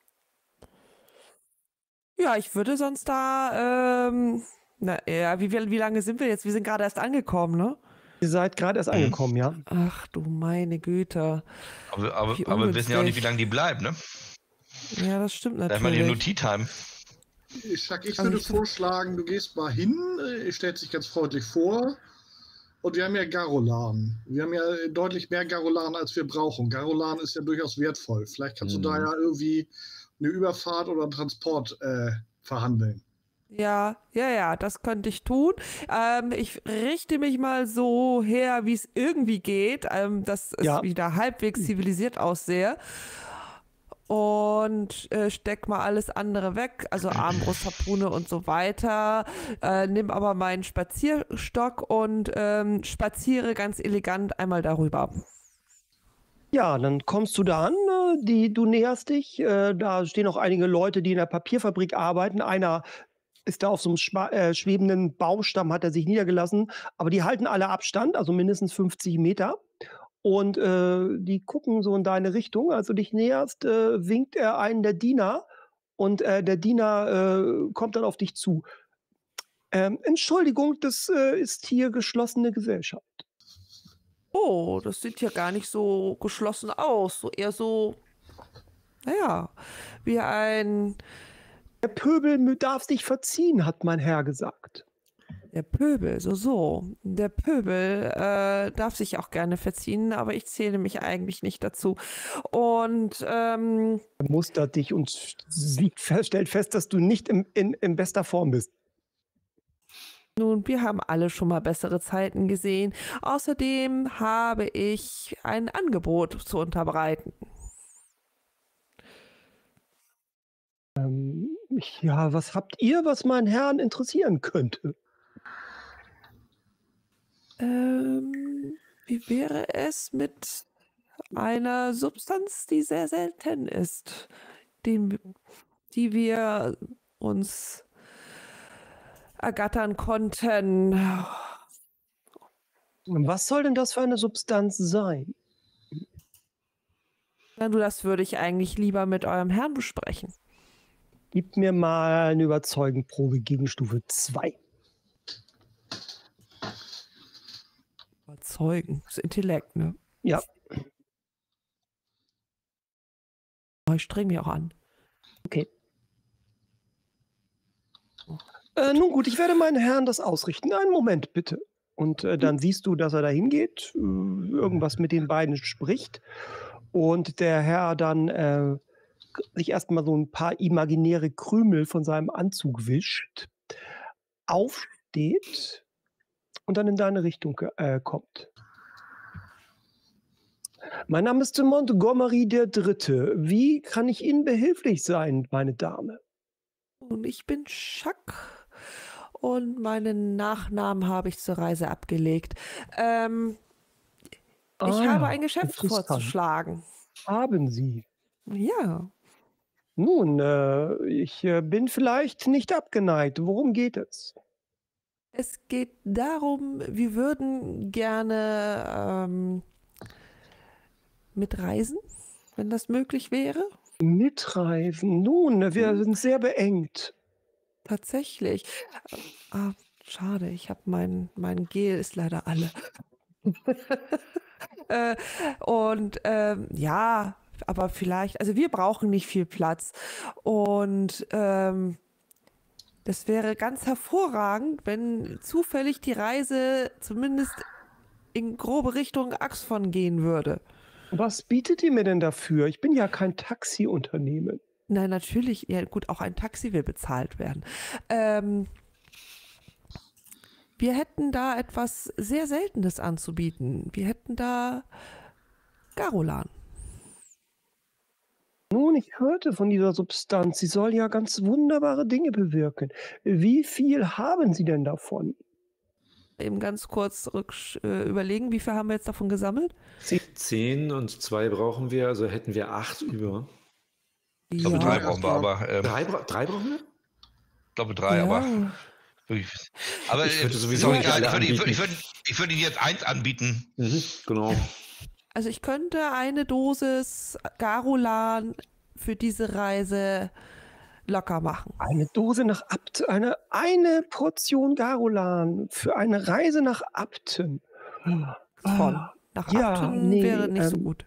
Ja, ich würde sonst da, wie lange sind wir jetzt? Wir sind gerade erst angekommen, ne? Ihr seid gerade erst angekommen, ja? Ach du meine Güte. Aber Wie wir wissen ja auch nicht, wie ungünstig. lange die bleiben, ne? Ja, das stimmt Da hat man hier nur natürlich. Tea Time. Chuck, ich Also würde ich- vorschlagen, du gehst mal hin, stellst dich ganz freundlich vor. Und wir haben ja Garolan. Wir haben ja deutlich mehr Garolan, als wir brauchen. Garolan ist ja durchaus wertvoll. Vielleicht kannst du da ja irgendwie eine Überfahrt oder einen Transport verhandeln. Ja, das könnte ich tun. Ich richte mich mal so her, wie es irgendwie geht, dass es Ja. wieder halbwegs zivilisiert aussehe. Und steck mal alles andere weg, also Armbrust, Harpune und so weiter. Nimm aber meinen Spazierstock und spaziere ganz elegant einmal darüber. Ja, dann kommst du da an, du näherst dich. Da stehen auch einige Leute, die in der Papierfabrik arbeiten. Einer ist da auf so einem schwebenden Baumstamm, hat er sich niedergelassen. Aber die halten alle Abstand, also mindestens 50 Meter. Und die gucken so in deine Richtung. Als du dich näherst, winkt er einen der Diener. Und der Diener kommt dann auf dich zu. Entschuldigung, das ist hier geschlossene Gesellschaft. Oh, das sieht ja gar nicht so geschlossen aus. So eher so, naja, wie ein. Der Pöbel darf sich verziehen, hat mein Herr gesagt. Der Pöbel, so. Der Pöbel darf sich auch gerne verziehen, aber ich zähle mich eigentlich nicht dazu. Und Er mustert dich und stellt fest, dass du nicht in bester Form bist. nun, wir haben alle schon mal bessere Zeiten gesehen. Außerdem habe ich ein Angebot zu unterbreiten. Ja, was habt ihr, was meinen Herrn interessieren könnte? Wie wäre es mit einer Substanz, die sehr selten ist, die wir uns ergattern konnten? Was soll denn das für eine Substanz sein? Na, du, das würde ich eigentlich lieber mit eurem Herrn besprechen. Gib mir mal eine Überzeugenprobe gegen Stufe 2. Überzeugen, das Intellekt, ne? Ja. Oh, ich streng mich auch an. Okay. Nun gut, ich werde meinen Herrn das ausrichten. Einen Moment, bitte. Und dann siehst du, dass er da hingeht, irgendwas mit den beiden spricht und der Herr dann sich erstmal so ein paar imaginäre Krümel von seinem Anzug wischt, aufsteht und dann in deine Richtung kommt. Mein Name ist Montgomery III. Wie kann ich Ihnen behilflich sein, meine Dame? Und ich bin Chuck und meinen Nachnamen habe ich zur Reise abgelegt. Ich habe ein Geschäft interessant. vorzuschlagen. Haben Sie? Ja, Nun, ich bin vielleicht nicht abgeneigt. Worum geht es? es geht darum, wir würden gerne mitreisen, wenn das möglich wäre. Mitreisen. Nun, wir sind sehr beengt. Tatsächlich. Schade, ich habe mein Gel ist leider alle. Ja, aber vielleicht, also wir brauchen nicht viel Platz. Und das wäre ganz hervorragend, wenn zufällig die Reise zumindest in grobe Richtung Axfon gehen würde. Was bietet ihr mir denn dafür? Ich bin ja kein Taxiunternehmen. Nein, natürlich, ja gut, auch ein Taxi will bezahlt werden. Wir hätten da etwas sehr Seltenes anzubieten. Wir hätten da Garolan. Nun, ich hörte von dieser Substanz. Sie soll ja ganz wunderbare Dinge bewirken. Wie viel haben Sie denn davon? Eben ganz kurz überlegen, wie viel haben wir jetzt davon gesammelt? 10 und 2 brauchen wir, also hätten wir 8 über. Ich glaube, 3 brauchen wir, aber. 3 brauchen wir? Ich glaube, 3, Ja. aber. Aber Ich würde sowieso nicht alle anbieten. ich würde Ihnen jetzt 1 anbieten. Genau. Also ich könnte eine Dosis Garolan für diese Reise locker machen. Eine Dose nach Abt, eine Portion Garolan für eine Reise nach Abten. Nach ja, Abten nee, wäre nicht so gut.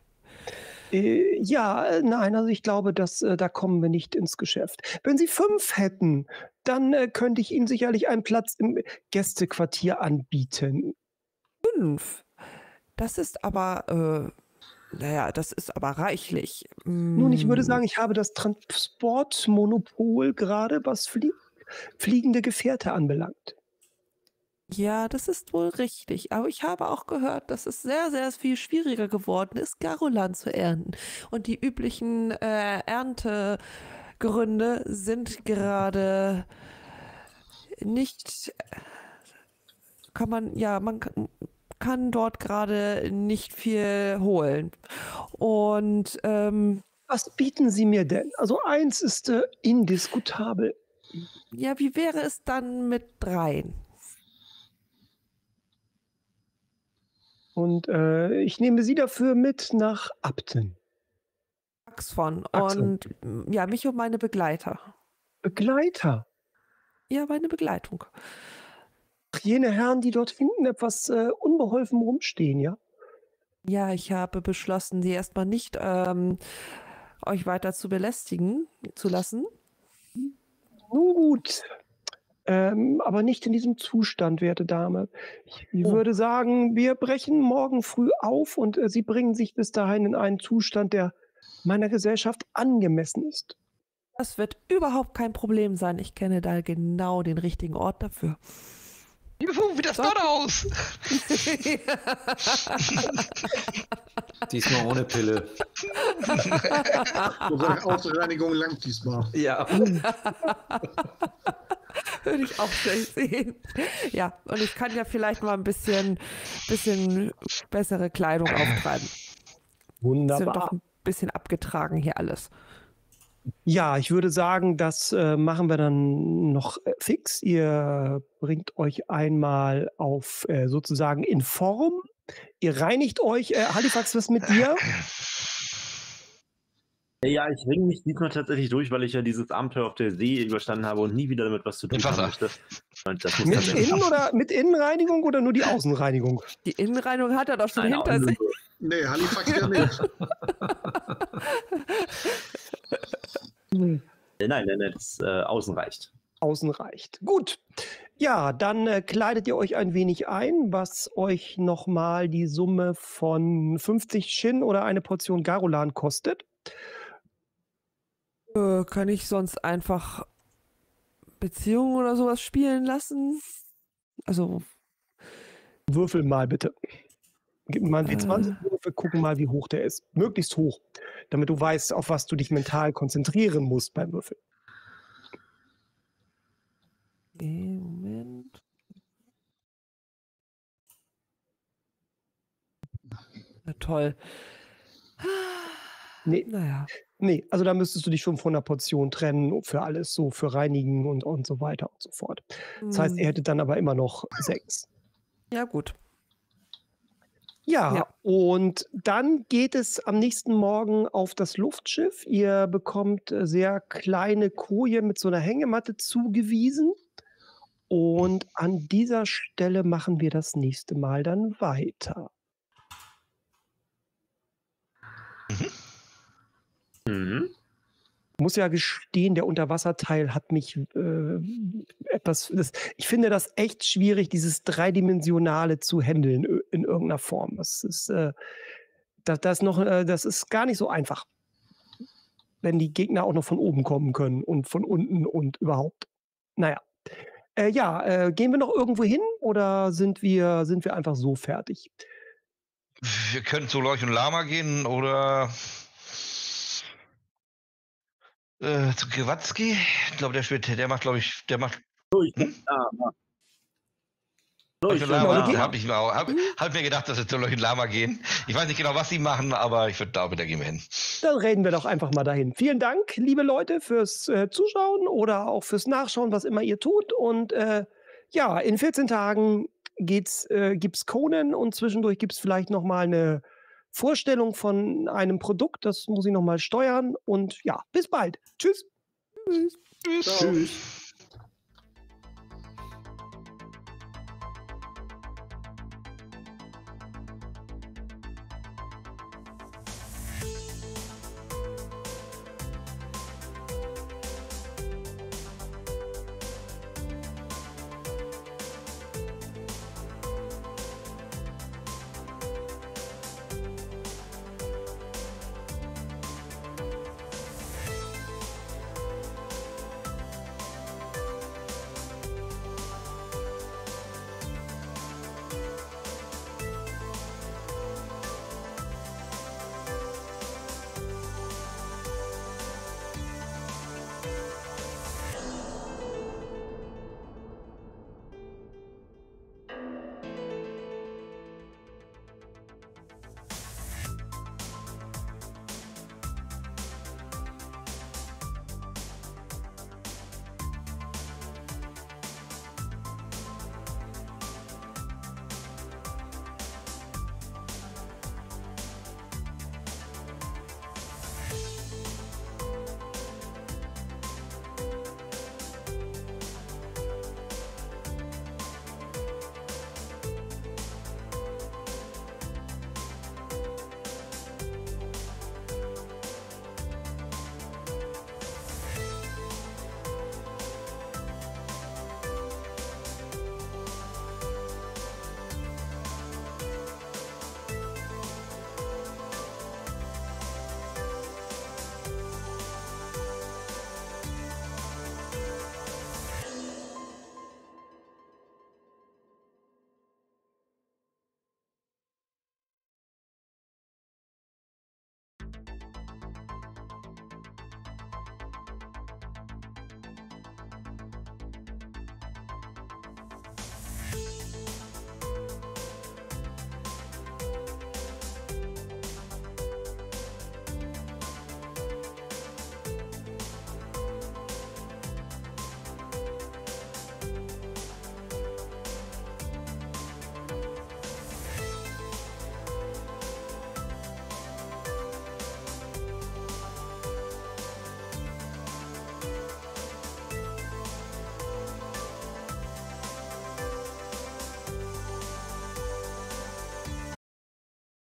Nein, also ich glaube, da kommen wir nicht ins Geschäft. Wenn Sie 5 hätten, dann könnte ich Ihnen sicherlich einen Platz im Gästequartier anbieten. 5. Das ist aber, das ist aber reichlich. Nun, ich würde sagen, ich habe das Transportmonopol gerade, was fliegende Gefährte anbelangt. Ja, das ist wohl richtig. Aber ich habe auch gehört, dass es sehr, sehr viel schwieriger geworden ist, Garolan zu ernten. Und die üblichen Erntegründe sind gerade nicht, man kann dort gerade nicht viel holen. Und Was bieten Sie mir denn? Also eins ist indiskutabel. ja, wie wäre es dann mit 3? Und ich nehme Sie dafür mit nach Abten. Axfon. Axfon. Und ja, mich und meine Begleiter. Begleiter. Ja, meine Begleitung. Ach, jene Herren, die dort hinten etwas unbeholfen rumstehen, ja? Ja, ich habe beschlossen, sie erstmal nicht euch weiter zu belästigen zu lassen. Nun gut. aber nicht in diesem Zustand, werte Dame. Ich würde sagen, wir brechen morgen früh auf und Sie bringen sich bis dahin in einen Zustand, der meiner Gesellschaft angemessen ist. Das wird überhaupt kein Problem sein. Ich kenne da genau den richtigen Ort dafür. Wie das dort aus? Diesmal ohne Pille. Unsere Ausreinigung langt diesmal. Ja. Würde ich auch so sehen. Ja, und ich kann ja vielleicht mal ein bisschen bessere Kleidung auftreiben. Ist ja Wunderbar. doch ein bisschen abgetragen hier alles. Ja, ich würde sagen, das machen wir dann noch fix. Ihr bringt euch einmal auf sozusagen in Form. Ihr reinigt euch. Halifax, was mit dir? Ja, ich ringe mich diesmal tatsächlich durch, weil ich ja dieses Abenteuer auf der See überstanden habe und nie wieder damit was zu tun Mit haben Wasser. möchte. Und das muss Mit tatsächlich Innen- oder mit Innenreinigung oder nur die Außenreinigung? Die Innenreinigung hat er doch schon Nein, hinter sich. Nee, Halifax ja nicht. Nein, das Außen reicht. Außen reicht. Gut. Ja, dann kleidet ihr euch ein wenig ein, was euch nochmal die Summe von 50 Shin oder eine Portion Garolan kostet. Kann ich sonst einfach Beziehungen oder sowas spielen lassen? Also, Würfel mal bitte. Gib mir mal einen W20-Würfel, gucken mal, wie hoch der ist. Möglichst hoch, damit du weißt, auf was du dich mental konzentrieren musst beim Würfel. okay, Moment. Na toll. Nee, Naja. nee, also da müsstest du dich schon von einer Portion trennen für alles, so für Reinigen und so weiter und so fort. Das heißt, ihr hättet dann aber immer noch 6. Ja, gut. Ja, Ja. und dann geht es am nächsten Morgen auf das Luftschiff. Ihr bekommt sehr kleine Koje mit so einer Hängematte zugewiesen. Und an dieser Stelle machen wir das nächste Mal dann weiter. Mhm. Ich muss ja gestehen, der Unterwasserteil hat mich ich finde das echt schwierig, dieses Dreidimensionale zu handeln in irgendeiner Form. Das ist, das ist gar nicht so einfach, wenn die Gegner auch noch von oben kommen können und von unten und überhaupt. Naja. Gehen wir noch irgendwo hin oder sind wir einfach so fertig? Wir können zu Lorch und Lama gehen oder zu Gewatzki. Ich glaube, der macht Lorch und Lama. gehen- Hab mir gedacht, dass wir zu Lorch und Lama gehen. Ich weiß nicht genau, was sie machen, aber ich würde da gehen wir hin. Dann reden wir doch einfach mal dahin. Vielen Dank, liebe Leute, fürs Zuschauen oder auch fürs Nachschauen, was immer ihr tut. Und in 14 Tagen gibt's Conan und zwischendurch gibt es vielleicht noch mal eine Vorstellung von einem Produkt. Das muss ich noch mal steuern. Und ja, bis bald. Tschüss. Ciao. Tschüss.